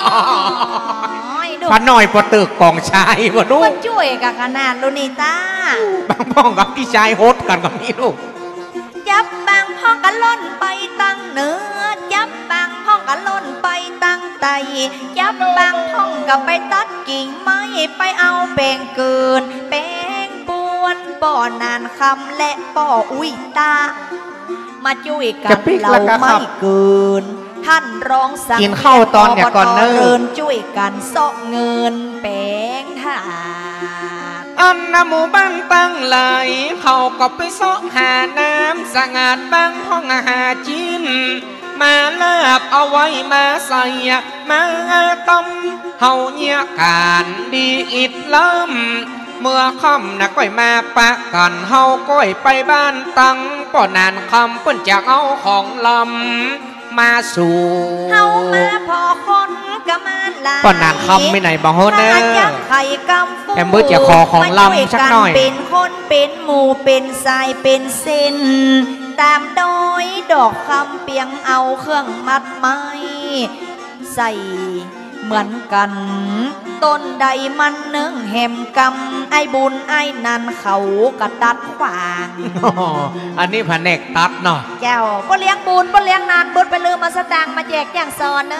พระน้อยปอตึกกองชายบ่ลูกช่วยกับขนาดลูนิตาบางพ่องกับพี่ชายโฮดกันกับนี่ลูกจับบางพ่องกันล่นไปตั้งเหนือจับบางพ่องกันล่นไปตั้งไตจับบางพ่องกับไปตัดกิ่งไม้ไปเอาแป้งเกินแป้งปวนป่อนานคำและป่ออุ้ยตามาช่วยกันเราไม่เกินท่านร้องสั่งกินข้าวตอนเนี่ยก่อนเนิ่นช่วยกันซอกเงินแป้งทาอันนหมู่บ้านตั้งหลายเขาก็ไปเสาะหาน้ำสะอาดบางห้องอาหารจีนมาลาบเอาไว้มาใส่มาต้มเฮาเนี่ยการดีอิดล้ำเมื่อค่ำนะก้อยมาปะกันเฮาก้อยไปบ้านตังป่อนานคำเปิ้นจะเอาของลำมาสู่เฮามาพอคนกะมาลายป่อนานคำไม่ไหนบ่โฮเนอไข่กำฟูแอมเบอร์จะขอของลำสักหน่อยเป็นคนเป็นหมู่เป็นสายเป็นเส้นตามดอยดอกคำเปียงเอาเครื่องมัดไม้ใส่เหมือนกันต้นใดมันเนื้อแหมกำไอ้บุญไอ้นันเขากระตัดขวางอันนี้แผนกตัดเนาะเจ้าบ่เลี้ยงบุญบ่เลี้ยงนานบุญไปลืมมาสตางค์มาแจกอย่างซอนเน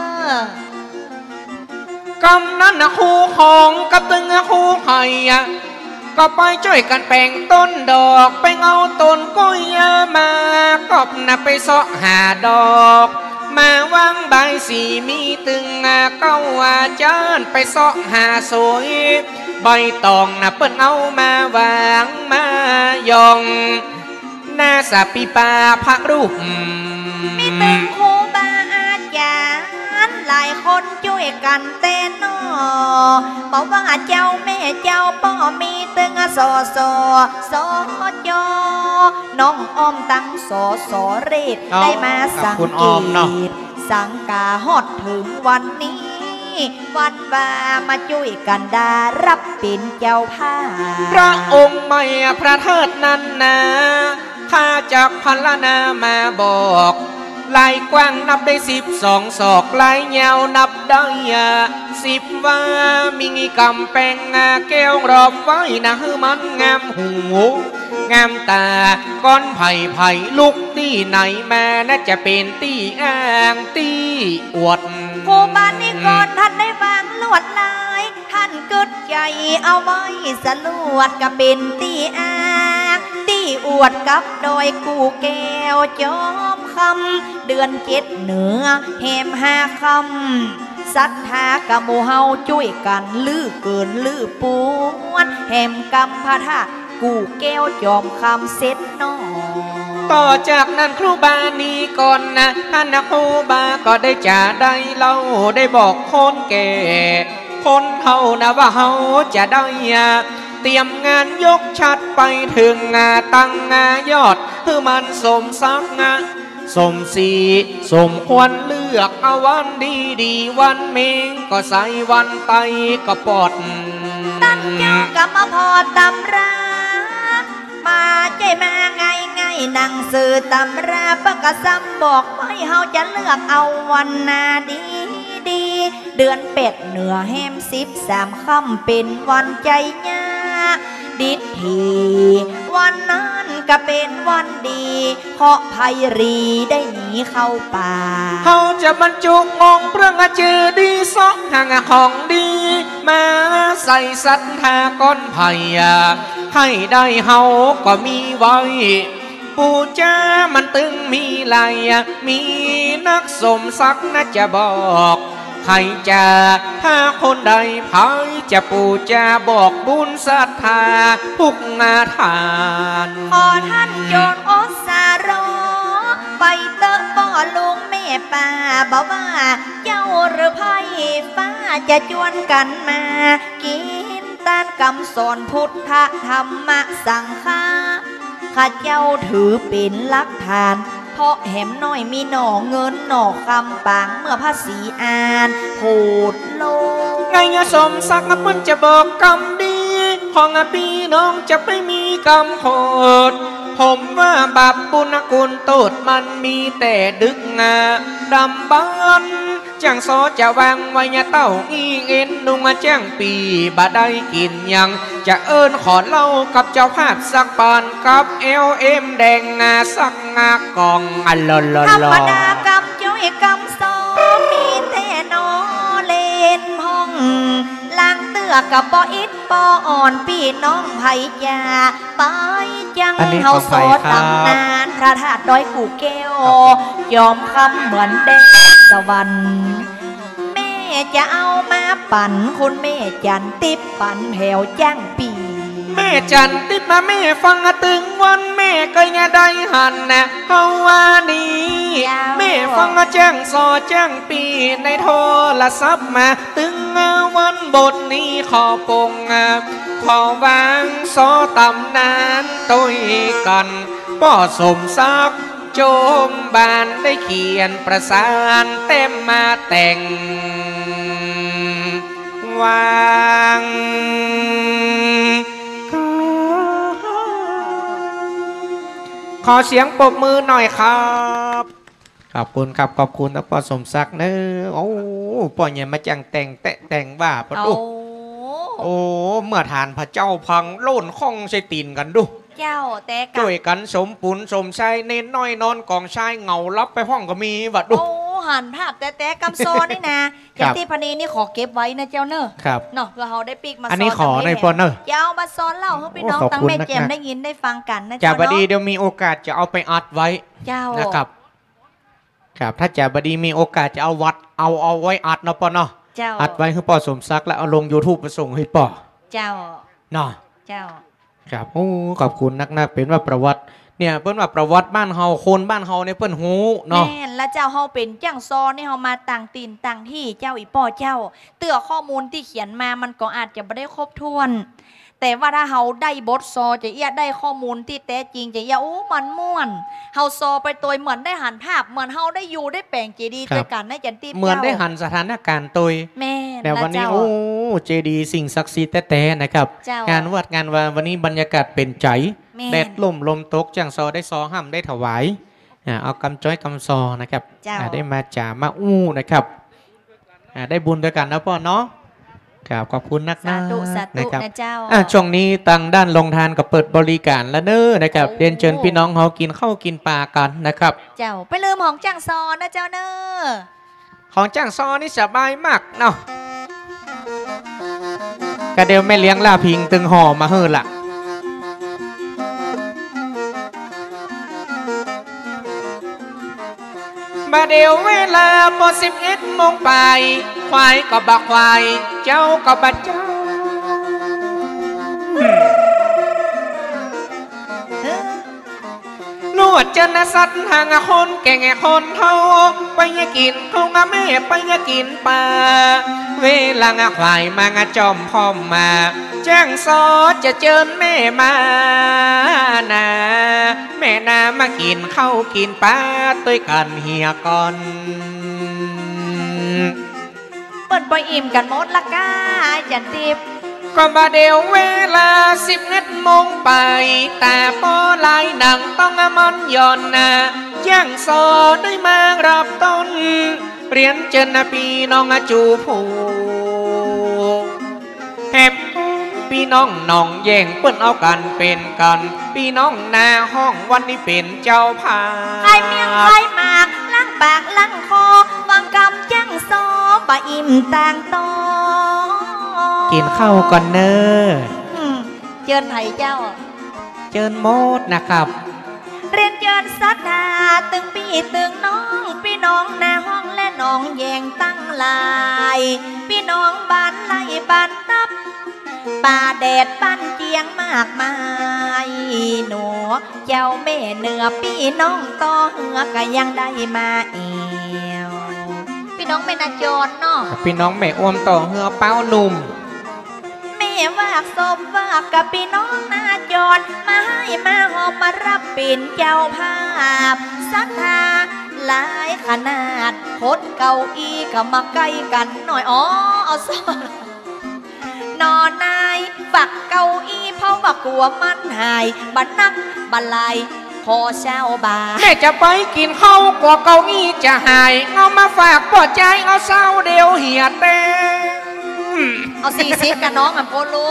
อกำนั้นนะคู่ของกับตึงคู่ไข่ก็ไปช่วยกันแปลงต้นดอกไปเอาต้นก้อยมากอบนะไปเสาะหาดอกมาวางใบสีมีตึงเก้าอาจารย์ไปเสาะหาสวยใบตองนะเปิ้นเอามาวางมายองหน้าสาปีปาพระรูปมีตึงครูบาอาจารย์หลายคนช่วยกันเต้นนอบอกว่าเจ้าแม่เจ้าป้อมีตึงสอสอสอจอน้องอ้อมตั้งสอสอเรศได้มาสังเกตสังกาฮอดถึงวันนี้วันว่ามาช่วยกันดารับเป็นเจ้าภาพพระองค์ไม่พระเทิดนั้นนะข้าจากพันละนามาบอกลายกว้างนับได้สิบสองศอกลายยาวนับได้สิบว่ามีกำแพงแก้วรอบไว้นะฮือมันงามหูงามตาก้อนไผ่ไผ่ลุกที่ไหนมาน่าจะเป็นตีอ้างตีอวดผู้บ้านนี้ก่อนท่านได้วางลวดลายท่านกึดใจเอาไว้สลวดก็เป็นตีอ้างตีอวดกับโดยกูแก้วจอมคำเดือนเจ็ดเหนือแหมหาคำศรัทธากะหมู่เฮาช่วยกันลือเกินลือปวดแหมกำพระธาตุกูแก้วจอมคำเสร็จนอต่อจากนั้นครูบานี้ก่อนนะท่านครูบาก็ได้จ่าได้เล่าได้บอกคนแก่คนเฮานะว่าเฮาจะได้เตรียมงานยกชัดไปถึงงาตั้งงายอดคือมันสมสักงาสมสีสมควรเลือกเอาวันดีดีวันเมงก็ใส่วันไตก็ปอดตั้งเจ้ากับมาพอตำรามาใจมาไงไงหนังสือตำราปะกะซ้ำบอกไว้เฮาจะเลือกเอาวันนาดีดีเดือนเป็ดเหนือแฮมสิบสามค่ำเป็นวันใจยาดิษฐีวันนั้นก็เป็นวันดีเพราะไพรีได้หนีเข้าป่าเฮาจะบรรจุงงเรื่องเจดีย์ซอกห่างของดีมาใส่ศรัทธาก้อนไผ่ให้ได้เฮาก็มีไว้ปูจ้ามันตึงมีลายมีนักสมศักดิ์น่าจะบอกใครจะถ้าคนใดพายจะปูจะบอกบุญศรัทธาทุกงาทานขอท่านโยนอสารไปเตอะบ่อลุงแม่ป่าบอกว่าเจ้าหรือไพ่ฟ้าจะจวนกันมากินตานคำสอนพุทธธรรมสังฆาข้าเจ้าถือเป็นหลักฐานเพราะแหมน้อยมีหน่อเงินหน่อคำปังเมื่อภาษีอ่านโหดโลไงสมศักดิ์มันจะบอกกำดีของพี่น้องจะไม่มีกำโหดผมว่าบาปบุญคุณโทษมันมีแต่ดึกงาดำบันจังซอจะวางไว้ยาเต้าอีเอ็นนุงแจ้งปีบาได้กินยังจะเอิญขอเล่ากับเจ้าภาพสักปานกับเอลเอ็มแดงงาสักงากองอัลลอลธรรมดากับจ้อยกำซอมีแต่นอเลนห้องล้างเตือกับปออิดปออ่อนพี่น้องไผ่ยาไปจังเฮาโซตำนานพระธาตุดอยกูแก้วยอมคำเหมือนแดงสวรรค์แม่จะเอามาปั่นคุณแม่จันติบปั่นแถวจ้างปีแม่จันติดมาแม่ฟังตึงวันแม่ก็ยังได้หันนะเฮาว่านี้แม่ฟังแจ้งซอแจ้งปีในโทรศัพท์มาตึงวันบทนี้ขอปงขอวางซอตำนานตัวกันป่อสมซักโจมบานได้เขียนประสานเต็มมาแต่งวางขอเสียงปรบมือหน่อยครับขอบคุณครับขอบคุณนะพ่อสมศักดิ์เนอะโอ้พ่อเนี่ยมาจังแต่งแตะแต่งว่าปะดูโอ้เมื่อทานพระเจ้าพังโล่นข้องใส่ตีนกันดูเจ้าแต่กันช่วยกันสมปุนสมชายเน้นน้อยนอนกองชายเงารับไปห้องก็มีวัดดูโอ้หันภาพแต่แต่กำซอนี่นะอย่างที่พนีนี่ขอเก็บไว้นะเจ้าเนอะครับเนาะเพื่อเขาได้ปีกมาอันนี้ขอในพอเนอะเจ้ามาซ้อนเล่าให้พี่น้องตั้งแม่แจมได้ยินได้ฟังกันนะเจ้าเนาะจ่าบดีเดี๋ยวมีโอกาสจะเอาไปอัดไว้เจ้านะครับครับถ้าจ่าบดีมีโอกาสจะเอาวัดเอาเอาไว้อัดเนาะปอเนาะอัดไว้ให้ปอสมศักดิ์แล้วเอาลง ยูทูบ ไปส่งให้ปอเจ้าเนาะเจ้าครับโอ้ขอบคุณนักๆเป็นว่าประวัติเนี่ยเปิ้นว่าประวัติบ้านเฮาคนบ้านเฮาเนี่ยเปิ้นฮู้เนาะแม่นแล้วเจ้าเฮาเป็นจังซอนี่เฮามาต่างตีนต่างที่เจ้าอีป่อเจ้าเตื้อข้อมูลที่เขียนมามันก็อาจจะไม่ได้ครบถ้วนแต่ว่าถ้าเฮาได้บทซอจะเอียได้ข้อมูลที่แท้จริงจะเอียโอ้มันม่วนเฮาซอไปตัวเหมือนได้หันภาพเหมือนเฮาได้อยู่ได้แปลงเจดีย์ด้วยกันในจันทีเหมือนได้หันสถานการณ์ตัวแม่แต่วันนี้โอ้เจดีย์สิ่งศักดิ์สิทธิ์แท้ๆนะครับงานวัดงานวันนี้บรรยากาศเป็นใจแดดลมลมตกจังซอได้ซอห้ามได้ถวายเอากำจ้อยกำซอนะครับได้มาจ่ามาอู้นะครับได้บุญด้วยกันนะพ่อเนาะครับขอบคุณนักนะนะครับช่วงนี้ตั้งด้านลงทานกับเปิดบริการแล้วเนอะนะครับเรียนเชิญพี่น้องเขากินข้าวกินปลากันนะครับเจ้าไปลืมของจ้างซอนะเจ้าเนอะของจ้างซอนี่สบายมากเนาะกระเดียวไม่เลี้ยงลาพิงตึงห่อมาเฮือละมาเดียวเวลาพอสิบเอ็ดโมงไปควายก็บักควายเจ้าก็บักเจ้าลวดเจนสัตว์ห่างคนแก่งคนเท่าไปยกินเขางาแม่ไปยกินปลาเวลางาควายมางาจอมพร้อมมาแจ้งซอจะเจิญแม่มานาแม่นามากินข้าวกินปลาต้วยกันเฮียก่อนเปิดไปอิ่มกันหมดละก้าจันทิพย์ก็มาเดียวเวลาสิบเอ็ดโมงไปแต่พอลายหนังต้องมันย่อนนะแจ้งซอได้มารับต้นเรียนเจนปีน้องจูผู้แฮบพี่น้องน้องแย่งเปิ้นเอากันเป็นกันพี่น้องหน้าห้องวันนี้เป็นเจ้าพาไข่เมียงไข่หมากล้างปากล้างคอวางกำจังซอบะอิ่มต่างตอกินข้าวก่อนเนอเจิญไผ่เจ้าเจิญโมดนะครับเรียนเจิญสัตธาตึงพี่ตึงน้องพี่น้องหน้าห้องและน้องแย่งตั้งลายพี่น้องบ้านไล่บ้านตับป่าแดดบ้านเจียงมากมายหนูเจ้าแม่เนื้อพี่น้องต่อเหือก็ยังได้มาเอวพี่น้องแม่นาจรเนาะพี่น้องแม่อ้วมต่อเหือเป้าหนุ่มแม่วากศพวากกับพี่น้องนาจรมาให้มาหอมมารับเป็นเจ้าภาพสัทธาหลายขนาดโคตรเก้าอี้ก็มาใกล้กันหน่อยอ๋อเอาซนอนนายฝักเก้าอี้เพราะว่ากลัวมันหายบันนักบันไลพอเช้าบ่าแม่จะไปกินข้าวกลัวเก้าอี้จะหายเอามาฝากปวดใจเอาเศร้าเดียวเหียเต้เอาสี่สิบกับน้องอ่ะโพลู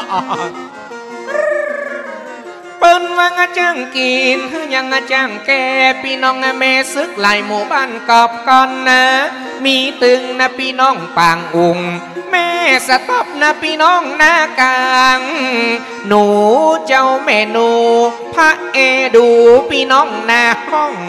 เปิ้นว่างจังกินยังจังแกพี่น้องแม่ซึกไหลหมู่บ้านกอบก่อนนะมีตึงนะพี่น้องปางอุงแม่สต๊อปนะพี่น้องหน้ากลางหนูเจ้าแม่หนูพระเอดูพี่น้องหน้าห้อง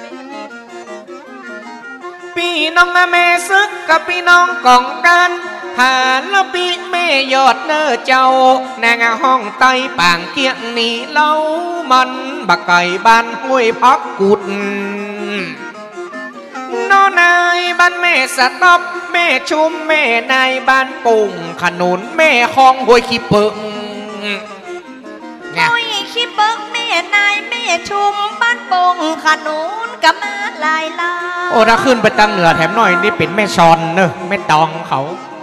พี่น้องแม่ซึกกับพี่น้องกองกันผ่านละปีแม่ยอดเนอเจ้านางห้องไตป่างเกียงนี่เล่ามันบักไก่บ้านห้วยพักกุดน้อนายบ้านแม่สต๊อบแม่ชุมแม่นายบ้านปุ่งขนุนแม่ห้องห้วยขี้เปิงห้วยขี้เปิงแม่นายแม่ชุมบ้านปุ่งขนุนกับมาลายลาโอ้ถ้าขึ้นไปตั้งเหนือแถมหน่อยนี่เป็นแม่ชอนเนอะแม่ตองเขา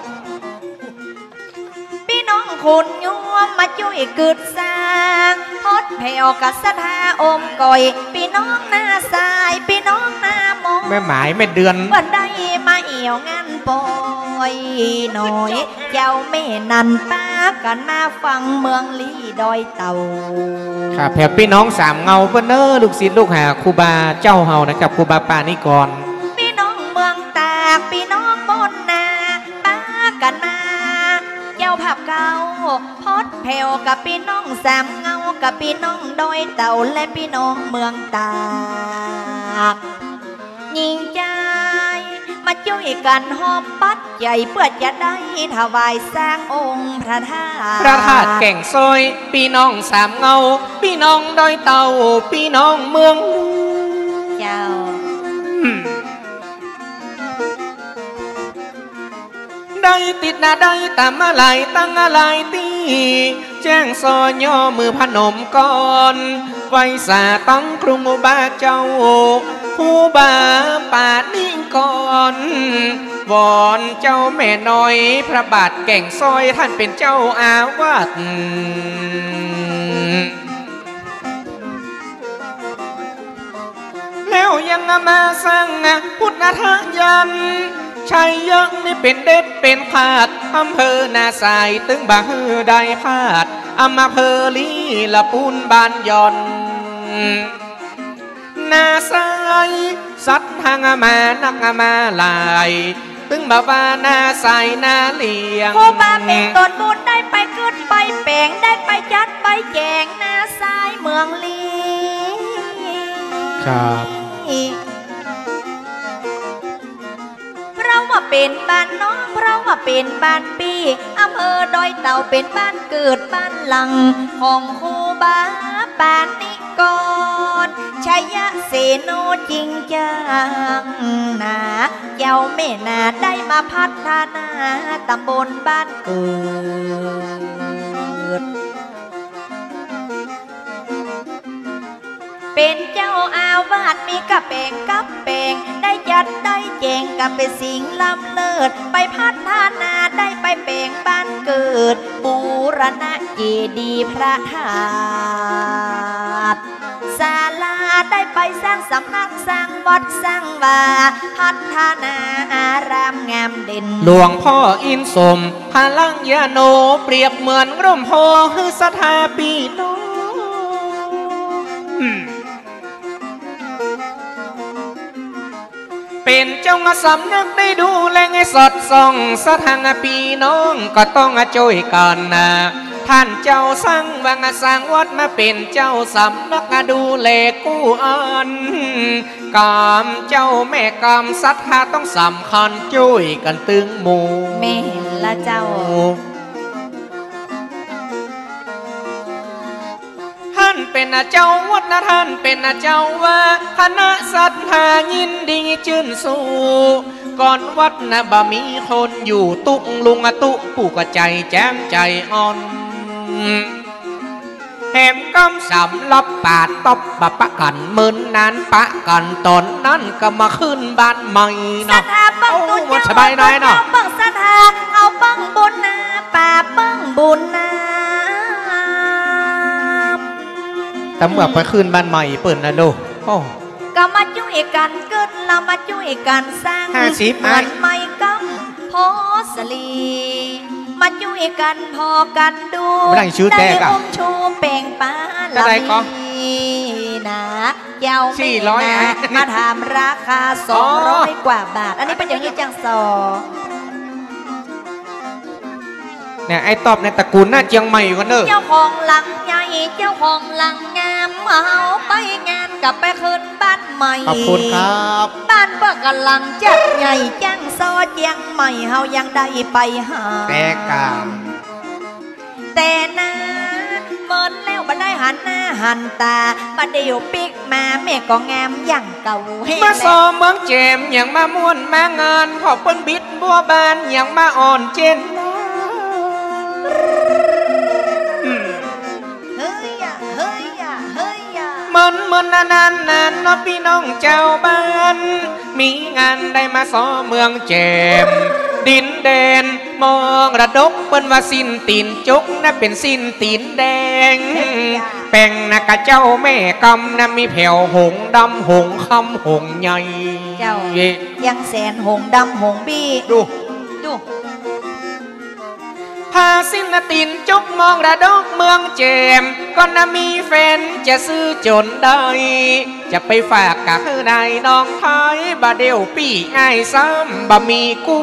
พี่น้องคุณยวมมาช่วยกึดสร้างพดแผ่วกัสธาอมก่อยพี่น้องหน้าสายพี่น้องหน้ามองแม่หมายแม่เดือนวันได้มาเอี่ยวงานปอยหน่อยเจ้าแม่นันป้ากันมาฟังเมืองลีดอยเต่าค่ะแผ่พี่น้องสามเงาเพื่อนเนอลูกศิษย์ลูกหาครูบาเจ้าเฮานะครับครูบาปานิกรพี่น้องเมืองตากพี่น้องบนนาป้ากันมาเจ้าภาพเก่าพดแผ่วกับพี่น้องสามเงากับพี่น้องดอยเต่าและพี่น้องเมืองตากยิ่งใจมาช่วยกันหอบปัดใหญ่เพื่อจะได้ถวายสร้างองค์พระธาตุพระธาตุแก่งซอยพี่น้องสามเงาพี่น้องดอยเต่าพี่น้องเมืองเจ้าได้ติดหน้าได้ตามอะไรตั้งอะไรตีแจ้งซอยย่อมือพนมก่อนไว้สาต้องครุงบาเจ้าผู้บาป่านิ่งก่อนวอนเจ้าแม่น้อยพระบาทแก่งซอยท่านเป็นเจ้าอาวาสแล้วยังมาสร้างพุทธทายันชัยยักษ์นี่เป็นเด็ดเป็นขาดอำเภอนาสายตึงบาฮือได้พาดอำมาเพอลีละปูนบานยอนนาสายสัตทางมานักมาลายตึงบาวานาสายนาเลียงครูบาเป็นตนบุญได้ไปขึ้นไปแปลงได้ไปจัดไปแจงนาสายเมืองลีครับเพราะว่าเป็นบ้านน้องเพราะว่าเป็นบ้านปีอำเภอดอยเต่าเป็นบ้านเกิดบ้านหลังของครูบาปานิกรชัยเสโนจริงจังนะเจ้าแม่นาได้มาพัฒนาตำบลบ้านเกิดเป็นเจ้าอาวาสมีกระเปงกับเปงได้จัดได้แจงกับเป็นสิ่งล้ำเลิศไปพัฒนาได้ไปเปงบ้านเกิดบูรณะเจดีย์พระธาตุศาลาได้ไปสร้างสำนักสร้างวัดสร้างวาพัฒนาอารามงามเด่นหลวงพ่ออินสมพลังยาโนเปรียบเหมือนร่มโพฮือสถาปีโนเป็นเจ้าสำนึกได้ดูแลไงสอดส่องสถานปีน้องก็ต้องช่วยกันนะท่านเจ้าสร้างวังสร้างวัดมาเป็นเจ้าสำนักดูแลกู้อันกามเจ้าแม่กามศรัทธาต้องสำคัญช่วยกันตึงหมู่แม่ละเจ้าท่านเป็นเจ้าวัดนะท่านเป็นเจ้าว่าคณะศรัทธายินดีจื่นสู้ก่อนวัดนะบ่มีคนอยู่ตุงลุงตุผู้กระใจแจ่มใจอ่อนแหมกำสำลับปาดตบปะปะกันเหมือนนั้นปะกันตอนนั้นก็มาขึ้นบ้านใหม่เนาะโอ้หมดสบายน้อยเนาะเปิ้งศรัทธาเอาเปิ้งบุญนาป่าเปิ้งบุญนาแต่เมื่อไปขึ้นบ้านใหม่เปิดนะลูกโอ้ก็มาช่วยกันเกิดเรามาช่วยกันสร้างห้าสิบมันไม่กำพอสลีมาช่วยกันพอกันดูได้ชื่อแตกอะชูเป่งป้าละมีนะเจ้าไม่นะมาถามราคาสองร้อยกว่าบาทอันนี้เป็นอย่างนี้จังสอเนี่ยไอ้ตอบในตระกูลหน้าเจียงใหม่กันเนอะเจ้าของหลังใหญ่เจ้าของหลังงามเอาไปงานกลับไปคืนบ้านใหม่ขอบคุณครับบ้านเบิกกำลังจัดใหญ่จังซอดยังใหม่เฮายังได้ไปหาแต่กาแต่นาเมินแล้วบ่ได้หันหน้าหันตามาเดียวปิกมาแม่ก็งามอย่างเก่ามาซอเมืองเจมอย่างมาม่วนมางานพอเปิ้นบิดบัวบานอย่างมาอ่อนเจนเฮ้ยอ่ะเฮ้ยอ่ะเฮ้ยอ่ะมันมันนานนานนานน้องพี่น้องเจ้าบ้านมีงานได้มาซอเมืองเจมดินแดนมองระดกเปิ้นว่าสิ้นตีนจุกน่ะเป็นสิ้นตีนแดงแป่งนะกะเจ้าแม่กำน่ะมีแผ่วหงดำหงคำหงใหญ่เจ้ายังแสนหงดำหงบี้ดูดูพาสิ้นน่ะตีนจุกมองระดกเมืองเจมก็น่ะมีแฟนจะซื้อจนได้จะไปฝากกะคือใดน้องไทยบาเดียวปีง่ายซ้ำบะมีกู้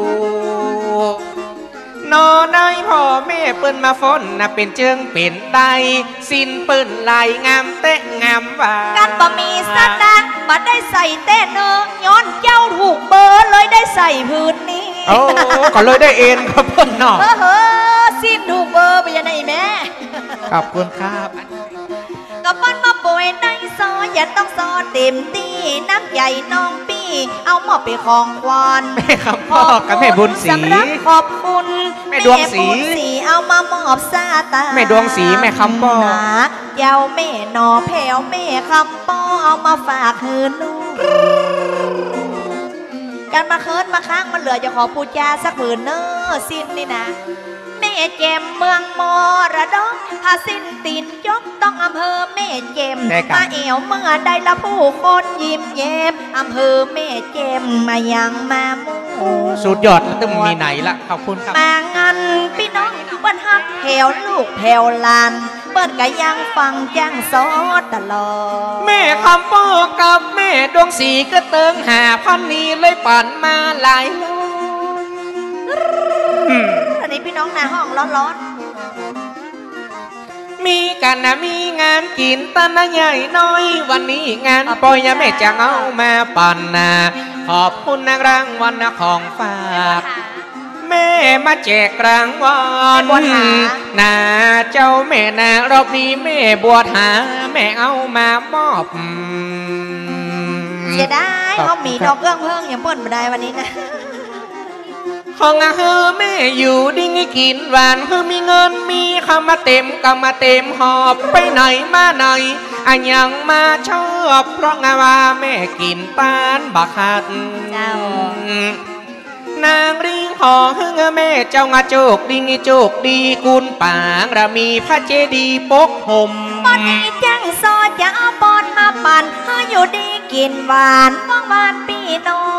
นอได้พ่อแม่เปิ้นมาฝนน่ะเป็นเจิงเป็นไตสิ้นเปิ้นลายงามเตะงามว่ากันบะมีสัตนะมาได้ใส่เต้เนอย้อนเจ้าถูกเบอร์เลยได้ใส่พื้นนี้โอ้ก็เลยได้เอ็นครับเปิ้นเนาะเฮ้อสิ้นถูกเบอร์ไปยังไงแม่ขอบคุณครับก็ป้อนมาป่วยในซออย่าต้องซอเต็มตีน้ำใหญ่น้องปีเอาหม้อไปของควานแม่คำพ่อกับแม่บุญศรีขอบคุณแม่ดวงศรีเอามามอบซาตาแม่ดวงศรีแม่คำพ่อเจ้าแม่นอแผ่วแม่คำป้อเอามาฝากคืนลูกการมาเคิร์ดมาค้างมันเหลือจะขอปูจาสักผืนเนอสิ้นนี่นะแม่เจมเมืองมรดกถ้าสิ้นตีนยกต้องอำเภอแม่เจมมาเอวเมื่อใดละผู้คนยิ้มแย้มอำเภอแม่เจมมายังมามู่สุดยอดแล้วต้องมีไหนละขอบคุณครับมางันพี่น้องเปิ้นฮักแถวลูกแถวลานเปิ้นก็ยังฟังยังซอตลอดแม่คำป้อกับแม่ดวงศรีก็เติงหาพันนี้เลยปั่นมาหลายอันนี้พี่น้องหน้าห้องร้อนๆมีกันนะมีงานกินตาหน้าใหญ่น้อยวันนี้งานปอยยาแม่จะเอามาปั่นนะขอบคุณนางรางวัลของฝากแม่มาแจกรางวัลนาเจ้าแม่นารอบนี้แม่บวชหาแม่เอามามอบเสียดายเขามีดอกเอื้องเพิ่งอย่างเปิ้นบ่ได้วันนี้นะของอาเฮอแม่อยู่ดิ้งกินหวานเฮอมีเงินมีคำมาเต็มก็มาเต็มหอบไปไหนมาไหนอันยังมาชอบเพราะงาว่าแม่กินปานบักขัดเจ้านางริงขอเฮอแม่เจ้างาโจกดิ้งโจกดีกุลปางระมีพระเจดีปกห่มปอนนี้จังซอจะเอาปอนมาปั่นเฮออยู่ดีกินหวานว่างหวานปีน้อง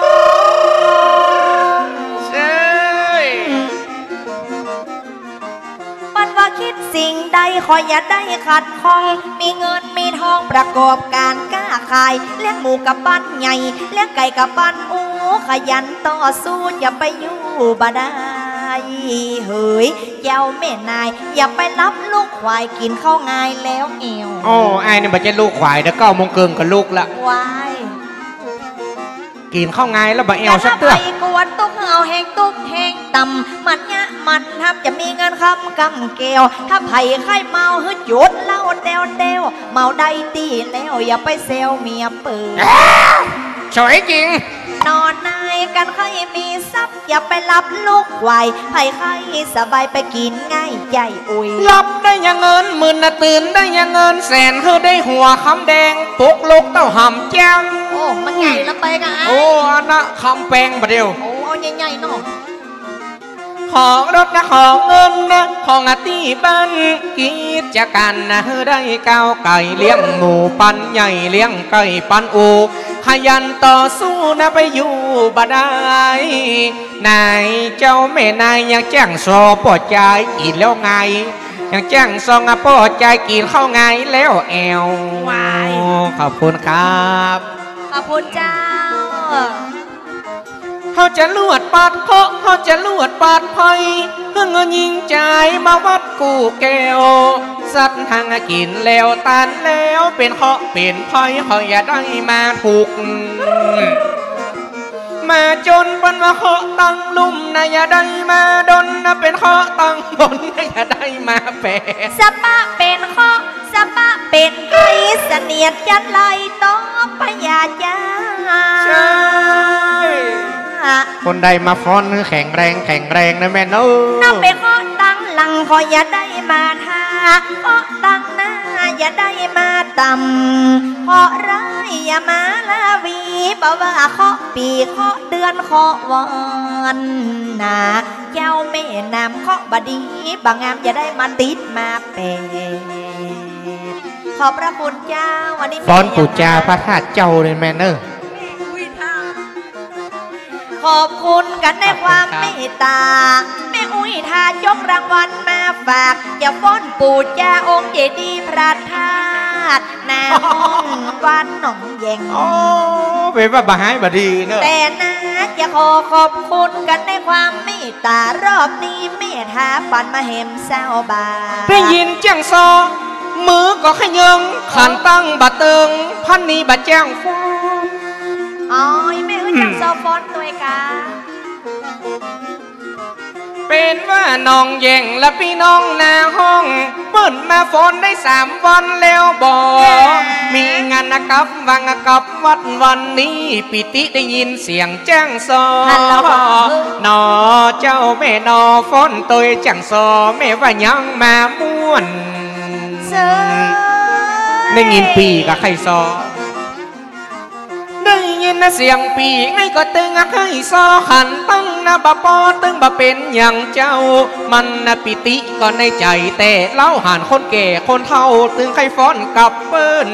มันว่าคิดสิ่งใดขออย่าได้ขัดข้องมีเงินมีทองประกอบการค้าขายเลี้ยงหมูกับปั้นใหญ่เลี้ยงไก่กับปั้นอูขยันต่อสู้อย่าไปอยู่บ่ได้เฮ้ยเจ้าแม่นายอย่าไปรับลูกควายกินข้าวง่ายแล้วเอวโอ้ไอ้นี่มันจะลูกควายเดี๋ยวเก้าโมงเกินกับลูกละวายกินข้าวไงแล้วบะเอวสักเตื้อไปกวนตุกเอาแหงตุกแหงต่ำมันเนี้ยมันทำจะมีเงินคำกำเกลถ้าไผ่ไข่เมาฮึดหยุดเล่าเดวเดวเมาได้ตีแล้วอย่าไปเซลเมียเปิดสวยจริงนอนนายกันใครมีทรัพย์อย่าไปรับลูกควายไผ่ไข่สบายไปกินง่ายใหญ่อุยรับได้ยังเงินหมื่นน่ะตื่นได้ยังเงินแสนเธอได้หัวคำแดงปุกลูกเต้าหำจังโอ้มันใหญ่ละไปกันโอ้อันน่ะคำแปงประเดี๋ยวโอ้ใหญ่ๆเนาะของรถนะของเงินนะของอาตีบันกิจการนะได้ก้าวไก่เลี้ยงหมูปันใหญ่เลี้ยงไก่ปันอูขยันต่อสู้นะไปอยู่บ่ได้นายเจ้าแม่นายยังแจ้งสอปอดใจกินแล้วไงยังแจ้งซองอ่ะปอดใจกินเข้าไงแล้วแอววายขอบคุณครับขอบคุณเจ้าเขาจะลวดปาดเคาะเขาจะลวดปาดไพ่เพื่อเงินยิงใจมาวัดกูแก้วสสัตว์ทางกินแล้วตันแล้วเป็นเคาะเป็นพอยคอยอย่าได้มาถูกมาจนปันว่าเคาะตั้งลุ่มนะอย่าได้มาดนนะเป็นเคาะตั้งบนนะอย่าได้มาแปะสปะเป็นเคาะสปะเป็นไอเสนียดยันไลต้องพยาจ้าใช่คนใดมาฟ้อนแข็งแรงแข็งแรงนะแม่น้อน้าเป็นเคาะตั้งหลังคอยอย่าได้มาทาเคาะตั้งหน้าอย่าได้มาต่ำเคาะร้ายอย่ามาลาวีบอกว่าเคาะปีเคาะเดือนเคาะวันนะเจ้าแม่นำเคาะบดีบางงามอย่าได้มาติดมาเป็นขอบพระคุณเจ้าวันนี้ฟ้อนปู่จาพระธาตุเจ้าเลยแม่เนอขอบคุณกันในความเมตตาแม่อุ้ยทายกรางวัลมาฝากอย่าฟ้อนปู่จาองค์เจดีย์พระธาตุนาวันหนองแยงโอ้เป็นว่าบาหายบดีเนอะแต่นะจะขอขอบคุณกันในความเมตตารอบนี้เมตตาปันมาเห็มเศร้าบาได้ยินจังซอมือก็ขยิงขันตั้งบะเติงพันนี้บะแจ้งฟ้อนอ๋อยแม่เอ้ยจังซอฟ้อนตัวกาเป็นว่าน้องแย่งและพี่น้องหน้าห้องเปิดมาฟ้อนได้สามวันแล้วบอกมีงานกับวังกับวัดวันนี้ปิติได้ยินเสียงแจ้งซอนอเจ้าแม่นอฟ้อนตัวจังซอแม่ว่ายังมาม่วนได้ยินปีกับใครซอได้ยินนะเสียงปีไงก็ตึงให้ซอขันตั้งนะบะปอตึงบะเป็นอย่างเจ้ามันนะปิติก็ในใจแต่เล่าหันคนแก่คนเฒ่าตึงใครฟ้อนกับเปิ้น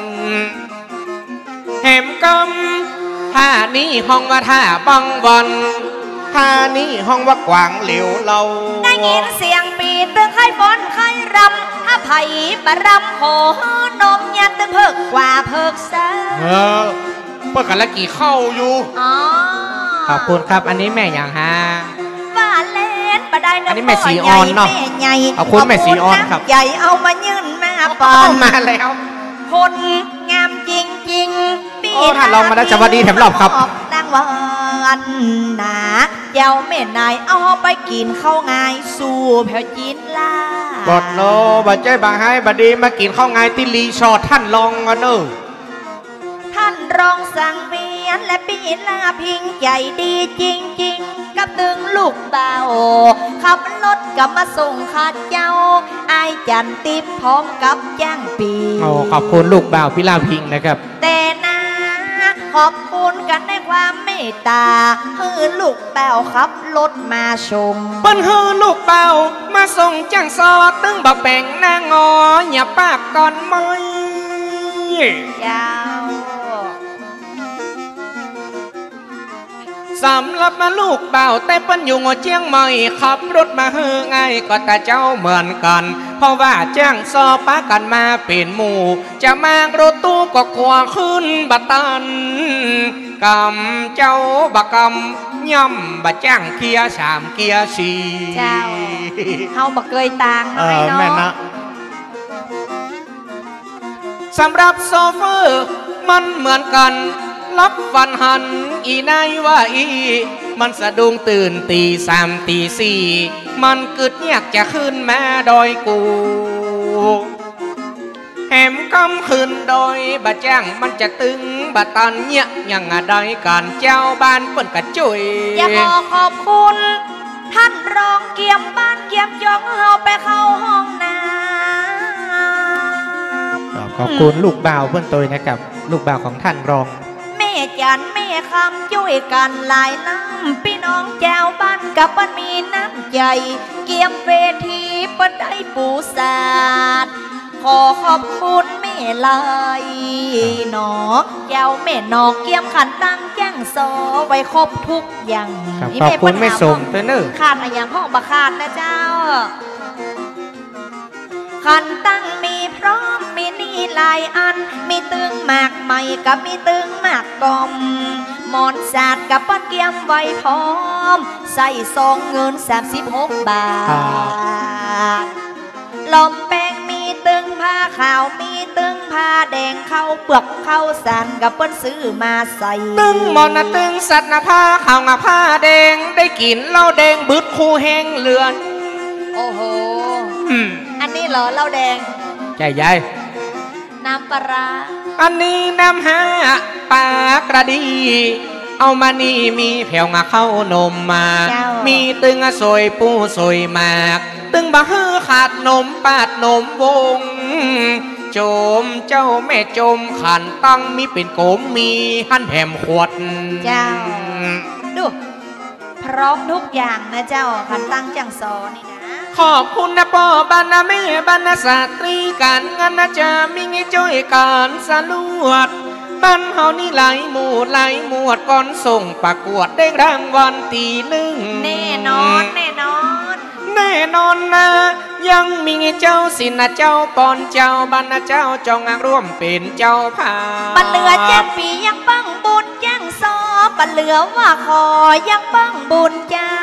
แหมกำท่านี้ห้องว่าท่าบังวันท่านี้ห้องว่ากวางเหลวเราได้ยินเสียงปีตึงใครฟ้อนใครรำถ้าไผ่บะรำโหนมยัดตึงเพิกกว่าเพิกซะเออเปิดกันละกี่เข้าอยู่อ๋อขอบคุณครับอันนี้แม่อย่างฮะว่าเล่นปะได้อันนี้แม่สีออนเนาะขอบคุณแม่สีออนครับใหญ่เอามายื่นมาปอนมาแล้วคนงามจริงจริงปีถ้าลองมาได้สวัสดีแถมรอบครับตั้งวันนะเจ้าแม่นายเอาไปกินข้าวไงสู่แผ่วจีนล่าบดโนบัดใจบางให้บัดดีมากินข้าวไงที่รีสอร์ทท่านลองกันเนอะท่านรองสังเวียนและปีลาพิงใจดีจริงจริงกับตึงลูกเบาขับรถกับมาส่งข้าเจ้าไอจันติบพร้อมกับจ้างปีโอ้ขอบคุณลูกเบาพิลาพิงนะครับแต่นะขอบคุณกันในความเมตตาฮือลูกเบาขับรถมาชมเปิ้นฮือลูกเบามาส่งจังซอตึงบะแบ่งหน้างออย่าปากก่อนไหมเจ้าสำหรับมาลูกเบาแต่เปิ้นอยู่งอเจียงใหม่ขับรถมาเฮือไงก็ตาเจ้าเหมือนกันเพราะว่าจ้างซอป้ากันมาเป็นหมู่จะมารถตู้ก็กลัวขึ้นบัตันกำเจ้าบักกำย่ำบัจ้างเกียร์สามเกียร์สี่เจ้าเฮาบักเกยตางน้อยเนาะสำหรับโซเฟอร์มันเหมือนกันรับฟันหันอีนายว่าอีมันสะดุ้งตื่นตีสามตีสี่มันกึดอยากจะขึ้นมาดอยกูแหมกำขึ้นดอยบะจ้างมันจะตึงบะตันเนี่ยยังอะได้การเจ้าบ้านเปิ้นกระจุยอยากขอขอบคุณท่านรองเกียมบ้านเกียมยองเฮาไปเข้าห้องน้ำขอบคุณลูกบ่าวเพื่อนตัวนะครับลูกบ่าวของท่านรองแม่จันแม่คำช่วยกันหลายน้ำพี่น้องแจวบ้านกับบ้านมีน้ำใจเกียมเวทีปนได้ปูสาดขอขอบคุณแม่ลายหนอแจวแม่นอกเกียมขันตั้งแจ้งซอไว้ครบทุกอย่างขอบคุณแม่สมเตนอร์ขาดอะไรอย่างพ่อบะขาดนะเจ้าขันตั้งมีพร้อมมีนี่หลายอันมีตึงหมากใหม่กับมีตึงหมากกลมหมอนสาดกับป้อนเกียมไว้พร้อมใส่ซองเงินสามสิบหกบาทลมแป้งมีผ้าขาวมีตึงผ้าแดงเข้าเปลือกเข้าสันกับเปิ้นซื้อมาใส่ตึงมอนนะตึงสัตว์นะผ้าขาวงาผ้าแดงได้กินเหล้าแดงบึดคู่แห้งเลือนโอ้โหอันนี้เหรอเหล้าแดงใช่ใช่น้ำปลาอันนี้น้ำหาปลากระดีเอามานี่มีแผ่วงาเข้านมมามีตึงสวยปูสวยมากตึงบะฮือขาดนมปาดนมวงโจมเจ้าแม่โจมขันตั้งมีเป็นโกมมีหั่นแผมขวดเจ้าดูพร้อมทุกอย่างนะเจ้าขันตั้งจังซอนี่นะขอบคุณนะพ่อบรรณาแม่บรรณาสตรีการงานนะจะมีเงี้ยจ้อยการสลวดบ้านเฮานี่หลายหมู่หลายหมวดก่อนส่งประกวดได้รางวัลตีหนึ่งแน่นอนแน่นอนแน่นอนนะยังมีเจ้าสินะเจ้าปอนเจ้าบรรณาเจ้าจองงานร่วมเป็นเจ้าภาพบันเหลือแจ้งปียังบังบุญแจ้งซอบันเหลือว่าขอยังบังบุญจ้า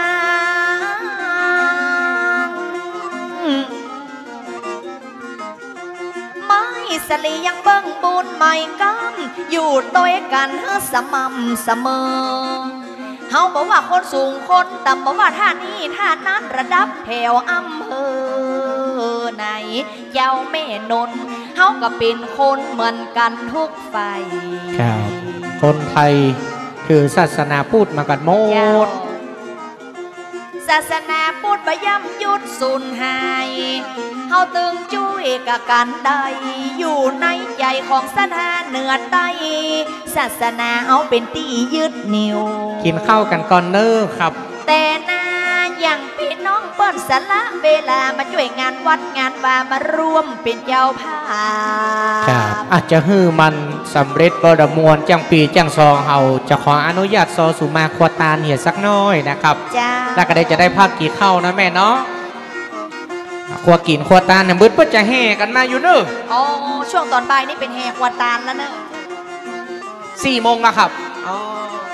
ไม่สลียังเบิ้งบุญไม่กันอยู่ตัวกันเฮสม่ำเสมอเฮาบอกว่าคนสูงคนต่ำบอกว่าท่านี้ท่านั้นระดับแถวอำเภอไหนเจ้าแม่นนเฮาก็เป็นคนเหมือนกันทุกฝ่ายครับคนไทยคือศาสนาพูดมากันหมดศาสนาพุทธบย่ำยุดสูญหายเฮาตึงจุ้ยกับกันใดอยู่ในใจของสถานเหนือใต้ศาสนาเอาเป็นตียึดนิ้วกินข้าวกันก่อนเนอครับแต่นาอย่างพี่น้องเปิ้นสละเวลามาช่วยงานวัดงานวามาร่วมเป็นเจ้าภาพครับอาจจะฮือมันสำเร็จบดมวลจังปีจังซองเฮาจะขออนุญาตซอสุมาควตาเหียสักน้อยนะครับจ้าแล้วก็ได้จะได้ภาคกี่เข้านะแม่เนาะขวกินขวตาเนี่ยมืดเพื่อจะแห่กันมาอยู่เนอะอ๋อช่วงตอนบ่ายนี่เป็นแห่ขวตาแล้วเนอะสี่โมงนะครับอ๋อ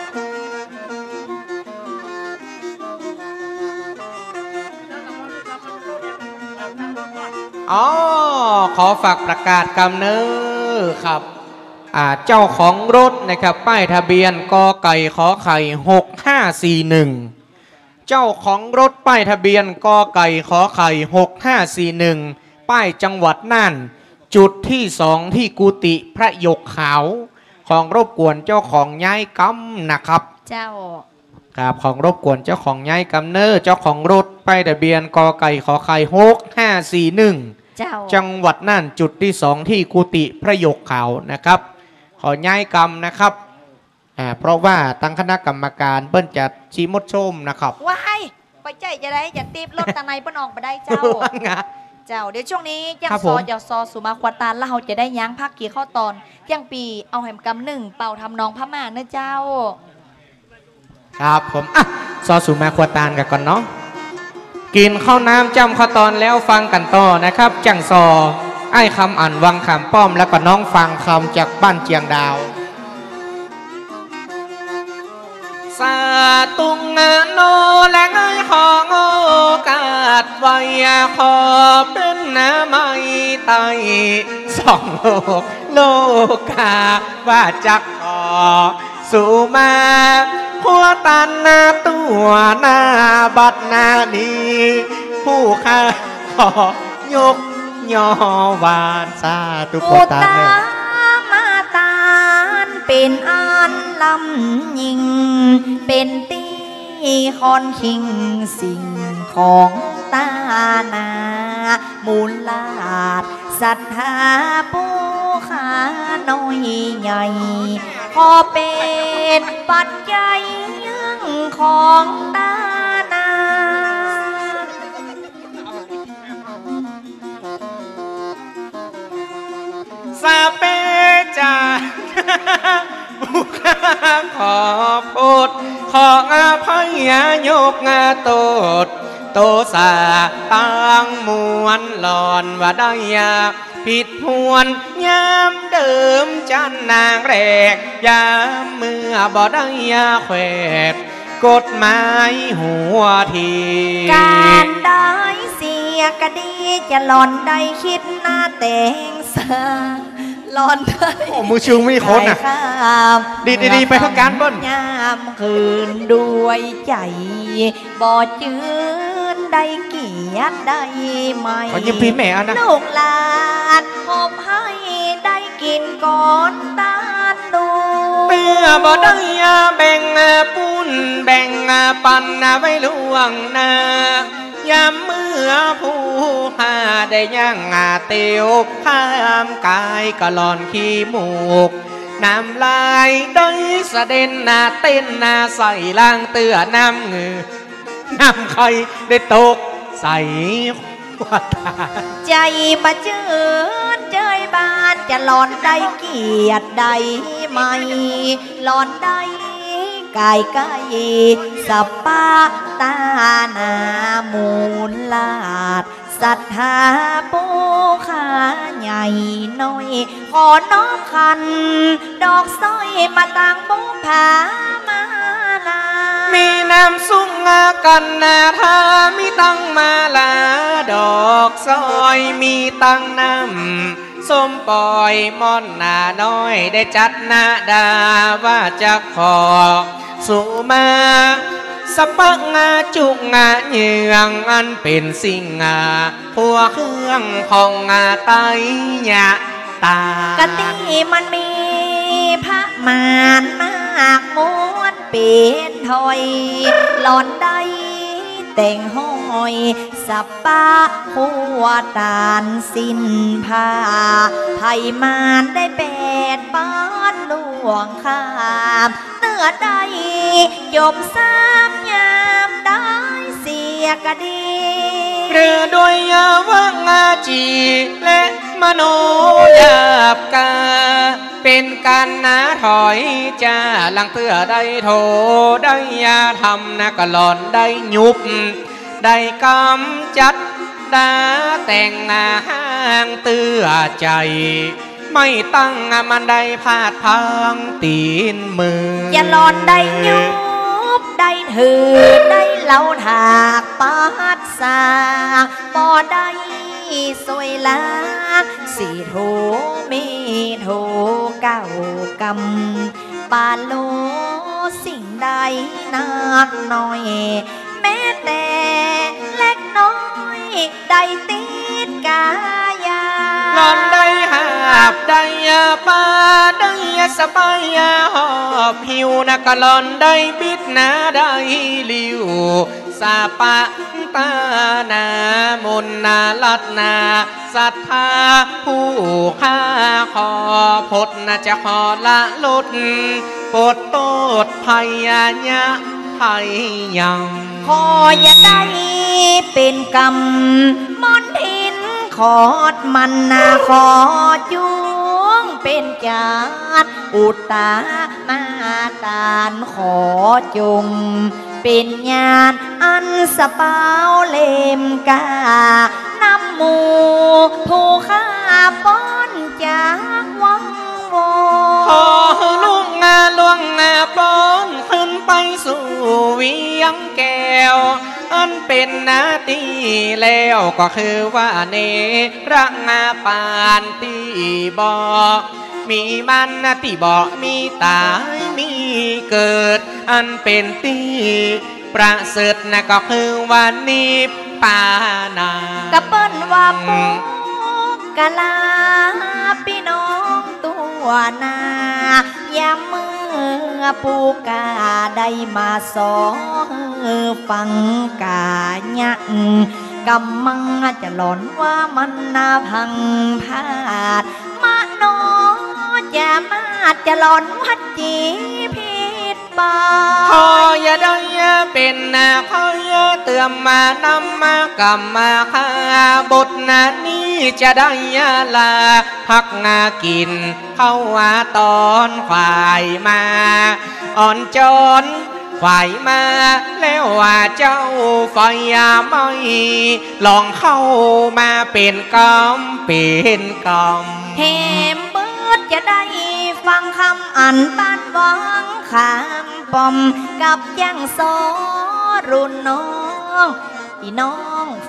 อ๋อขอฝากประกาศกำเนิดครับอ่าเจ้าของรถนะครับป้ายทะเบียนกไก่ขอไข่หกห้าสี่หนึ่งเจ้าของรถป้ายทะเบียนกไก่ขอไข่หกห้าสี่หนึ่งป้ายจังหวัดน่านจุดที่สองที่กุฏิพระยกขาวของรบกวนเจ้าของย้ายกำนะครับเจ้าครับของรบกวนเจ้าของย้ายกำเนิดเจ้าของรถป้ายทะเบียนกไก่ขอไข่หกห้าสี่หนึ่งจังหวัดน่านจุดที่สองที่กุฏิพระยกขาวนะครับขอย้ายกำนะครับอ่าเพราะว่าตั้งคณะกรรมการเปิ้นจะชี้มดชมนะครับว้ายไปใจจะได้อย่าตีบรถตาในเปิ้นออกมาได้เจ้าเจ้าเดี๋ยวช่วงนี้ยังซอจะซอสุมาควตาแล้วเราจะได้ยั้งพักกี่ข้อตอนยังปีเอาแหมกำหนึ่งเป่าทำนองพม่าเนะเจ้าครับผมอ่ะซอสุมาควตานกันก่อนเนาะกินข้าวน้ำจำข้าวตอนแล้วฟังกันต่อนะครับจังซอไอ้คำอ่านวังคำป้อมแล้วก็น้องฟังคำจากบ้านเจียงดาวสาตุงโนและไงของโอกาสไว้ขอเป็นน้ำไม่ไตสองโลกโลกาว่าจักขอสู่มาหัวตันหน้าตัวหน้าบัดหน้านี้ผู้ข้าขอยกย่อวานซาตุโคตามาตานเป็นอันลำยิงเป็นตีคอนคิงสิ่งของตานามูลลาดศรัทธาผู้ขาน้อยใหญ่ขอเป็นปัจจัยยังของตานาสาเปจาบุคคลขอโพดขออภัยยกงาโตดโตสาตั้งมวลหลอนว่าได้ยาผิดพวนยามเดิมจันนางแรกยามเมื่อบ่ได้ยาแขวกกฎหมายหัวทีการได้สิยกะดีจะหลอนได้คิดหน้าแต่งสาหลอนได้โอ้มือชูไม่โคตรน่ะดีดีไปพักการบ้นยามคืนด้วยใจบ่จืนได้เกียรติได้ไหมขอยืมพี่แม่นะลูกหลานผมให้ได้กินก่อนตาดูเมื่อบ่ได้แบ่งปุ้นแบ่งปันไว้ล่วงหน้ายามเมื่อผู้หาได้ย่างงาเตียวข้ามกายก็หลอนขี้มูกน้ำลายได้สะเด็นหน้าเต้นหน้าใส่ล่างเตือน้ำเงือน้ำใครได้ตกใส่หัวตาใจมาเจือนเจยบานจะหลอนได้เกียรติได้ไหมหลอนได้กายกายสัปปะตานามูลลาดศรัทธาปูขาใหญ่น้อยขอน้อมขันดอกสร้อยมาต่างบุพามาลามีน้ำสุ่งกันนาทามีตั้งมาลาดอกสร้อยมีตั้งน้ำส้มปล่อยม่อนนาน้อยได้จัดนาดาว่าจะขอสุมาสปักงาจุกงาเยืองอันเป็นสิ่งงาพัวเครื่องของงาไตยะตากะตีมันมีพระมารมากม้วนเป็นถอยหลอนได้แต่งห้อยสับปะหัวตาลสิ้นผ้าไทยมานได้แปดบ้านหลวงข้ามเนื้อใดจบสามยามได้เสียกะดีเรือด้วยวังอาจีและมโนยาบกาเป็นการนาถอยจ้าหลังเตือได้โถได้ยาทำนะก็หลอนได้ยุบได้กำจัดดาแต่งงาห้างเตือใจไม่ตั้งมันได้พาดพังตีนมืออย่าหลอนได้ยุบได้ถือได้เล่าถากปาดสากบ่ได้สวยลาสีโถมีโถเก้ากำปาโลสิ่งใดนักหน่อยแม้แต่เล็กน้อยได้ติดกายาหลอนได้หาบได้ปาได้สบายหอบหิวนะก็หลอนได้บิดนะได้ลิวสาปะตานา มุนนาลัดนาศรัทธาผู้ข้าขอพดนาจะขอละลุดปดโตดภัยยะภัยยังขออย่าได้เป็นกรรมมนทินขอดมันนาขอจุงเป็นจาดอุตตามาตานขอจงเป็นญาณอันสะเปาเล่มกานำหมูผู้ข้าป้อนจากวังโวขอลุงงาลวงงาป้อนขึ้นไปสู่เวียงแก้วอันเป็นนาตีแล้วก็คือว่าเนรักงาปานตีบอกมีมันนาตีบอกมีตายมีเกิดอันเป็นตีประเสริฐนะก็คือวันนี้ปานากะเปิ้นว่าปูกะลาพี่น้องตัวนา ยามเมื่อปูกาได้มาสอฟังกาญะกำมังจะหลอนว่ามันนาพังพาดมาโนจะมาจะหลอนวัดจีพิษบาพออย่าได้เป็นนาพออย่าเตือมมานำมากำมาคาบทนานี้จะได้ลาพักงากินเข้าว่าตอนฝ่ายมาอ่อนจนฝ่ายมาแล้วว่าเจ้าฝ่ายไม่ลองเข้ามาเป็นกรรมเป็นกรรมแถมเบิดจะได้ฟังคำอันบ้านวังขามปอมกับยังโซรุ่นน้องพี่น้อง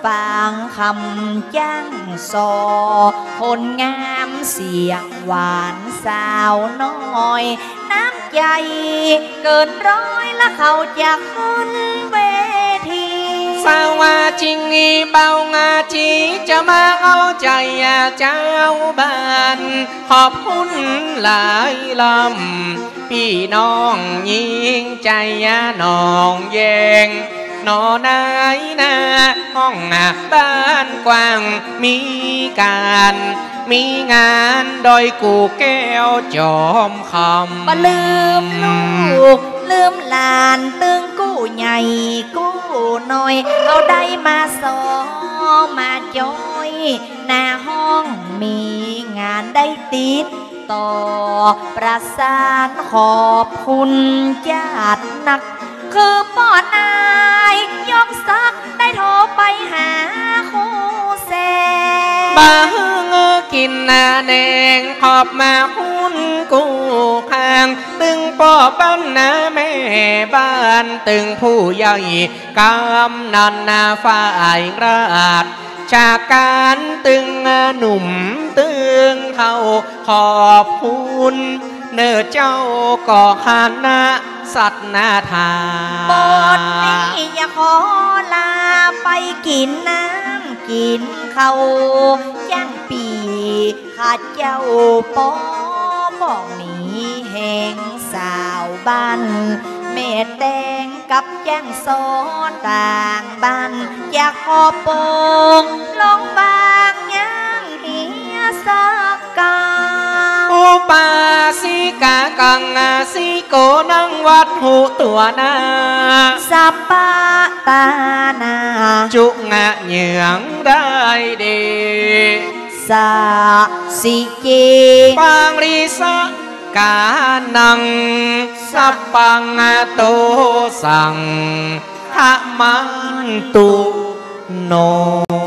ฟังคำจ้างซอคนงามเสียงหวานสาวน้อยน้ำใจเกินร้อยและเขาจะขึ้นเวทีสาวาจริงอีเบางาจีจะมาเอาใจเจ้าบ้านขอบคุณหลายลำพี่น้องยิงใจน้องแยงนอนายนาห้องบ้านกว้างมีการมีงานโดยกูแก้วจอมคำบ่ลืมลูกลืมหลานตึงกู้ใหญ่กู้น้อยเอาได้มาสอมาจอยหน้าห้องมีงานได้ติดต่อประสานขอบคุณญาตินักคือป้อนอายยกซักได้โทรไปหาคู่แสบางเงอกินนาแดงขอบมาหุ้นกูข้างตึงป่อปั้นนาแม่บ้านตึงผู้ใหญ่กำนันนาฝ่ายราชจากการตึงหนุ่มตึงเขาขอบคุณเนื้อเจ้าก่อคณะสัตนาทาบทนี้อย่าขอลาไปกินน้ำกินเขาย่างปีขาดเจ้าปอมองนี้แห่งสาวบ้านเม็ดแดงกับย่างโซต่างบ้านอยากขอปงลองบางย่างเฮียสักกาอุปาสิกากังสิโกนังวัดหูตัวนาสัปปะตานาจุงะเหยืองได้ดีสาสิเจปังริสะกานังสัพปังโตสังขมันตุโน